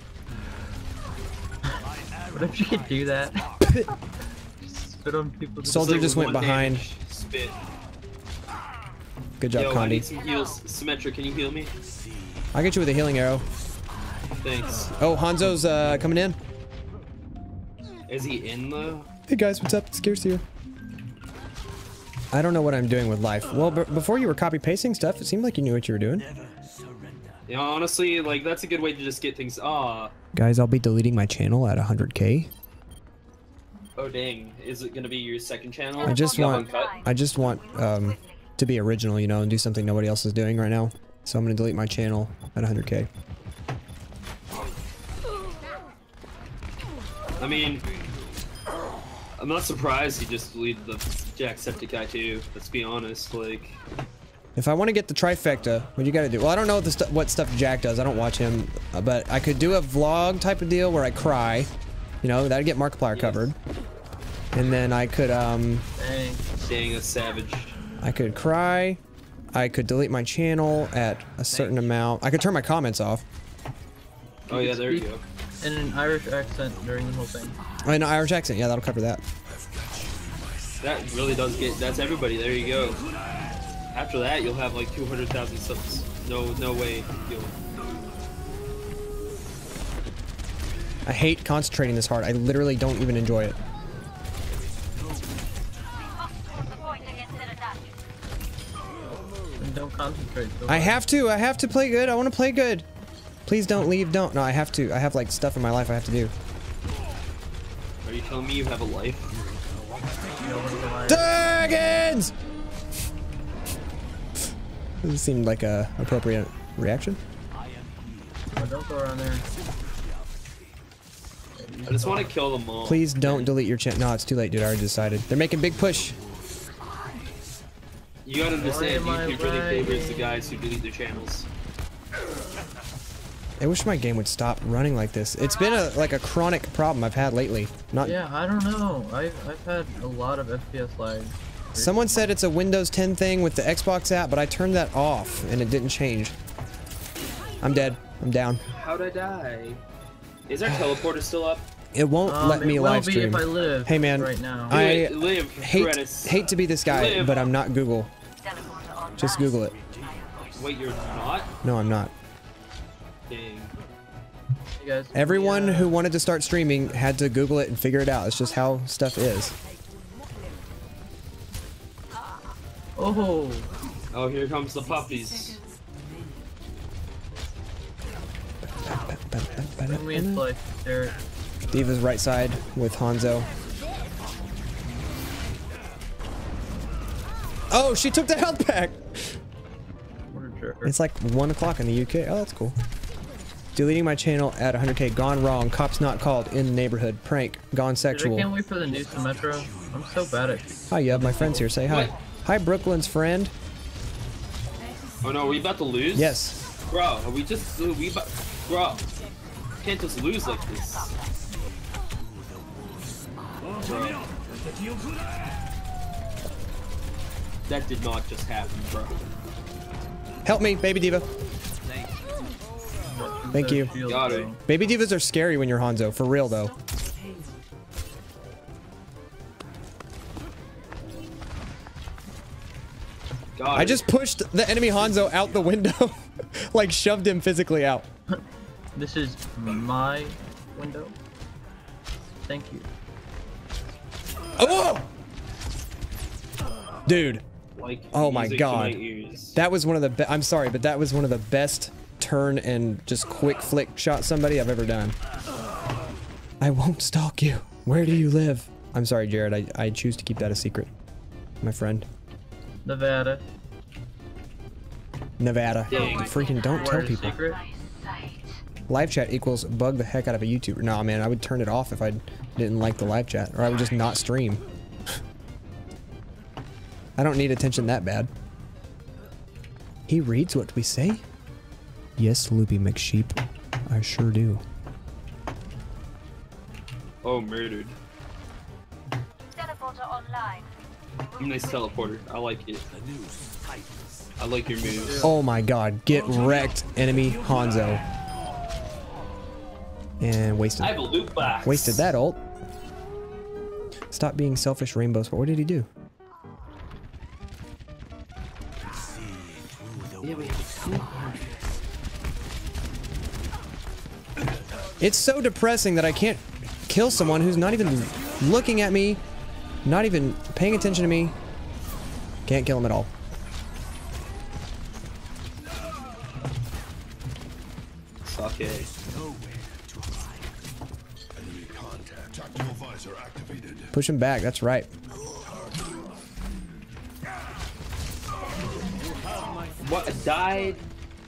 What if you could do that? Just spit on people. So- Soldier It's like just went one behind. damage, Spit. Good job, Yo, I need Condi. some heals. Symmetra, can you heal me? I'll get you with a healing arrow. Thanks. Oh, Hanzo's uh, coming in. Is he in though? Hey guys, what's up? It's Gears here. I don't know what I'm doing with life. Well, b before you were copy pasting stuff, it seemed like you knew what you were doing. Yeah, honestly, like that's a good way to just get things. Ah, Guys, I'll be deleting my channel at one hundred K. oh dang, is it gonna be your second channel? I just You got want, one cut? I just want um, to be original, you know, and do something nobody else is doing right now. So I'm gonna delete my channel at one hundred K. I mean, I'm not surprised he just deleted the Jacksepticeye too. Let's be honest, like. If I want to get the trifecta, what you gotta do? Well, I don't know what, the stu what stuff Jack does. I don't watch him, uh, but I could do a vlog type of deal where I cry. You know, that'd get Markiplier Yes. covered. And then I could, um... Dang. Dang, a savage. I could cry. I could delete my channel at a certain amount. I could turn my comments off. Oh yeah, there you go. In an Irish accent during the whole thing. Oh, in an Irish accent. Yeah, that'll cover that. That really does get. That's everybody. There you go. After that, you'll have like two hundred thousand subs. No, no way. You'll... I hate concentrating this hard. I literally don't even enjoy it. And don't concentrate. So I much. have to. I have to play good. I want to play good. Please don't leave. Don't. No, I have to. I have like stuff in my life I have to do. Are you telling me you have a life? Dragons! This seemed like a appropriate reaction. Oh, don't go around there. I just want to kill them all. Please don't delete your channel. No, it's too late, dude. I already decided. They're making big push. You gotta understand, Why am I YouTube really lagging? favors the guys who delete their channels. I wish my game would stop running like this. It's been a like a chronic problem I've had lately. Not. Yeah, I don't know. I've, I've had a lot of F P S lag. Someone said it's a Windows ten thing with the Xbox app, but I turned that off and it didn't change. I'm dead. I'm down. How'd I die? Is our teleporter still up? It won't Um, let me it will live be stream. if I live Hey man, right now. I Live, live, hate Fredis. hate to be this guy, Live. but I'm not Google. Just Google it. Wait, you're not? No, I'm not. Dang. Hey guys, Everyone yeah. who wanted to start streaming had to Google it and figure it out. It's just how stuff is. Oh. Oh, here comes the puppies. Bring me a slice, Derek. Diva's right side with Hanzo. Oh, she took the health pack! What a jerk. It's like one o'clock in the U K. Oh, that's cool. Deleting my channel at one hundred K. Gone wrong. Cops not called in the neighborhood. Prank. Gone Dude, I sexual. can't wait for the news to Metro. I'm so bad at Hi, you have my friends here. Say hi. What? Hi, Brooklyn's friend. Oh no, are we about to lose? Yes. Bro, are we just we about bro? Can't just lose like this. Bro. That did not just happen, bro. Help me, Baby Diva. Thank you. Shield, Got it. though. Baby Divas are scary when you're Hanzo. For real, though. Got I it. just pushed the enemy Hanzo out the window. Like, shoved him physically out. This is my window. Thank you. Oh! Dude. like Oh my music to god. my ears. That was one of the be- I'm sorry, but that was one of the best turn and just quick flick shot somebody I've ever done. I won't stalk you. Where do you live? I'm sorry, Jared. I, I choose to keep that a secret. My friend. Nevada. Nevada. Dang. Freaking don't tell Word is people. secret. Live chat equals bug the heck out of a YouTuber. Nah, man, I would turn it off if I didn't like the live chat. Or I would just not stream. I don't need attention that bad. He reads what we say? Yes, Loopy McSheep. I sure do. Oh, murdered. Teleporter online. Nice teleporter. I like it. I like your moves. Oh my god, get wrecked, enemy Hanzo. And wasted. I have a loot box. Wasted that ult. Stop being selfish, Rainbow Sport. What did he do? Yeah, we have a It's so depressing that I can't kill someone who's not even looking at me, not even paying attention to me. Can't kill him at all. Suck it. Enemy contact. Tactical visor activated. Push him back, that's right. What? I died?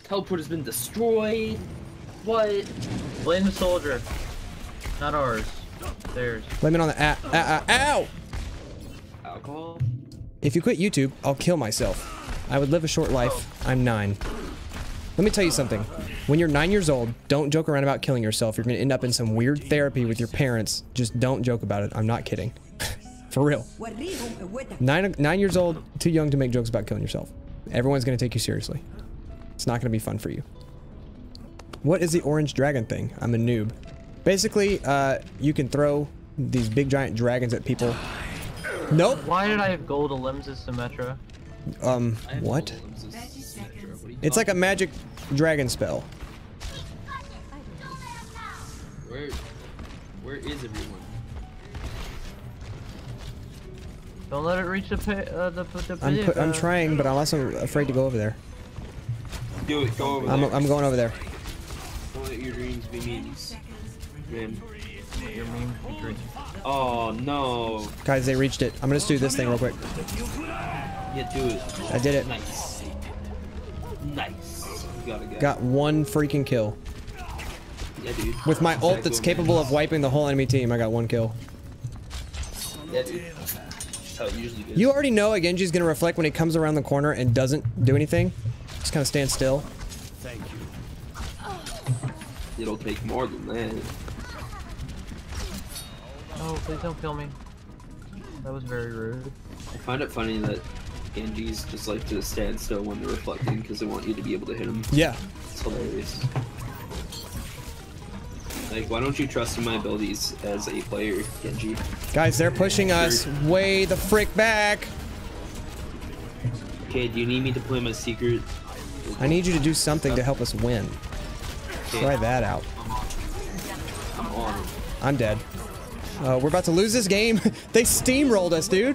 Teleport has been destroyed. What? Blame the soldier. Not ours. Theirs. Blame it on the ah, ah, ah, ow! Alcohol? If you quit YouTube, I'll kill myself. I would live a short life. I'm nine. Let me tell you something. When you're nine years old, don't joke around about killing yourself. You're gonna end up in some weird therapy with your parents. Just don't joke about it. I'm not kidding. For real. Nine, nine years old, too young to make jokes about killing yourself. Everyone's gonna take you seriously. It's not gonna be fun for you. What is the orange dragon thing? I'm a noob. Basically, uh, you can throw these big giant dragons at people. Nope. Why did I have gold limbs as Symmetra? Um, what? It's like a magic dragon spell. Where, where is everyone? Don't let it reach the pit. Uh, the, the I'm, pit, put, I'm uh, trying, but I'm also afraid to go over there. Do it. Go over I'm, there. I'm going over there. Don't let your dreams be memes. Man. Your memes be dreams. Oh no. Guys, they reached it. I'm gonna just do this thing real quick. Yeah, do it. I did it. Nice. Nice. You gotta go. Got one freaking kill. Yeah, dude. With my ult that's capable of wiping the whole enemy team, I got one kill. Yeah, dude. That's how it usually goes. You already know a Genji's gonna reflect when he comes around the corner and doesn't do anything. Just kind of stand still. Thank you. It'll take more than that. No, please don't kill me. That was very rude. I find it funny that Genjis just like to stand still when they're reflecting because they want you to be able to hit them. Yeah. It's hilarious. Like, why don't you trust in my abilities as a player, Genji? Guys, they're pushing us way the frick back. Okay, do you need me to play my secret? I need you to do something to help us win. Okay. Try that out. I'm on it. I'm dead. Uh, we're about to lose this game. They steamrolled us, dude.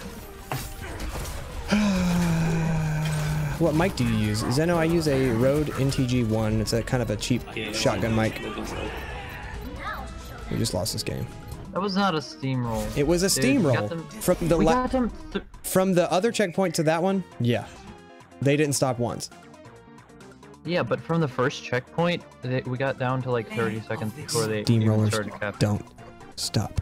What mic do you use? Zeno, I use a Rode N T G one. It's a kind of a cheap Yeah, shotgun mic. that does that. We just lost this game. That was not a steamroll. It was a Dude, we got steamroll. them- From the we la got them th from the other checkpoint to that one, yeah. They didn't stop once. Yeah, but from the first checkpoint, they, we got down to like thirty seconds before they even Steamrollers started capturing. don't stop.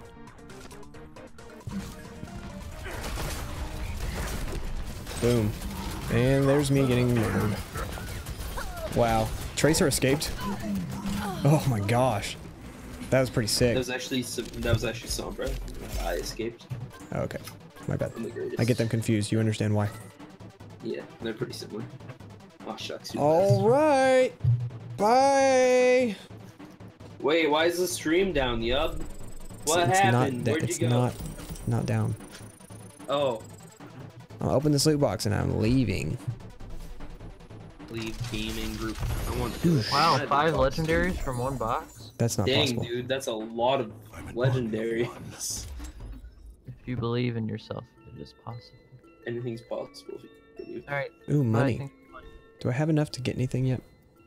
Boom. And there's me getting murdered. Wow. Tracer escaped. Oh my gosh. That was pretty sick. That was actually some- that was actually Sombra. I escaped. Oh, okay. My bad. I'm the greatest. I get them confused. You understand why. Yeah, they're pretty similar. Oh shucks. you All right. Bye. best. Wait, why is the stream down, Yub? What it's happened? Not, Where'd it's you go? not, not down. Oh, I'll open this loot box and I'm leaving. leave gaming group. I want to. Wow, I five box. legendaries from one box? That's not Dang, possible. dude, that's a lot of legendaries. If you believe in yourself, it is possible. Anything's possible. If you believe. Alright. Ooh, I money. think- Do I have enough to get anything yet?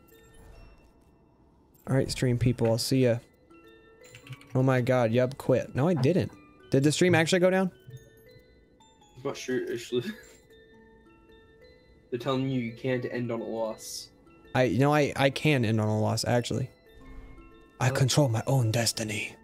Alright, stream people, I'll see ya. Oh my god, Yub quit. No, I didn't. Did the stream actually go down? I'm not sure, actually. They're telling you you can't end on a loss. I, you know, I, I can end on a loss, actually. I control my own destiny.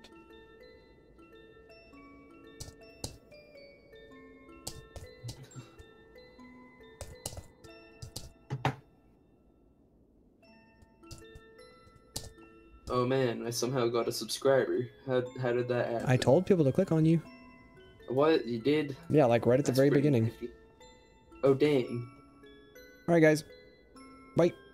Oh man, I somehow got a subscriber. How, how did that happen? I told people to click on you. What? You did? Yeah, like right at the That's very pretty beginning. nifty. Oh dang. Alright guys. Bye.